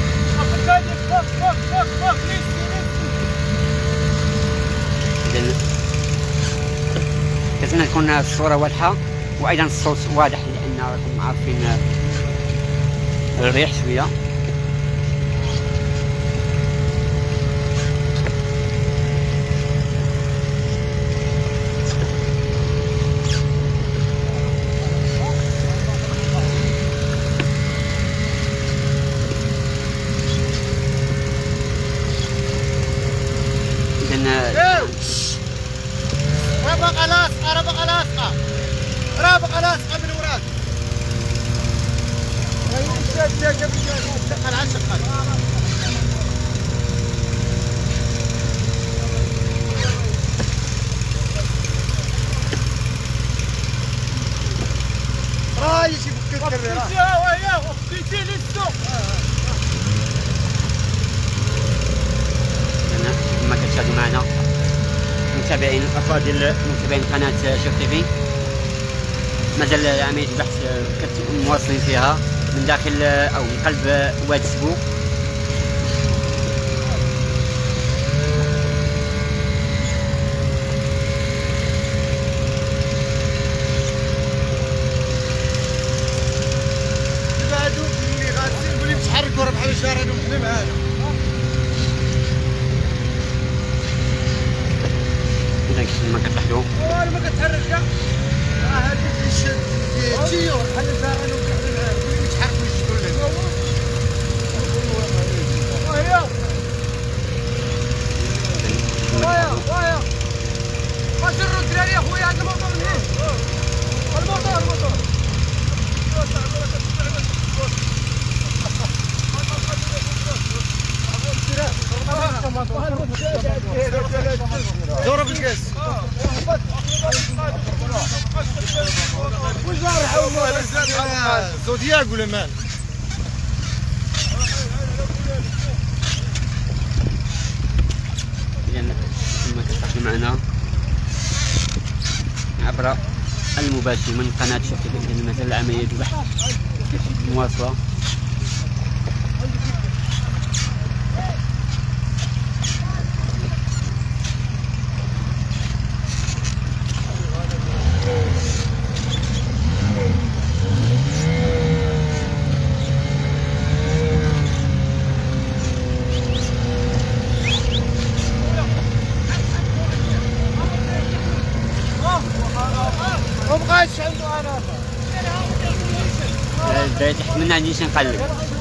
إذا كتمنى تكون الصوره واضحه وايضا الصوت واضح، لان راكم عارفين الريح شويه. رابق لاصقة رابق لاصقة رابق لاصقة من وراك. شغل على شغل. رايش يفك الكرة. وياه وفيتي للسوق. كما كتشاهدوا معنا متابعين افاضل متابعين قناه شوف تيفي، مازال عمليه البحث مواصلين فيها من داخل او من قلب وادي سبو. بعدو اللي غادي نقول لهم تحركوا راه بحال الشارع حنا معانا. كما كتلاحظوا وانا ما كتحركش راه هذيك الشد تيو بحال الشارع اللي يتحركوا يشدوا ليه. ويا ويا ويا ما جروا الدراري يا خويا هذا الموطور هنا. الموطور الموطور دورة بالقاس. واش راح زودياك ولا مان؟ إذا كما كتلاحظوا معنا عبر المباشر من قناة شوف تيفي، إذا مازال عملية البحث مواصلة. ومبقاش عنده انا البداية تحت منها عنديش نقلب.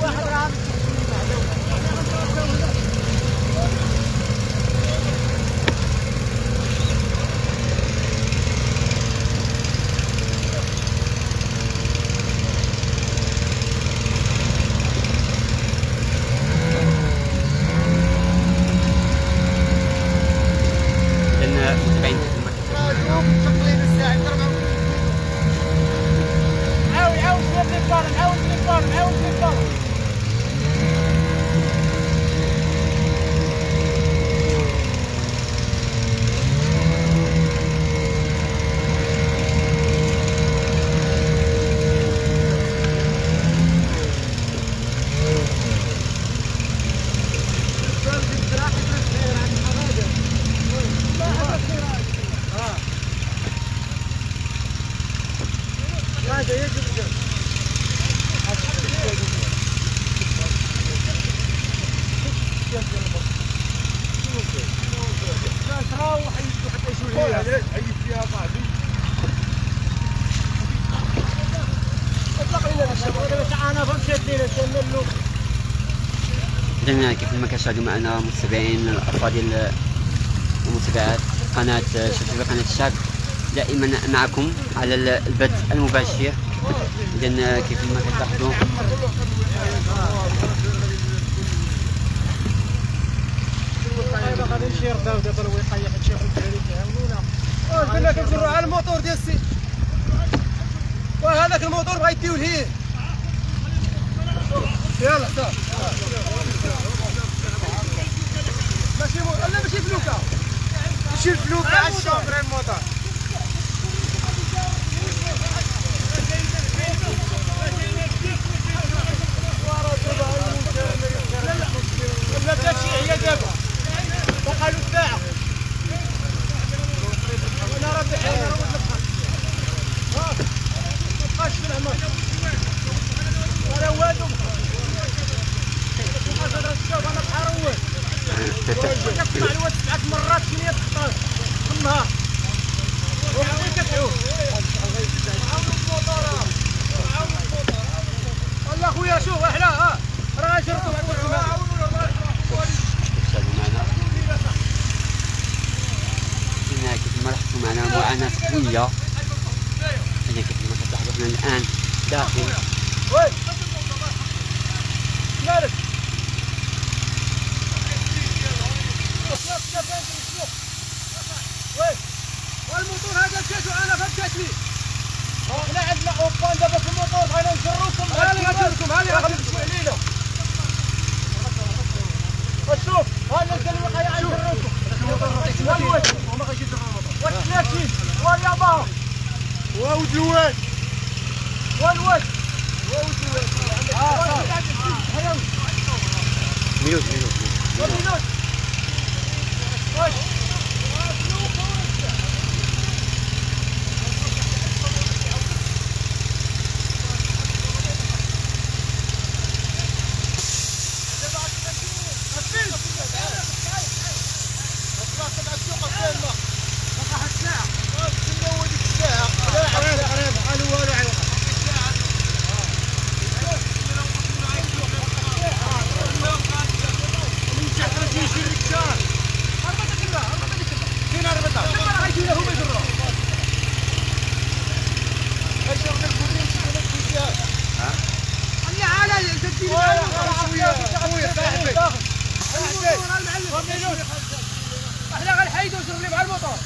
إذا كيف ما كتشاهدوا معنا متابعين الأفاضل ومتابعات قناة شوف تيفي قناة الشعب، دائما معكم على البث المباشر. إذا كيف ما كتلاحظوا غادي نمشي نرضاو دابا الوقايه حيت شافوا الدراري كيعاونونا. قلنا كنجروا على الموتور ديال السي، وهذاك الموتور بغا يديو لهيه. يلا صافي ماشي مو... لا ماشي فلوكه، ماشي الفلوكه على الشومبر الموتور. لا لا هادشي هي دابا بقى له ساعه. انا راه بحال انا راه اخويا شوف احنا ها راه غنشرفوا معكم هنا كيف ما لاحظتوا معنا معاناة قوية. هنا كيف ما كتلاحظوا حنا الآن داخل وي مالك وي والموتور هذا مشاتو انا فهمت لي حنا عندنا اوبان دابا في الموتور بغينا نجروكم هاني غنجركم هاني غنجركم علينا شوف ها نزل الوقايه غنجروكم والواد هما غيجيو الموتور والثلاثين واليابان وود الواد والواد وود الواد اه ميلوت ميلوت ميلوت واش احنا غنحيدو نشرب لي مع الموطور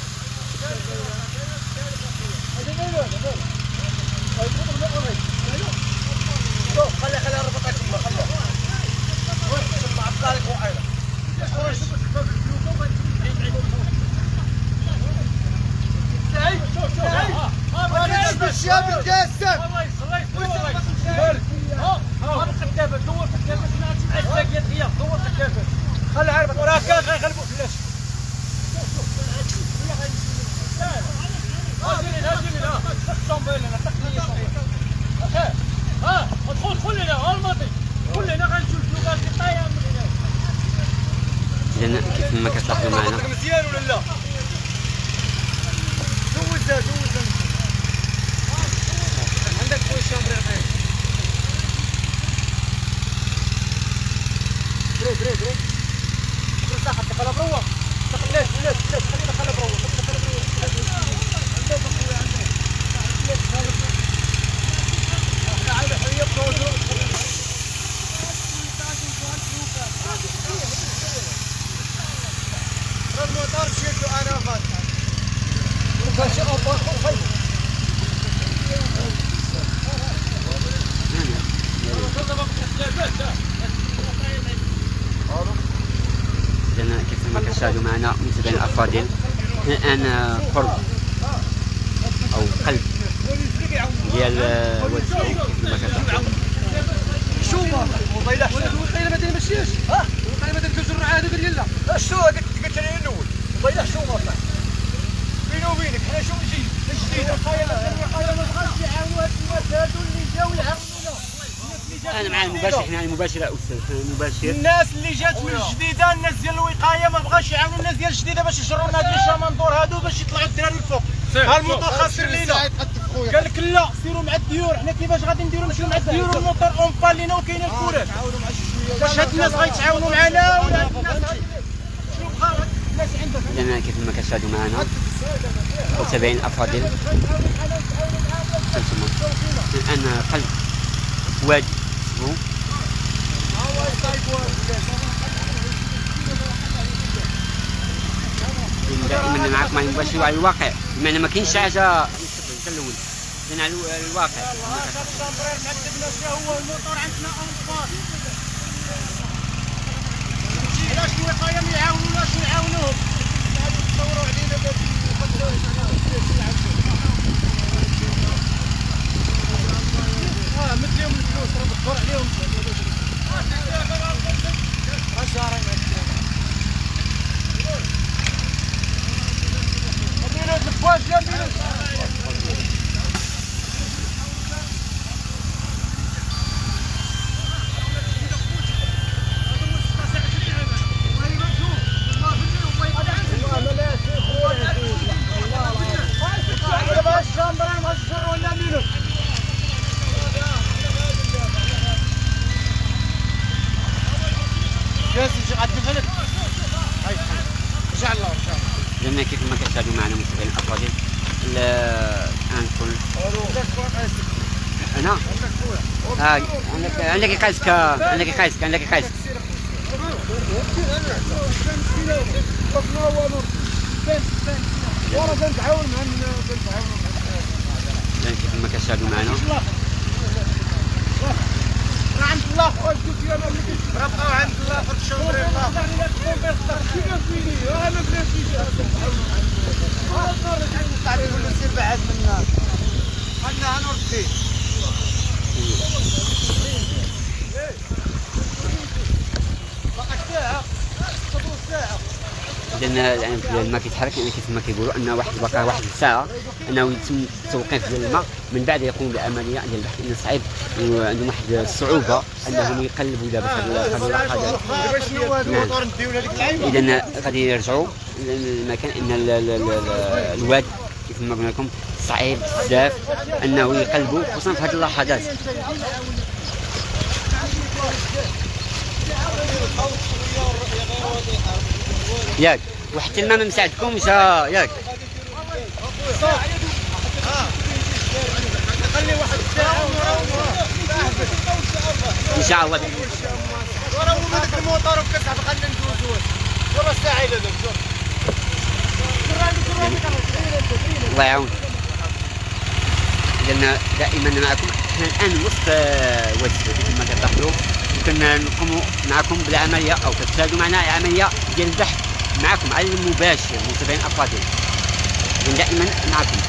خلي خلي ربطك تما خلي مع الطريق وعينك سعيد شوف شوف الشاب الكاسر ها ها الخدابه دور الخدابه عزاك يا دور الخدابه خلي عارف وراه كان غيغلبوا فلاش ها ها ادخل دخل لنا ها الماضي دخل لنا غنشوف لوكاس طايح من هنا إذا كيف ما كتلاحظوا معنا مزيان ولا لا؟ دوزها دوزها عندك خويا الشامبري عطيه دري دري دري دري صح دخلها بروه دخل ليش ليش ليش خلي دخلها بروه دخلها بروه عندك اخويا عندك ليش تعال حيا بروه الموتور شيلته انا فاتح وكاش ابا خايف إذا كيف ما كتشاهدوا معنا متابعينا الأفاضل الآن قرب أو قلب ديال واد السعيد كما كتلاحظوا. شوف والله الا الوقيله ما تمشيش ها الوقيله ما تنكسر عاد قال لي لا شنو قلت قلت لي الاول والله الا شنو والله بيني وبينك حنا شنو نجي جديده الوقايه ما بغاش يعاونوا هاد الناس هادو اللي جاو يعاونونا أنا مع المباشر حنا المباشر أستاذ حنا المباشر الناس اللي جات من الجديده الناس ديال الوقايه ما بغاش يعاونوا الناس ديال الجديده باش يشروا لنا هاد الشمندور هادو باش يطلعوا الدراري الفوق ها الموتور خاسر لينا قال لك لا سيروا مع الديور حنا كيفاش غادي نديروا نمشيو مع الديور والموتور اونفال لينا وكاين الكوراج واش هاد الناس غيتعاونوا معنا ولا هاد الناس شوف ها الناس عندك إذا كيف ما كتشاهدوا معنا متابعين الأفاضل الآن قلب وادي سبو دائما معكم على المباشر وعلى الواقع بمعنى ما كاينش حاجه كنلون لان على الواقع هو الموتور عندنا اونفال علاش الوقايه ما يعاونوناش نعاونوهم تصوروا علينا باش اه مد لهم الفلوس راه بالدور عليهم عشرة مدينة الفواج يا مدينة كتشاهدوا معنا متابعين الافاضل. الان كل انا ها عندك عندك يقاسك عندك يقاسك عندك يقاسك كيف ما كتشاهدوا معنا عند الله خويا راه بقاو عند الله في الشهور انا بلاتي تعرف ولا سير بعد منا عندنا نور الدين اذا الماء كيتحرك يعني كيف ما كيقولوا ان واحد بقى واحد الساعه انه يتم التوقيف ديال الماء من بعد يقوم بعمليه ديال البحث انه صعيب وعندهم واحد الصعوبه انهم يقلبوا دابا في هذا اذا غادي يرجعوا للمكان ان الواد كيف ما قلنا لكم صعيب بزاف انه يقلبوا خصوصا في هذه اللحظات. ياك وحتى الماء ما مساعدكمش ياك خلي واحد الساعه ان شاء الله وراه هما داك الموطور وكتعب خلينا ندوزو والله الساعه الى دابا الله يعاون. اذا دائما معكم احنا الان وسط واد كما كتلاحظوا يمكن نقوموا معكم بالعمليه او تشاهدوا معنا عمليه ديال البحث معكم على المباشر متابعين افاضل دائما معكم.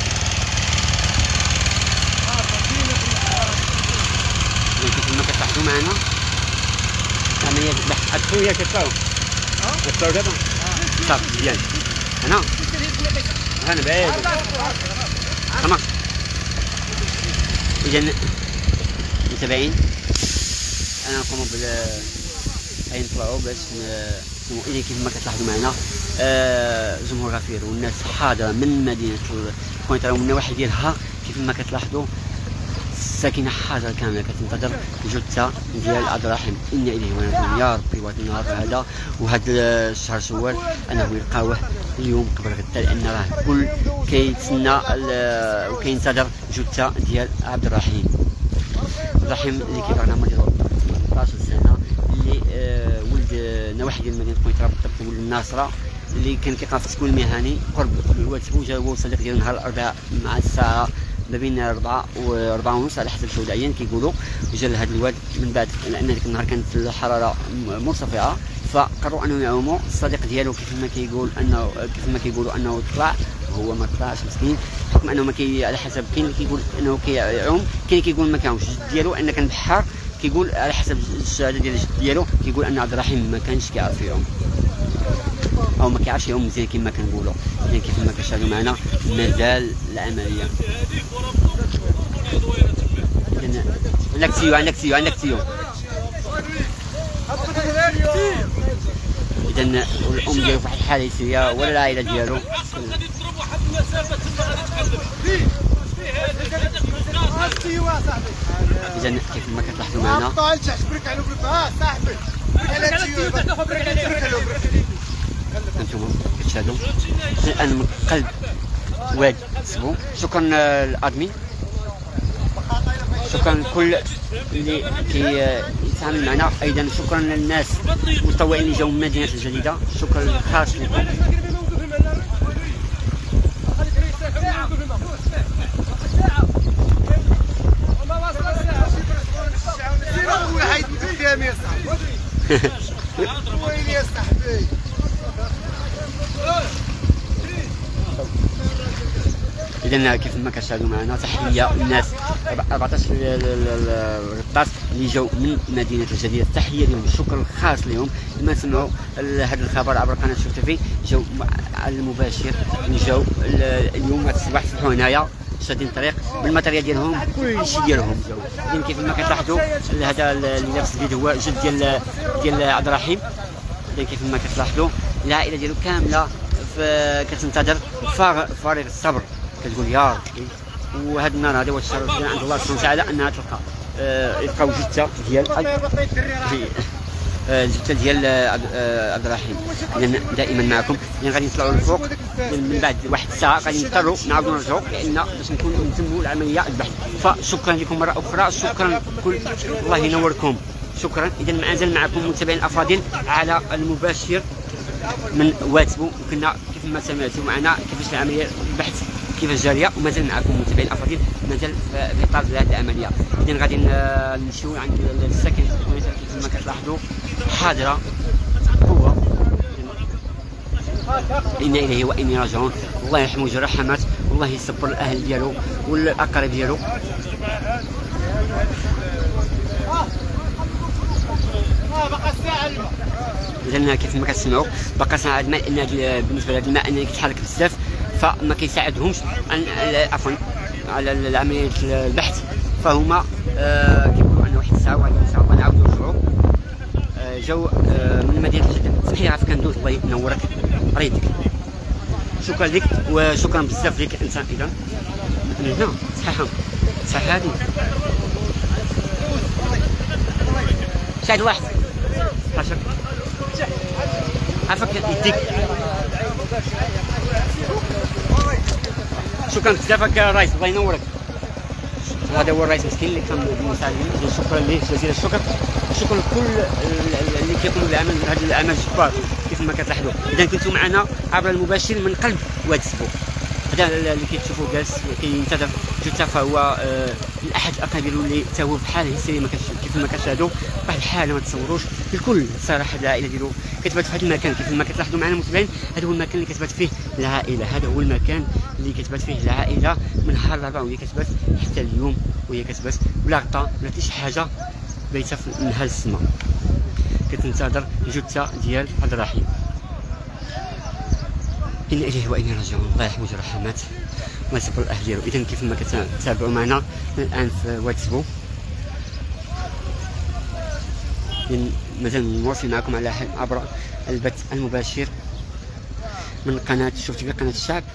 كيف ما كتلاحظوا معنا عمليه البحث الطويه كتلاحظوا كتلاحظوا دابا صافي مزيان هنا هنا بعيد تمام. اذا متابعين انا نقوم بال غنطلعوا باش اذا كيف ما كتلاحظوا معنا آه جمهور غفير والناس حاضره من مدينه كوينترا ومن النواحي ديالها كيف ما كتلاحظوا الساكنه حاضره كامله كتنتظر جثه ديال عبد الرحيم. انا اليه ونحن يا ربي واحد النهار هذا وهذا الشهر شوال انه يلقاوه اليوم قبل غدا لان راه الكل كيتسنى وكينتظر جثه ديال عبد الرحيم. عبد الرحيم اللي كيبقى عمره ديالو ثمنطاش سنه اللي آه ولد نواحي ديال مدينه كوينترا بالضبط ولد الناصره اللي كان كيقرا في التكوين المهني قرب الواتساب. جا هو صديق ديال نهار الاربعاء مع الساعه ما بين أربعة وأربعة ونص على حسب الشهود العيان كيقولوا جا لهذا الواد من بعد لان ذاك النهار كانت الحراره مرتفعه فقرروا انه يعوموا. الصديق ديالو كيف ما كيقول انه كيف ما كيقولوا انه طلع هو ما طلعش مسكين بحكم انه ما كي على حسب كاين اللي كيقول انه كيعوم كاين اللي كيقول ما كيعومش. الجد ديالو ان كان بحار كيقول على حسب الشهاده ديال الجد ديالو كيقول ان عبد الرحيم ما كانش كيعرف يعوم او ما كيعرفش يعوم مزيان كما كنقولوا. يعني كيف ما كتشاهدوا معنا مازال العمليه. عندك تيو عندك تيو عندك تيو اذا الام ديالو في واحد الحاله يسيره ولا العائله ديالو اذا كيف ما كتلاحظوا معنا انتم كتشاهدوا الان من قلب واد سبو. شكرا للادمين شكرا لكل اللي كيتعامل معنا. ايضا شكرا للناس المتطوعين اللي جاوا من مدينه الجديده شكرا خاص لكم. اذا كيف ما كتشاهدوا معنا تحيه للناس أربعطاش غطاس اللي جاوا من مدينه الجديده تحيه لهم شكر خاص لهم لما سمعوا هذا الخبر عبر قناه شوف تيفي جاوا على المباشر جاوا اليوم الصباح صبحوا هنايا شادين الطريق بالماتريال ديالهم كل شيء ديالهم جاوا. اذا كيف ما كتلاحظوا هذا اللي لابس الفيديو هو جد ديال ديال عبد الرحيم. اذا كيف ما كتلاحظوا العائله ديالو كامله كتنتظر فارغ الصبر كتقول يا ربي وهذا النهار هذا هو الشرف عند الله سبحانه وتعالى انها تلقى آه يلقاو جثه ديال الجثه ديال عبد الرحيم. اذا دائما معكم، اذا غادي نطلعوا للفوق من بعد واحد الساعه غادي نضطروا نعاودوا نرجعوا لان باش نكونوا نتموا العمليه البحث. فشكرا لكم مره اخرى، شكرا كل الله ينوركم، شكرا. اذا مازال معكم متابعين الافاضل على المباشر من واتسبو، وكنا كيف ما سمعتوا معنا كيفاش العمليه البحث كيفاش جاريه، ومازال معكم متابعين الافاضل مازال في اطار هذه العمليه. اذا غادي نمشيو عند الساكن كيف ما كتلاحظوا حاضره قوه. إنا إليه وإنا راجعون. الله يرحمه جرى رحمات، والله يصبر الأهل ديالو والأقارب ديالو. إذا كيف ما كتسمعوا باقا ساعة الماء، لأن بالنسبة لهذا الماء أنه كيتحرك بزاف فما كيساعدهمش عفوا على عملية البحث، فهما آه كيقولوا أن واحد الساعة وغادي إن شاء الله نعاودوا نرجعوا. آه جاو آه من مدينة جدة. سمحي عافاك كندوز، الله ينورك ريدك. شكرا لك وشكرا بزاف لك انت. اذا من هنا صحيحه صحيحه هذه شاهد واحد حاشاك عافاك يديك. شكرا بزاف الرئيس، الله ينورك. هذا هو الرئيس مسكين اللي كان مساعدين، شكرا ليه جزيل الشكر. شكرا لكل اللي كيقوموا بالعمل، هذا العمل جبار كيف ما كتلاحظوا. اذا كنتوا معنا عبر المباشر من قلب واتسبو، هذا اللي كتشوفوا جالس كينتظر جثه، فهو آه من احد الاقارب اللي تا هو في حاله هستيريه كيف ما كتشاهدوا، واحد الحاله ما تصوروش. الكل صراحه العائله ديالو كتبات في هذا المكان كيف ما كتلاحظوا معنا المتابعين. هذا هو المكان اللي كتبات فيه العائله، هذا هو المكان اللي كتبات فيه العائله من نهار الاربعاء وهي كتبات حتى اليوم، وهي كتبات ولا غطا ولا حتى شي حاجه بايته في نهار السما، كتنتظر الجثه ديال عبد الرحيم. إنا إليه وإنا راجعون. الله يرحمه جرى رحمات ويصبر الأهل ديالو. إذا كيف ما كتابعوا معنا الآن في واتسبو، مازال نواصل معكم على عبر البث المباشر من قناة شفت في قناة الشعب.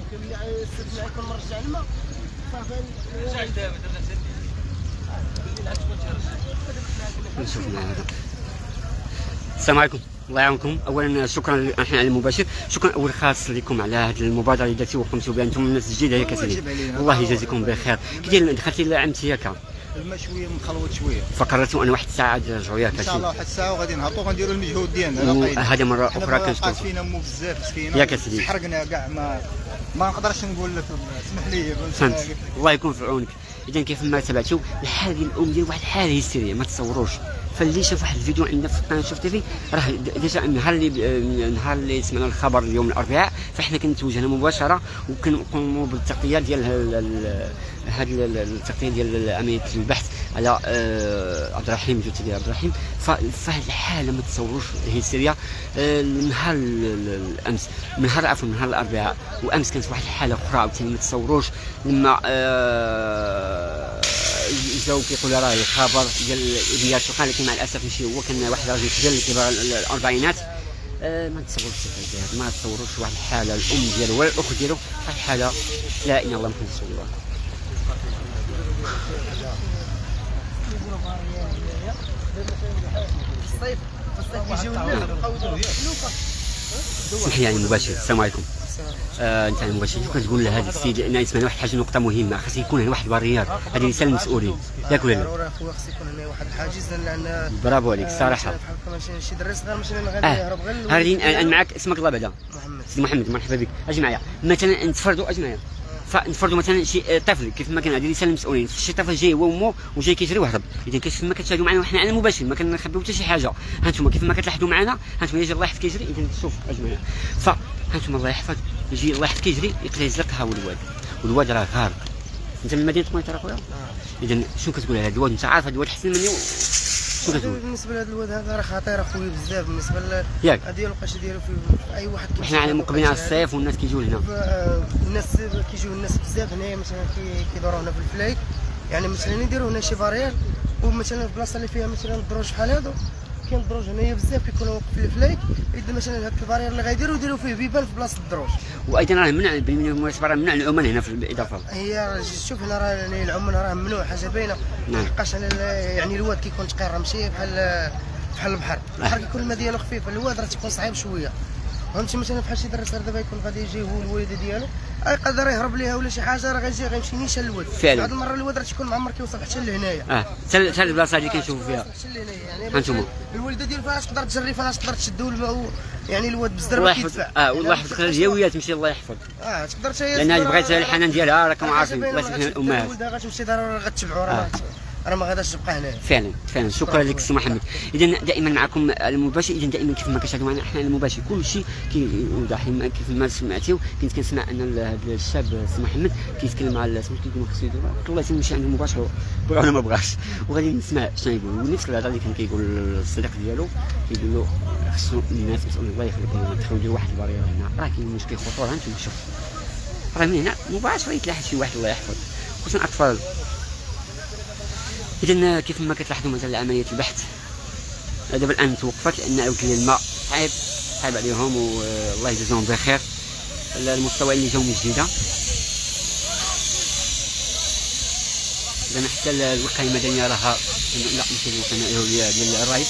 نشوف معنا هذا. السلام عليكم، الله يعاونكم. اولا شكرا احنا على المباشر، شكرا اول خاص لكم على هذه المبادره اللي درتي وقمتوا بها انتم الناس الجديده يا كاسرين، الله يجازيكم بخير. كي داير دخلتي لعمتي ياك الماء شويه مخلوط شويه، فقررتوا ان واحد الساعه ترجعوا ياك ان شاء الله واحد الساعه وغادي نهبطوا غنديروا المجهود ديالنا. هذه مره اخرى كنشكر فينا مو بزاف مسكينه يا كاسرين، حرقنا كاع ما ما نقدرش نقول لك، اسمح لي. فهمت، الله يكون في عونك. اذا كيف ما تابعتوا الحاله ديال الام ديال واحد الحاله هستيريه ما تصوروش. فاللي شاف واحد الفيديو عندنا في قناه شوف تيفي راه ديجا النهار اللي النهار اللي سمعنا الخبر اليوم الاربعاء، فاحنا كنتوجهنا مباشره وكنقوموا بالتغطيه ديال هذه التغطيه ديال عمليه البحث على عبد الرحيم، الجثه ديال عبد الرحيم. فهاد الحاله ما تصوروش الهستيريا. نهار الامس من نهار عفوا من نهار الاربعاء وامس كانت واحد الحاله اخرى عاوتاني ما تصوروش، لما جاو كيقولوا راه الخبر ديال ابن شقان، لكن مع الاسف ماشي هو، كان واحد الراجل ديال كبار الاربعينات. آه ما تصوروش ما تصوروش واحد الحاله الام ديالو ولا الاخت ديالو، واحد الحاله لا اله الا الله محمد رسول الله. الصيف الصيف كيجيو الناس يبقاو سمحي يعني مباشر. السلام عليكم. آه انت المباشر كتقول لهذا السيد لان يسمعنا واحد الحاجه نقطه مهمه، خاص يكون هنا واحد البارير، هذه رساله للمسؤولين ياك ولا لا؟ ضروري اخويا خاص يكون هنا واحد الحاجز، لان برافو عليك الصراحه. شي دري صغير ماشي غادي يهرب غير. هذه انا معك، اسمك الله بعدا محمد. سي محمد مرحبا بك. اجي معايا مثلا نتفرضوا اجي معايا فنفرضوا مثلا شي طفل كيف ما كان، هذه رساله للمسؤولين، شي طفل جاي هو وامه وجاي كيجري وهرب. اذا كيف ما كتشاهدوا معنا وحنا على المباشر ما كنخبيو حتى شي حاجه، ها انتم كيف ما كتلاحظوا معنا، ها انتم يجي الله يحفظ كيجري. اذا شوف اجي معايا، ف ها انتم الله يحفظ يجي الله يحفظ كيجري يقدر يزلق، ها هو الواد، والواد راه غارق. انت من مدينه قنيطره اخويا؟ اذا شنو كتقول على هذا الواد؟ انت عارف هذا الواد احسن مني، شنو كتقول؟ بالنسبه لهذا الواد هذا راه خطير اخويا بزاف، بالنسبه ل ياك ديالو بقاش ديالو في اي واحد. حنا على مقبلين على الصيف والناس كيجيو هنا، الناس كيجيو الناس بزاف هنايا، مثلا كيدوروا هنا في الفلايك، يعني مثلا يديروا هنا شي بارير، ومثلا البلاصه اللي فيها مثلا الدروج بحال هادو، كاين الدروج هنايا بزاف كيكونوا في الفلايك، يدير مثلا هاد البارير اللي غيديروا يديروا فيه بيبان في بلاصه الدروج. وايضا راه منع بالمناسبه راه منع العمال هنا في الاضافه. هي شوف هنا راه يعني العمال راه ممنوع، حاجه باينه. ما يبقاش يعني الواد كيكون تقير، راه ماشي بحال بحال البحر البحر كيكون الماء ديالو خفيف، الواد راه تيكون صعيب شويه فهمتي. مثلا بحال شي دري صغير دابا يكون غادي يجي هو الوالده ديالو يقدر يهرب ليها ولا شي حاجه راه غيجي غيمشي نيشان الواد. فعلا بعض المره الواد راه تيكون معمر كيوصل حتى لهنايا اه حتى حتى البلاصه اللي كنشوفوا فيها حتى لهنايا يعني هانتوما الوالده ديالو فاش تقدر تجري فاش تقدر تشدو الماء يعني الواد بزاف ما كيدفع. اه والله يحفظ الهويه تمشي الله يحفظ اه تقدر حتى هي لان بغيت الحنان ديالها راكم عارفين الله يسكن الامهات ولدها غتمشي ضروري غتبعوا راه راه ما غاداش تبقى هنايا. فعلا فعلا شكرا لك سي محمد. اذا دائما معكم المباشر، اذا دائما كيف ما كتشاهدوا معنا احنا المباشر كل شيء كيوضح كيف ما سمعتيو. كنت كنسمع ان هذا الشاب سي محمد كيتكلم مع سميتو كيقول خصو يدير والله تمشي عند المباشر بغا ولا ما بغاش وغادي نسمع شنو يقول. ونفس الهضره اللي كان كيقول الصديق ديالو كيقول له خصو الناس مسؤول الله يخليك يدخلوا يديروا واحد البارير هنا راه كاين مشكل خطوره انتم شوف راه من هنا مباشره يتلاحظ شي واحد الله يحفظ خصوصا الاطفال. إذا كيف ما كتلاحظوا مازال عملية البحث دابا الآن توقفت لأن أوكل الماء صعيب صعيب عليهم والله يجازيهم بخير. المستوى اللي جاو من جديدة إذا حتى الوقاية المدنية راها لا ماشي الوقاية ديال الرايس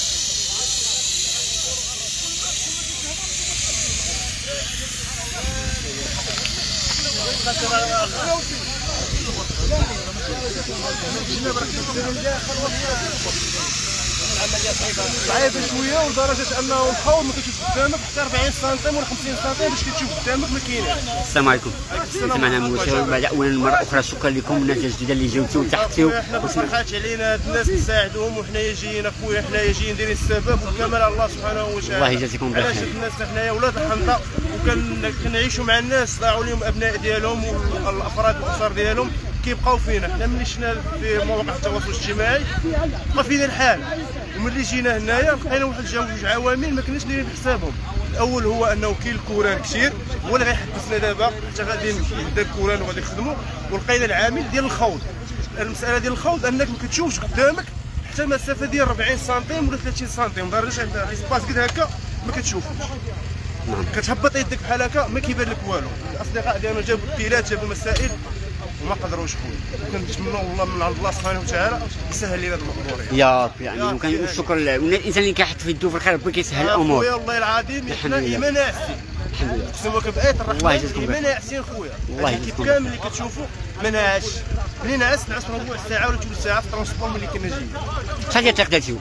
صعيبه شويه ولدرجه انه الحوض ما كتشوف قدامك حتى أربعين سنتيم ولا خمسين سنتيم باش كتشوف قدامك ما كايناش. السلام عليكم. سمعنا المباشر اولا مره اخرى شكرا لكم الناس الجديده اللي جاوتوا وتحتوا. احنا ما فرحاتش علينا هاد الناس نساعدوهم وحنايا جايين اخويا حنايا جايين دايرين السبب والكمال على الله سبحانه وتعالى. الله يجازيكم بخير. علاش الناس حنايا ولاد الحنطه وكنعيشوا مع الناس ضاعوا لهم ابناء ديالهم والافراد الاسر ديالهم كيبقاو فينا. حنا ملي شفنا في مواقع التواصل الاجتماعي بقى فينا الحال وملي جينا هنايا لقينا واحد جوج عوامل ما كناش دايرين حسابهم. الاول هو انه كاين الكوران كثير هو اللي غيحبسنا دابا حتى غادي يبدا الكوران وغادي يخدموا. ولقينا العامل ديال الخوض. المساله ديال الخوض انك ما كتشوفش قدامك حتى مسافه ديال أربعين سنتيم ولا ثلاثين سنتيم لدرجه عندها اسباس قد هكا ما كتشوفوش. كتهبط يدك بحال هكا ما كيبان لك والو. الاصدقاء ديالنا جابوا البيلات جابوا مسائل وما قدروش خويا. كنتمنوا والله من عند الله سبحانه وتعالى يسهل لنا هذه الامور يا ربي يعني وكان الشكر الانسان اللي كيحط في يدو في الخير ربي كيسهل الامور. خويا والله العظيم حنا ايمان ناعسين الحمد لله اقسم لك بآية الرحمن الله يجزيكم ايمان ناعسين خويا. الله يجزيكم كامل اللي كتشوفوا ما نعس ملي نعس نعس ربع ساعه ولا ثلث ساعه في الترونسبور ملي كنا جايين. شحال ديال تقدرتيو؟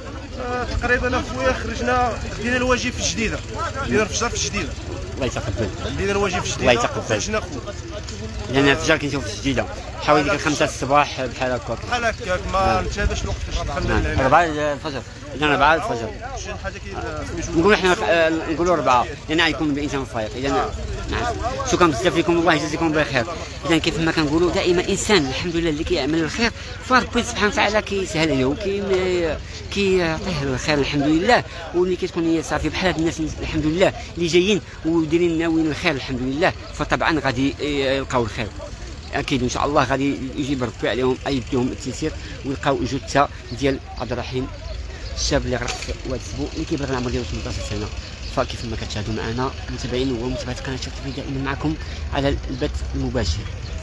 تقريبا اخويا خرجنا دينا الواجب في الجديده دينا الفجر في الجديده. الله يتقبل. دينا الواجب في الجديده الله يتقبل. خرجنا خويا لان الفجر كنشوف في الجديده حوالي ديك الخمسة الصباح بحال هكاك بحال هكاك ما نتهاداش الوقت فاش دخلنا لهنا. أربعة الفجر إذا أربعة الفجر شي حاجه كي نقولوا حنا نقولوا أربعة لأن غيكون الإنسان فايق. إذا نعم شكرا بزاف لكم الله يجازيكم بخير. إذا كيف ما كنقولوا دائما إنسان الحمد لله اللي كيعمل الخير فربي سبحانه وتعالى كيسهل عليه وكي كيعطيه الخير الحمد لله. واللي كتكون هي صافي بحال هاد الناس الحمد لله اللي جايين ودايرين ناويين الخير الحمد لله فطبعا غادي يلقاو الخير اكيد ان شاء الله. غادي يجيب ربي عليهم يديهم التيسير ويلقاو جثه ديال عبد الرحيم الشاب اللي غرق في واد السبو اللي كيبلغ العمر ديالو ثمنطاش سنه. فكيف ما كتشاهدوا معنا متابعين ومتابعات قناه شرق تي في دائما معكم على البث المباشر.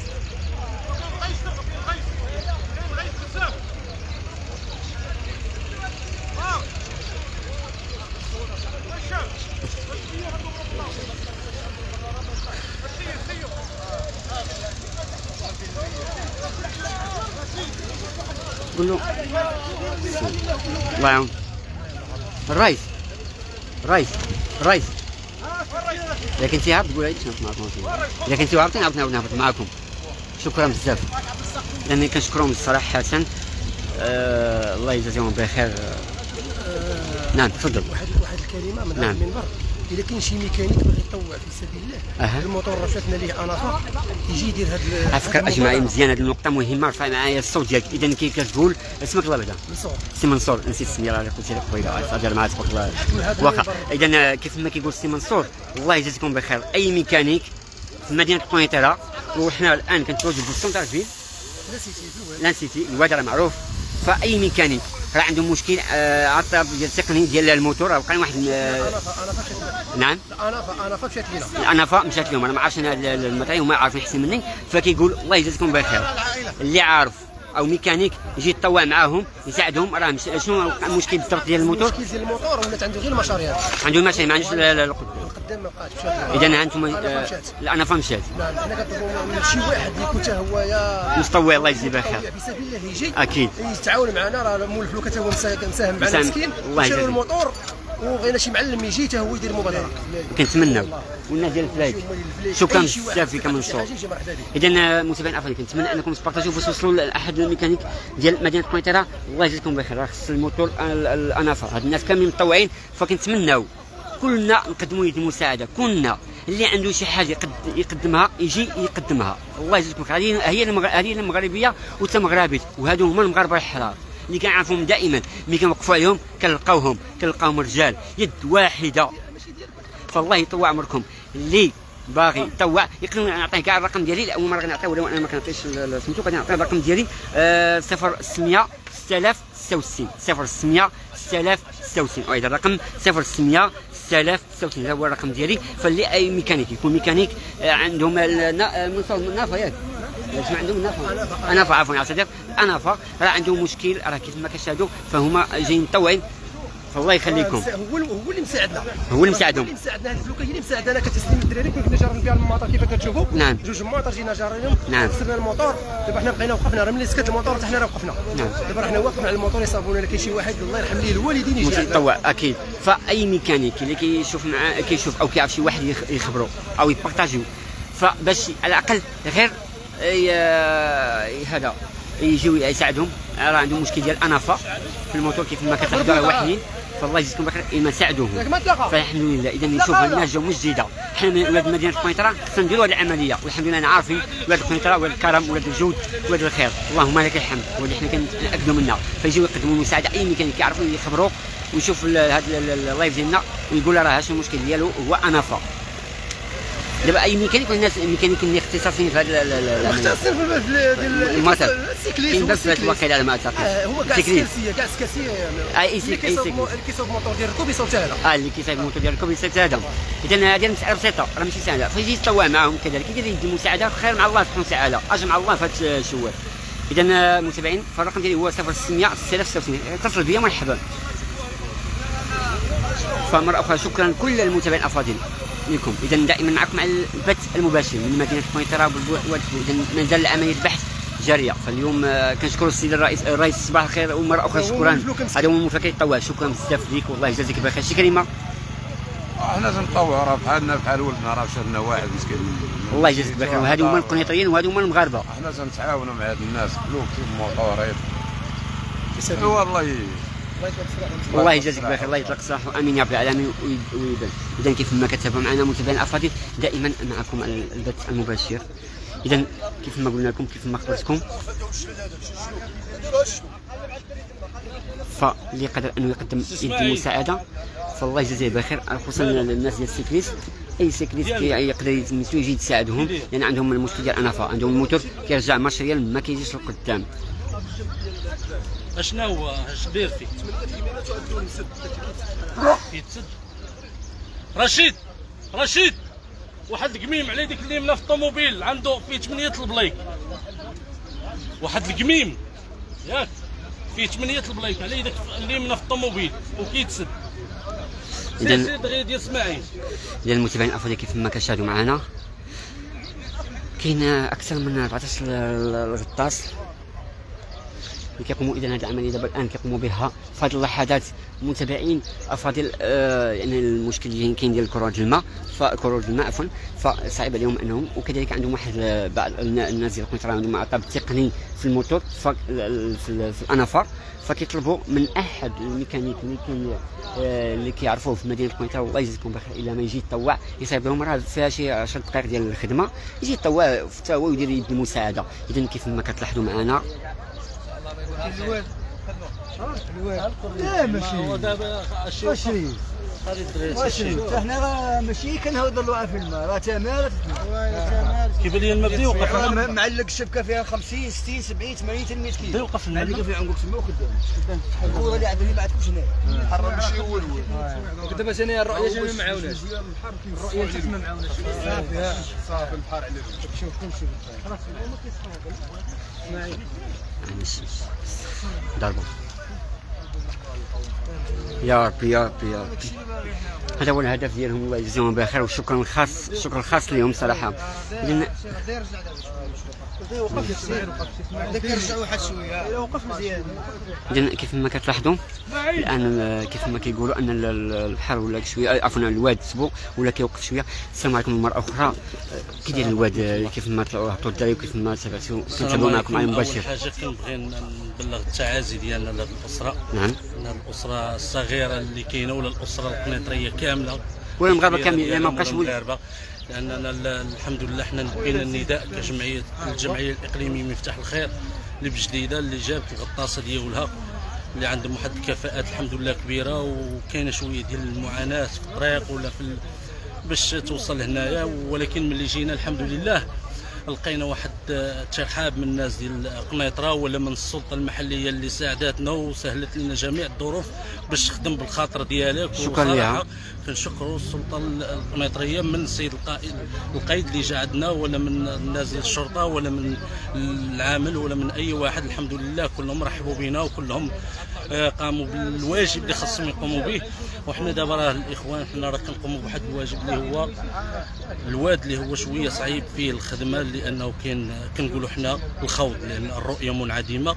قول له الله يعاون الرئيس الرئيس الرئيس اذا كنتي هابط قول لي نهبط معكم. اذا كنتي هابطين نهبط نهبط معكم. شكرا بزاف لاني كنشكرهم الصراحه حسن. آه الله يجازيهم بخير. آه نعم تفضل. واحد واحد الكلمه من هذا نعم. المنبر اذا كاين شي ميكانيك باغي يطوع في سبيل الله أه. الموتور راه فاتنا ليه انافا يجي يدير هاد على فكره اجمعي مزيان هذه النقطه مهمه. رفع معايا الصوت ديالك. اذا كي كتقول اسمك الله بعدا منصور سي منصور نسيت السميه اللي قلت لك قبيله صافي معاك تبارك الله واقع. اذا كيف ما كيقول سي منصور الله يجازيكم بخير اي ميكانيك في مدينه بوينتيرا وحنا الان كنتواجدوا في السونتر فيل لان سيتي الواد راه معروف. فاي ميكانيك راه عنده مشكل آه عطاب ديال التقني ديال الموتور راه بقى واحد آه نعم انافا انافا مشات لينا الانافا مشات لهم. انا ما عرفتش انا المطعم هما عارفين احسن مني. فكيقول الله يجازيكم بخير اللي عارف او ميكانيك يجي يتطوع معاهم يساعدهم. راه شنو المشكل بالضبط ديال الموتور؟ المشكل ديال الموتور ولات عنده غير المشاريع، عنده المشاريع ما عندوش القدام. القدام ما بقاش. اذا انتم الانافه مشات. نعم حنا كنطلبوا من شي واحد اللي يكون حتى هو يا مستوى الله يجزيه بخير في سبيل الله يجي اكيد يتعاون معنا. راه مول الفلوكه حتى هو مساهم معنا مسكين، شراو الموتور وبغينا شي معلم يجي حتى هو يدير مبادره. كنتمناو والناس ديال الفلايت شكرا بزاف فيكم من الصوت. اذا متابعين افضل كنتمنى انكم تبارطاجيو باش توصلوا لاحد الميكانيك ديال مدينه قنيطره. الله يجزيكم بخير. راه خص الموتور الانافه هاد الناس كاملين متطوعين، فكنتمناو كلنا نقدموا يد المساعده. كلنا اللي عنده شي حاجه يقد يقدمها يجي يقدمها. الله يجزيكم بخير. هذه هي المغربيه وتمغربيت، وهادو هما المغاربه الحرار اللي كنعرفهم دائما ملي كنوقفوا عليهم كنلقاوهم كنلقاوهم رجال يد واحده. فالله يطوع عمركم. اللي باغي يطوع يقدر نعطيه كاع الرقم ديالي. اول مره غنعطيه ولو انا ما كنعطيش سميتو، غادي نعطيه الرقم ديالي صفر ستمية ستة آلاف ستة وستين صفر ستمية ستة آلاف ستة وستين. وايضا الرقم صفر ستمية ستة آلاف ستة وستين هذا هو الرقم ديالي. فاللي اي ميكانيك يكون ميكانيك عندهم المنصور النافه ياك شنو عندهم النافه انافه عفوا يا صديق انافه راه عندهم مشكل. راه كيف ما كتشاهدوا فهما جايين مطوعين. فالله يخليكم. هو هو اللي مساعدنا هو اللي مساعدهم اللي مساعدنا. هذه الفلوكه هي اللي مساعدنا كتسليم الدراري. كنا جارين بها المطار كيف كتشوفوا. نعم جوج المطار جينا جارينهم. نعم خسرنا الموتور. دابا حنا بقينا وقفنا راه ملي سكت الموتور حتى حنا راه وقفنا. نعم دابا حنا واقفين على الموتور يصابونا. كاين شي واحد الله يرحم ليه الوالدين يجي يتطوع اكيد. فاي ميكانيك اللي كيشوف مع كيشوف او كيعرف شي واحد يخبروا او يبارطاجيو فباش على الاقل غير هذا يجيو يساعدهم. راه عندهم مشكل ديال الانافه في الموتور كيف ما كتلاحظوا راه واحدين. فالله يجزيكم بخير اما ساعدوهم. فالحمد لله. اذا نشوف الناس جاو من جديده. حنا من ولاد مدينه قنيطره خصنا نديروا هذه العمليه والحمد لله انا عارفين ولاد قنيطره ولاد الكرم ولاد الجود ولاد الخير. اللهم لك الحمد. واللي حنا كنأكدوا منها فيجيو يقدموا المساعده. اي مكان كيعرفوا يخبروا ويشوف هذا اللايف ديالنا ويقول راه شنو المشكل ديالو هو انافه. دابا اي ميكانيك الناس الميكانيكيين اللي اختصاصيين في هذا مختصين في الموتور كاين بس في الواقع على ما اعتقد. هو كاع السكاسيه كاع السكاسيه اي اللي كيصاوب الموتور ديال الركوب يصاوب هذا. اه اللي كيصاوب الموتور ديال الركوب يصاوب هذا. اذا هذه المساله بسيطه راه ماشي سهله. فيجي يتطوع معاهم كذلك يدير يدي المساعده خير مع الله سبحانه وتعالى. اجر مع الله في هذا الشوال. اذا متابعين فالرقم ديالي هو صفر ستمية ستة آلاف ستة وستين. اتصل بيا مرحبا. فمره اخرى شكرا لكل المتابعين الافاضل لكم. اذا دائما معكم مع البث المباشر من مدينه قنيطره. اذا مازال عمليه البحث جاريه. فاليوم كنشكر السيد الرئيس الرئيس صباح الخير ومره اخرى شكرا. هذا هو المفكر الطوال. شكرا بزاف ليك والله يجازيك بخير. شي كلمه احنا تنطوعوا راه بحالنا بحال ولدنا راه شرنا واحد مسكين. الله يجازيك بخير. وهادو هما القنيطريين وهادو هما المغاربه. احنا تنتعاونوا مع هاد الناس فلوكي الموطوريط. والله الله يجازيك بخير. الله يطلق سراحه امين يا رب العالمين ويبان. اذا كيف ما كتابعوا معنا متابعين الافاضل دائما معكم البث المباشر. اذا كيف ما قلنا لكم كيف ما خبرتكم فاللي قدر انه يقدم يد المساعده فالله يجزيه بخير. خصوصا الناس ديال السيكليست اي سيكليست يقدر يتمسوا يجي يساعدهم لان عندهم المشكل ديال الانافه. عندهم الموتور كيرجع ماتريال ما كيجيش للقدام. اشنا هو اش داير فيه؟ يتسد. رشيد رشيد واحد القميم على ديك اليمنى في الطوموبيل عنده فيه ثمانية البلايك. واحد القميم ياك فيه ثمانية البلايك على ديك اليمنى في الطوموبيل وكيتسد. اذا دغيا ديال اسماعيل. اذا المتابعين الافاضل كيف ما كتشاهدوا معنا كاين اكثر من أربعطاش الغطاس اللي كيقوموا اذا هذه العمليه دابا الان كيقوموا بها في هذه اللحظات. متابعين افاضل آه يعني المشكل اللي كاين ديال كروج الماء فكروج الماء عفوا فصعيب عليهم انهم وكذلك عندهم واحد بعض الناس ديال قنيطره عندهم عطب تقني في الموتور في, في, في الانافه فكيطلبوا من احد الميكانيك اللي كي آه اللي كيعرفوه في مدينه قنيطره والله يجزيكم بخير الا ما يجي يتطوع يصايب لهم راه فيها شي عشر دقائق ديال الخدمه يجي يتطوع حتى هو يدير يد المساعده. اذا كيف ما كتلاحظوا معنا الواد الواد لا ماشي هو دابا ماشي ماشي حنا راه ماشي كنهضروا على في الماء راه تمارت كيبان لي المبدا يوقف معلق الشبكه فيها خمسين ستين سبعين ثمانين حتى مية كيلو يوقف معلقه فيها عنقك تما وخدام الكره اللي عندنا ما عندكمش هنا حرام ماشي هو الاول دابا ثاني الرؤيه جا ما معاوناش الرؤيه جات ما معاوناش صافي صافي البحر على شوف كلشي خلاص ضربه يا ربي يا ربي يا ربي. هذا هو الهدف ديالهم، الله يجزيهم بخير، والشكر الخاص الشكر الخاص لهم صراحه. لان إذن كيف ما كتلاحظوا الان كيف ما كيقولوا ان البحر ولا شويه عفوا الواد سبو ولا كيوقف شويه. السلام عليكم مره اخرى. كي داير الواد كيف ما طلعوا هبطوا الدراري وكيف ما تابعتوا كنتابعوا معكم على المباشر. اول حاجه كنبغي نبلغ التعازي ديالنا لهذه الاسره. نعم. الاسره الصغيره اللي كاينه ولا الاسره القنيطريه كامله ولا المغاربه كاملين ما بقاش لاننا الحمد لله حنا لبينا النداء كجمعيه الجمعيه الاقليميه مفتاح الخير اللي بجديده اللي جابت الغطاسه ديالها اللي عندهم واحد الكفاءات الحمد لله كبيره، وكاينه شويه ديال المعاناه في الطريق ولا في ال... باش توصل هنايا، ولكن ملي جينا الحمد لله لقينا واحد ترحاب من الناس ديال قنيطره ولا من السلطه المحليه اللي ساعدتنا وسهلت لنا جميع الظروف باش تخدم بالخاطر ديالك. شكرا لها. كنشكروا السلطه القنيطريه من السيد القائد القايد اللي جا عندنا ولا من الناس ديال الشرطه ولا من العامل ولا من اي واحد، الحمد لله كلهم رحبوا بنا وكلهم قاموا بالواجب اللي خاصهم يقوموا به. وحنا دابا راه الاخوان حنا راه كنقوموا بواحد الواجب اللي هو الواد اللي هو شويه صعيب فيه الخدمه لانه كاين كنقولوا حنا الخوض لان الرؤيه منعدمه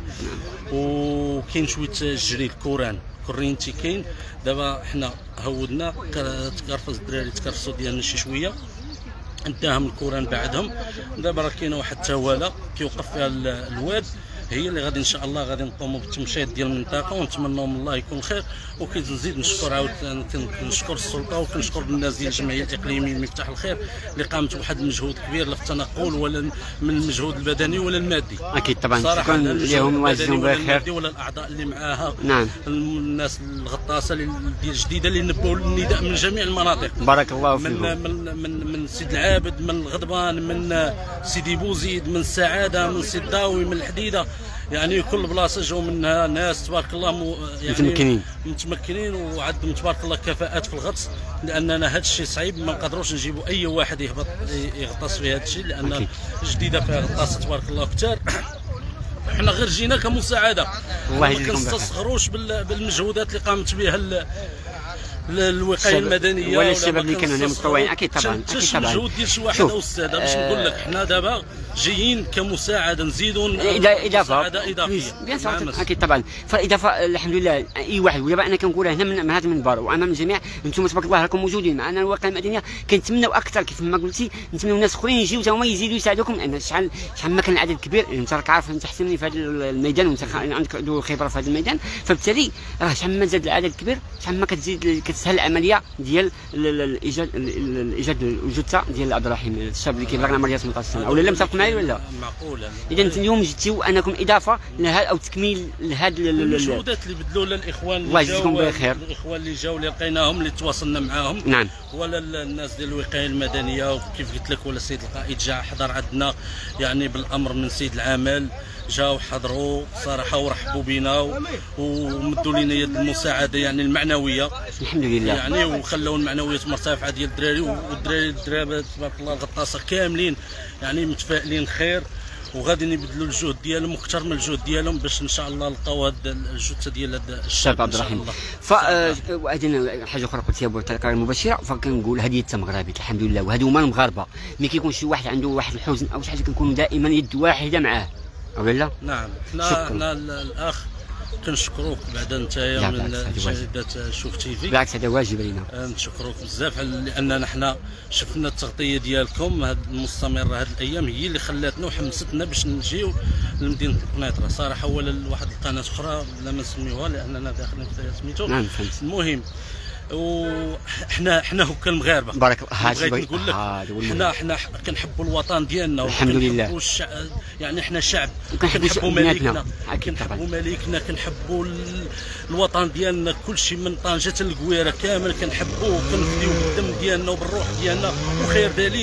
وكاين شويه الجري الكوران كورينتي كاين. دابا حنا هودنا تكرفص الدراري تكرفصوا ديالنا شي شويه اداهم الكوران بعدهم. دابا راه كاينه واحد التواله كيوقف فيها الواد هي اللي غادي ان شاء الله غادي نقوموا بالتمشيط ديال المنطقه ونتمنوا من الله يكون خير. وكنزيد نشكر عاود كنشكر السلطه وكنشكر الناس ديال الجمعيه الاقليميه مفتاح الخير اللي قامت بواحد المجهود كبير لا في التنقل ولا من المجهود البدني ولا المادي. اكيد طبعا شكرا لهم الله يجزيهم بخير ولا الاعضاء اللي معاها. نعم. الناس الغطاسه ديال الجديده اللي نبهوا النداء من جميع المناطق. بارك الله فيكم. من من من من سيد العابد من الغضبان من سيدي بوزيد من السعاده من سيد داوي من الحديده، يعني كل بلاصه جاو منها ناس تبارك الله مو يعني متمكنين متمكنين وعندهم تبارك الله كفاءات في الغطس، لاننا هذا الشيء صعيب ما نقدروش نجيبوا اي واحد يهبط يغطس في هذا الشيء لان جديده فيها غطاسه تبارك الله كثار. احنا غير جينا كمساعده الله ما كنستصغروش بالمجهودات اللي قامت بها الوقايه المدنيه ولا الشباب اللي كانوا هنا متطوعين. اكيد طبعا اكيد طبعا المجهود ديال شي واحد او استاذ باش نقول لك حنا دابا جايين كمساعده نزيدوا اضافه اضافيه بيان سور اكيد طبعا. فالاضافه الحمد لله اي واحد ودابا انا كنقولها هنا من هذا المنبر وامام الجميع انتم تبارك الله راكم موجودين معنا الوقايه المدنيه كنتمناو اكثر كيف ما قلتي نتمناو ناس اخرين يجيو حتى هما يزيدوا يساعدوكم لان شحال شحال ما كان العدد كبير انت راك عارف انت احسن مني في هذا الميدان وانت عندك خبره في هذا الميدان، فبالتالي راه شحال ما زاد العدد كبير شحال ما كتزيد كتسهل العمليه ديال الايجاد الايجاد الجثه ديال العبد الرحيم الشاب اللي كيبلغ عمريات ثمانية عشر سنه. ولا لا متفق معايا ولا؟ معقوله. اذا انتم اليوم جيتوا انكم اضافه لهذا او تكميل لهذا المجهودات اللي بدلوا لنا الاخوان الله يجزيكم بخير. الاخوان اللي جاوا اللي لقيناهم اللي تواصلنا معاهم. نعم. ولا الناس ديال الوقايه المدنيه وكيف قلت لك ولا السيد القائد جا حضر عندنا يعني بالامر من سيد العمل جاوا حضروا صراحه ورحبوا بنا ومدوا لنا يد المساعده يعني المعنويه الحمد لله يعني وخلوا المعنويات مرتفعه ديال الدراري والدراري الدرابات تبارك الله الغطاسه كاملين يعني متفائلين خير وغادي يبذلوا الجهد ديالهم واكثر من الجهد ديالهم باش ان شاء الله نلقاو هاد الجثه ديال هذا الشاب عبد الرحيم. فهذه حاجه اخرى قلتيها بطريقه المباشره فكنقول هديه مغربيه الحمد لله وهادو هما المغاربه ملي كيكون شي واحد عنده واحد الحزن او شي حاجه كنكونوا دائما يد واحده معاه ولا لا؟ نعم حنا حنا الاخ كنشكروك بعدا نتايا من جريده شوف تي في. بالعكس هذا واجب علينا. نشكروك بزاف لاننا حنا شفنا التغطيه ديالكم هاد المستمره هاد الايام هي اللي خلاتنا وحمستنا باش نجيو لمدينه قنيطره صراحه ولا لواحد القناه اخرى لا ما نسميوها لاننا داخلين في سميتو. نعم فهمت. المهم وحنا حنا هكا المغاربه بارك الله بغيت نقول لك حنا حنا كنحبوا الوطن ديالنا الحمد لله الشع... يعني حنا شعب كنحبوا مليكنا كنحبوا مليكنا كنحبوا الوطن ديالنا كل شيء من طنجه حتى للقويره كامل كنحبوه كنفديو بالدم ديالنا وبالروح ديالنا وخير دليل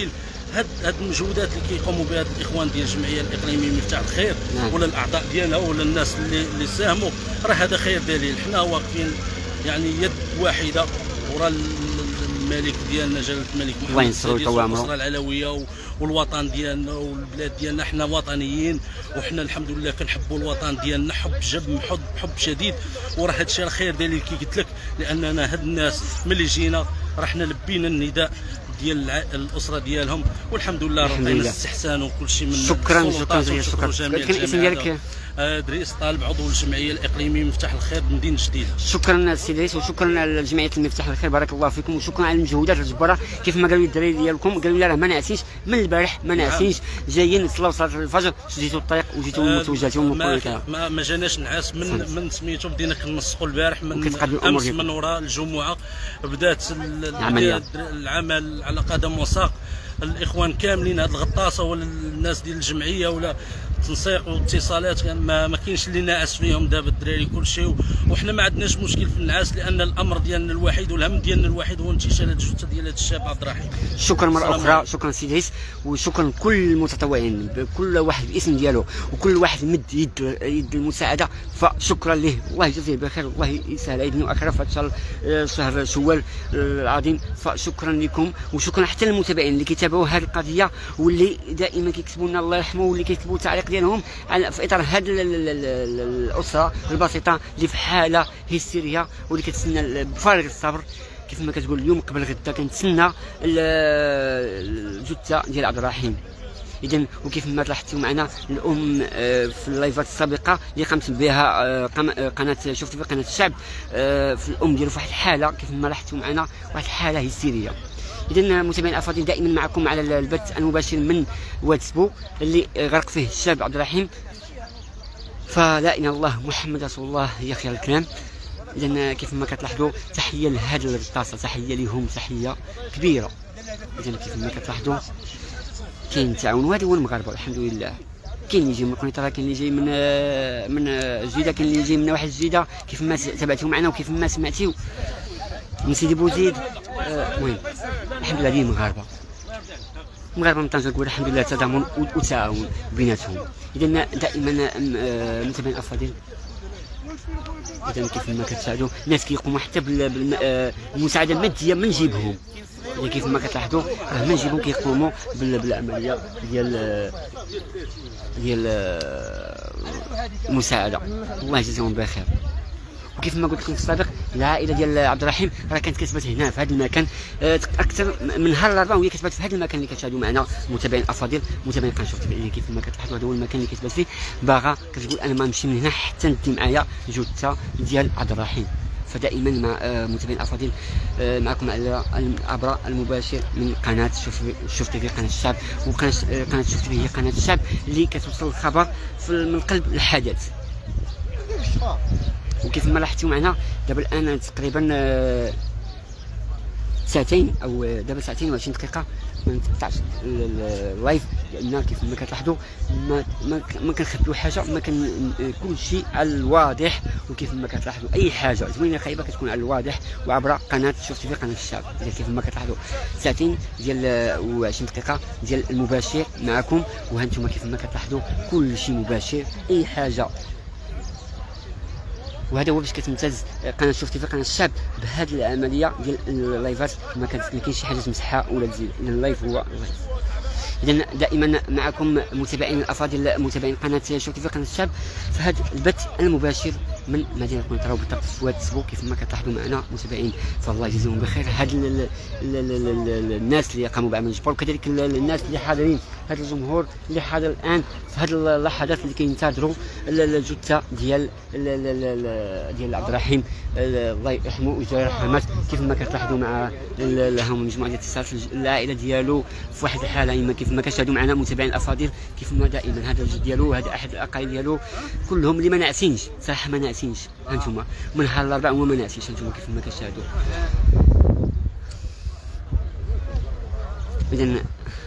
هاد هاد المجهودات اللي كيقوموا بها الاخوان ديال الجمعيه الاقليميه مفتاح الخير ولا الاعضاء ديالها ولا الناس اللي اللي ساهموا، راه هذا خير دليل. حنا واقفين يعني يد واحده وراء الملك ديالنا جلاله الملك محمد السادس والاسره العلويه والوطن ديالنا والبلاد ديالنا. حنا وطنيين وحنا الحمد لله كنحبوا الوطن ديالنا حب جب حب حب شديد، وراه هذا الشيء خير دليل كي قلت لك، لاننا هاد الناس ملي جينا راه حنا لبينا النداء ديال الاسره ديالهم، والحمد لله ربنا الاستحسان وكل شيء من شكرا شكرا شكرا. كان الاسم ديالك؟ دريس طالب، عضو الجمعيه الاقليميه مفتاح الخير بمدينه جديده. شكرا السي دريس وشكرا لجمعيه المفتاح الخير، بارك الله فيكم، وشكرا على المجهودات الجباره. كيف ما قالوا الدراري ديالكم، قالوا لي راه ما نعسينش من البارح، ما نعسينش جايين نصلوا صلاه الفجر، شديتوا الطريق وجيتوا متوجهتوا ما, ما, ما جاناش نعاس من من سميتو. بدينا كنسقوا البارح من امس من وراء الجمعه بدات العمل على قدم وساق. الاخوان كاملين هاد الغطاسه ولا الناس ديال الجمعيه ولا تنسيق واتصالات ما, ما كاينش اللي ناعس فيهم دابا الدراري كل شيء، وحنا ما عندناش مشكل في النعاس، لان الامر ديالنا الوحيد والهم ديالنا الوحيد هو انتشال الجثه ديال هذا الشاب عبد الرحيم. شكرا مره اخرى، شكرا سي دريس، وشكرا لكل المتطوعين، كل واحد باسم ديالو وكل واحد مد يد يد المساعده، فشكرا ليه، الله يجزيه بخير والله يسهل عيدنا واكرم في هذا شهر شوال العظيم. فشكرا لكم وشكرا حتى للمتابعين اللي كيتابعوا هذه القضيه واللي دائما كيكتبوا لنا الله يرحمه واللي كيكتبوا تعليق ديالهم على في اطار هذه الاسره البسيطه اللي في حاله هستيريه واللي كتسنى بفارغ الصبر. كيف ما كتقول اليوم قبل غدا كنتسنى الجثه ديال عبد الرحيم. اذا وكيف ما لاحظتوا معنا الام في اللايفات السابقه اللي قامت بها قناه شفت في قناه الشعب، في الام ديالو في واحد الحاله كيف ما لاحظتوا معنا واحد الحاله هستيريه. اذا متابعين الافاضل دائما معكم على البث المباشر من واتسبو اللي غرق فيه الشاب عبد الرحيم، فلا اله الا الله محمد رسول الله هي خير الكلام. اذا كيف ما كتلاحظوا تحيه لهذه الغطاسه، تحيه لهم، تحيه كبيره. اذا كيف ما كتلاحظوا كاين تعاون، وهذا هو المغاربه الحمد لله. كاين اللي جاي من قنيطره، كاين اللي جاي من من جده، كاين اللي جاي من واحد جده، كيف ما تابعتوا معنا وكيف ما سمعتيو من سيدي بوزيد. المهم آه الحمد لله ديما مغاربه مغاربه من طنجه نقول الحمد لله تضامن وتعاون بيناتهم. اذا دائما آه متابعين الافاضل، اذا كيف ما كتساعدوا الناس كيقوموا حتى بالمساعده الماديه من جيبهم. كيف ما كتلاحظوا راه من جيبهم كيقوموا بالعمليه ديال ديال المساعده، الله يجزيهم بخير. وكيف ما قلت لكم في السابق العائله ديال عبد الرحيم راه كانت كتبات هنا في هذا المكان اكثر من نهار الاربعاء وهي كتبات في هذا المكان اللي كتشاهدوا معنا متابعين الافاضل، متابعين قناه شفت اللي كيف ما كتلاحظوا هذا هو المكان اللي كتبات فيه. باغا كتقول انا ما نمشي من هنا حتى ندي معايا جثه ديال عبد الرحيم. فدائما مع متابعين الافاضل معكم على عبر المباشر من قناه شفت في قناه الشعب، وقناه قناه شفت في هي قناه الشعب اللي كتوصل الخبر من قلب الحدث. وكيف ما لاحظتوا معنا دابا الان تقريبا ساعتين او دابا ساعتين وعشرين دقيقه من تقطعش اللايف، لان كيف ما كتلاحظوا ما ما, ما كنخبيو حاجه، ما كان كل شيء على الواضح. وكيف ما كتلاحظوا اي حاجه زوينه خايبه كتكون على الواضح وعبر قناه شفت في قناه الشعب. اذا كيف ما كتلاحظوا ساعتين ديال وعشرين دقيقه ديال المباشر معكم، وهانتم كيف ما كتلاحظوا كل شيء مباشر اي حاجه. وهذا هو باش كتمتاز قناه شفت في قناه الشعب بهذه العمليه ديال اللايفات، ما كاينش شي حاجه تمسحها ولا تزيد، لان اللايف هو اللايف. اذا دائما معكم متابعين الافاضل، متابعين قناه شفت في قناه الشعب في هذا البث المباشر من مدينه قنيطره وبالضبط في واتسبو. كيف ما كتلاحظوا معنا متابعين فالله يجزيهم بخير هاد الناس اللي قاموا بعمل الجبر، وكذلك الناس اللي حاضرين، هذا الجمهور اللي حاضر الان في هذه اللحظات اللي كينتظروا الجثه ديال ديال عبد الرحيم الله يرحمه ويجعل الرحمات. كيف ما كتلاحظوا مع لهم مجموعه ديال الاتصالات العائله ديالو في واحد الحاله اما كيف ما كتشاهدوا معنا متابعين الافاضل. كيف ما دائما هذا الجد ديالو، هذا احد الاقارب ديالو كلهم اللي ما ناعسينش صراحه، ما ناعسينش. هانتوما من نهار الاربعاء وما ناعسينش هانتوما كيف ما كتشاهدوا. اذا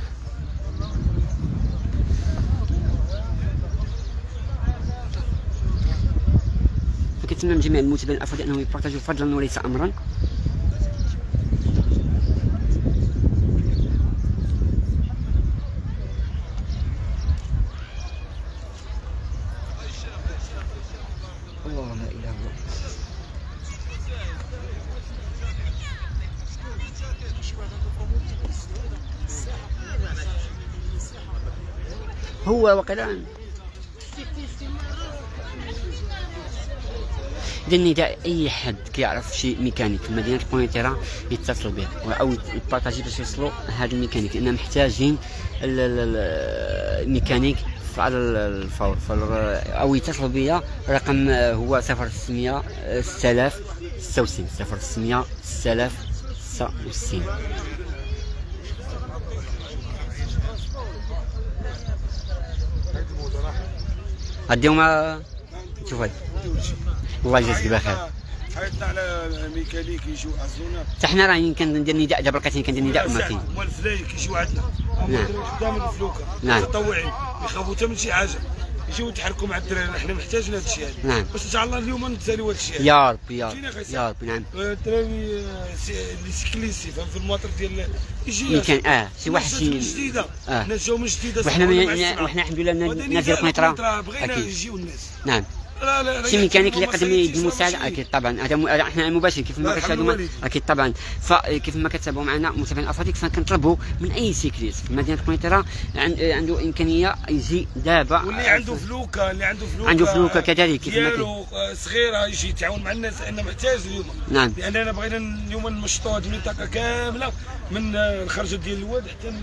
كنتمنى من جميع المتابعين الافاضل انهم يبارطاجوا فضلا وليس امرا. الله لا اله الا الله. هو وقيلا إذا نداء اي حد كيعرف شي ميكانيك في مدينه القنيطره يتصل به او يبارطاجي باش يوصلوا هذا الميكانيك، لان محتاجين الميكانيك على الفور، او يتصلوا بيا. رقم هو صفر ستمية ستة آلاف ستة وستين صفر ستمية ستة آلاف ستة وستين. غديهم شوف هاي الله يجازيك بخير. حيطنا على ميكانيك يجيو عزونا حتى حنا راني كندير نداء دابا لقيتني كندير نداء وما كاين. مال الفلايك يجيو عندنا نعم قدام الفلوكه نعم متطوعين يخافوا حتى من شي حاجه يجيو يتحركوا مع الدراري. حنا محتاجين هذا الشيء هذا نعم باش ان شاء الله اليوم نتساليو هذا الشيء يا رب يا رب يا رب. نعم الدراري اللي سكليسي في المواطن ديال يجي كان اه شي واحد شي جديده اه ناس جاو من جديده وحنا وحنا الحمد لله ناس ديال القنيطره بغينا يجيو الناس. نعم شي ميكانيك اللي يقدم لي المساعده اكيد طبعا. هذا احنا مباشر كيف ما كتشاهدوا اكيد طبعا. فكيف ما كتابعوا معنا متابعين الافاضل فكنطلبوا من اي سيكليست في مدينه القنيطره عنده امكانيه يجي دابا، واللي عنده فلوكه اللي عنده فلوكه عنده فلوكه كذلك كيف ما ديالو صغيره يجي يتعاون مع الناس لانه محتاج اليوم. نعم لاننا بغينا اليوم نمشطوا هذه المنطقه كامله من الخرجه ديال الواد حتى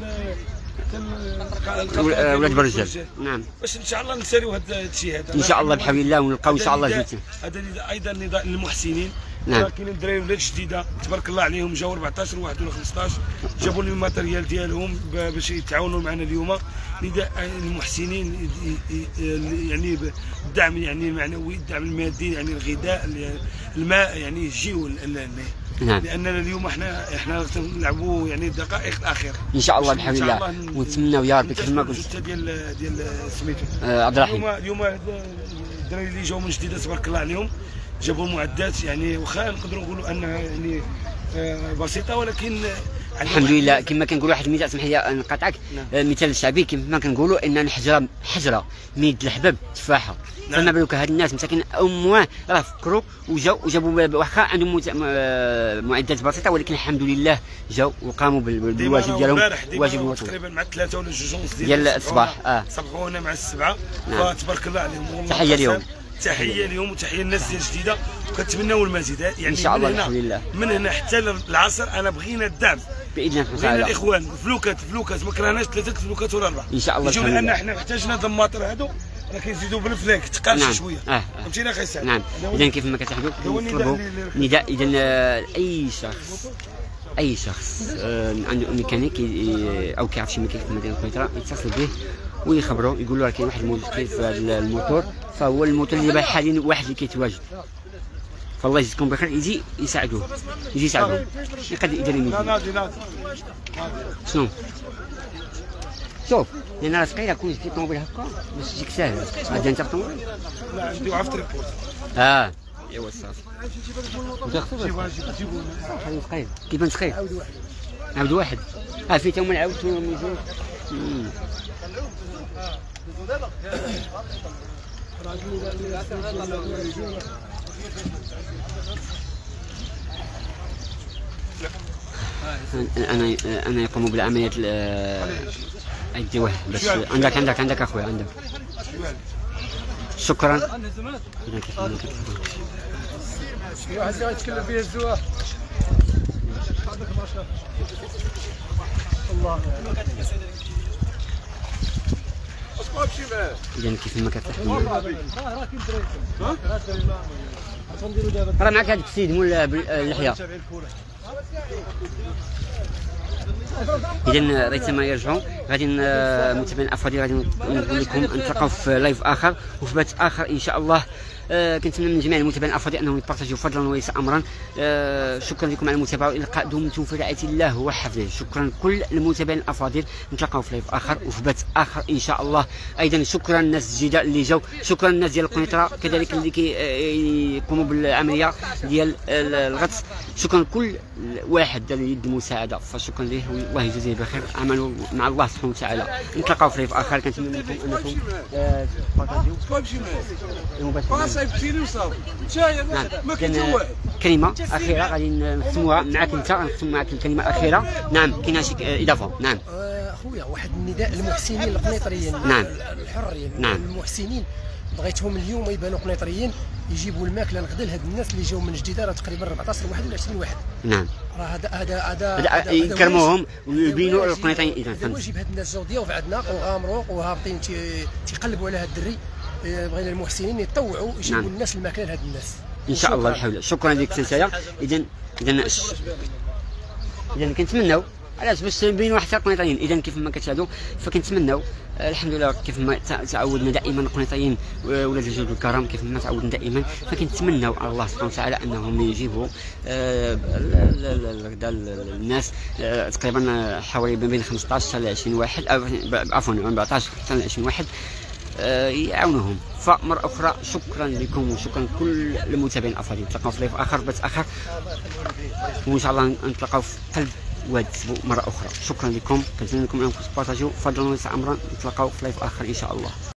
ولاد برجال. نعم باش ان شاء الله نساليو هذا الشيء هذا ان شاء الله بحول الله ونلقاو ان شاء الله جيت. هذا ايضا نداء للمحسنين. نعم كاينين الدراري ولاد جديده تبارك الله عليهم جاوا أربعطاش واحد ولا خمسطاش جابوا لي الماتريال ديالهم باش يتعاونوا معنا اليوم. نداء للمحسنين يعني الدعم يعني المعنوي الدعم المادي يعني الغذاء الماء يعني يجيو. نعم لاننا اليوم احنا احنا نلعبوا يعني الدقائق الاخيره ان شاء الله بحول الله ونتمناو يا ربي كيف ما قلت ديال ديال سميتو آه عبد الرحيم. اليوم اليوم الدراري اللي جاوا من جديده تبارك الله عليهم جابوا المعدات يعني واخا نقدروا نقولوا انها يعني آه بسيطه ولكن الحمد لله كما كنقولوا واحد المثال اسمح لي نقاطعك. المثال الشعبي كما كنقولوا ان الحجره حجره ميد الحباب تفاحه. نعم. فما بالك هاد الناس مساكين امواه راه فكروا وجاو وجابوا واخا عندهم معدات بسيطه ولكن الحمد لله جاو وقاموا بالواجب ديالهم واجب الوطني. تقريبا مع ثلاثه ولا جوج ونص ديال الصباح اه صبحوا هنا مع السبعه. نعم. فتبارك الله عليهم والله تحيه اليوم تحيه اليوم وتحيه للناس ديال جديده وكنتمناو المزيد يعني ان شاء الله الحمد لله. من هنا حتى العصر انا بغينا الدعم باذن الله تعالى الاخوان فلوكات فلوكات ما كرهناش ثلاثه فلوكات ولا اربعه ان شاء الله يجيو لان احنا محتاجنا هاد الماطر هادو راه كيزيدوا بالفلاك تقال نعم. شويه اه فهمتيني اخي سعد. نعم اذا كيف ما كتلاحظوا كنطلبوا نداء اذا اي شخص اي شخص آه عنده ميكانيك او كيعرف شي ميكانيك في مدينه القنيطره يتصل به ويخبروا يقول له راه كاين واحد المشكل في الموتور. فهو الموتور اللي حاليا واحد اللي كيتواجد فالله يجزيكم بخير يجي يساعدوه يجي يساعدوه يقدر يدير يمين. شنو شوف لان راه ثقيله كون جبتي طوموبيل هكا باش تجيك ساهله غادي انت طوموبيل لا عندي واحد تريبورت اه ايوا صافي هذا ثقيل كيبان ثقيل عاود واحد ها في تا هما عاودتو موجود. انا انا يقوم بالعمليات الدواء بس عندك عندك عندك اخويا عندك. شكرا. واحد اللي غيتكلم فيه الزواج الله اذا كيف ما كتلاحظوا راه معك هذاك السيد مول اللحيه. اذا ريتما يرجعوا غادي متابعين الافاضل غادي نقول لكم نتلاقاو في لايف اخر وفي بث اخر ان شاء الله. آه كنتمنى من جميع المتابعين الافاضل انهم يبارطاجيو فضلا وليس امرا. آه شكرا لكم على المتابعه والى اللقاء. دمتم في رعايه الله وحفظه. شكرا كل المتابعين الافاضل. نتلاقاو في لايف اخر وفي بث اخر ان شاء الله. ايضا شكرا الناس الجداد اللي جاوا. شكرا الناس ديال القنيطره كذلك اللي كيقوموا بالعمليه ديال الغطس. شكرا كل واحد دار يد المساعده فشكرا ليه والله يجزيه بخير. عملوا مع الله سبحانه وتعالى. نتلاقاو في لايف اخر. كنتمنى منكم انكم تبارطاجيو شكون يمشي معاك؟ صايبتيني وصافي. نتايا ما كاين حتى واحد. كلمة أخيرة غادي نختموها معك أنت، نختم معك الكلمة الأخيرة. نعم كاينه شي إضافة. نعم اخويا واحد النداء للمحسنين القنيطريين. نعم الحرين. نعم المحسنين بغيتهم اليوم يبانوا قنيطريين، يجيبوا الماكله غدا لهاد الناس اللي جاوا من جديده، راه تقريبا أربعطاش واحد ولا عشرين واحد. نعم راه هذا هذا هذا يكرموهم ويبينوا القنيطريين. اذا هذا واجب هاد الناس جاو ضيوف عندنا وغامروا وهابطين تيقلبوا على هاد الدري. بغينا المحسنين يتطوعوا يجيبوا نعم. الناس الماكله لهاد الناس ان شاء الله الحول. شكرا لك سنسايا. اذا اذا اذا كنتمناو علاش باش نبينوا حتى القنيطريين. اذا كيف ما كتشاهدوا فكنتمناو الحمد لله كيف ما تعودنا دائما القنيطريين ولاد الجود والكرم، كيف ما تعودنا دائما فكنتمناو على الله سبحانه وتعالى انهم يجيبوا الناس تقريبا حوالي ما بين خمسطاش حتى عشرين واحد، عفوا أربعطاش حتى عشرين واحد يعاونوهم. فمرة أخرى شكرا لكم وشكرا لكل المتابعين الأفاضل. نتلاقاو في لايف آخر بث آخر وإن شاء الله نتلاقاو في قلب واد الأسبوع مرة أخرى. شكرا لكم، كنتمنى لكم أنكم تبارطاجيو. فضلا وليس أمرا. نتلاقاو في لايف آخر إن شاء الله.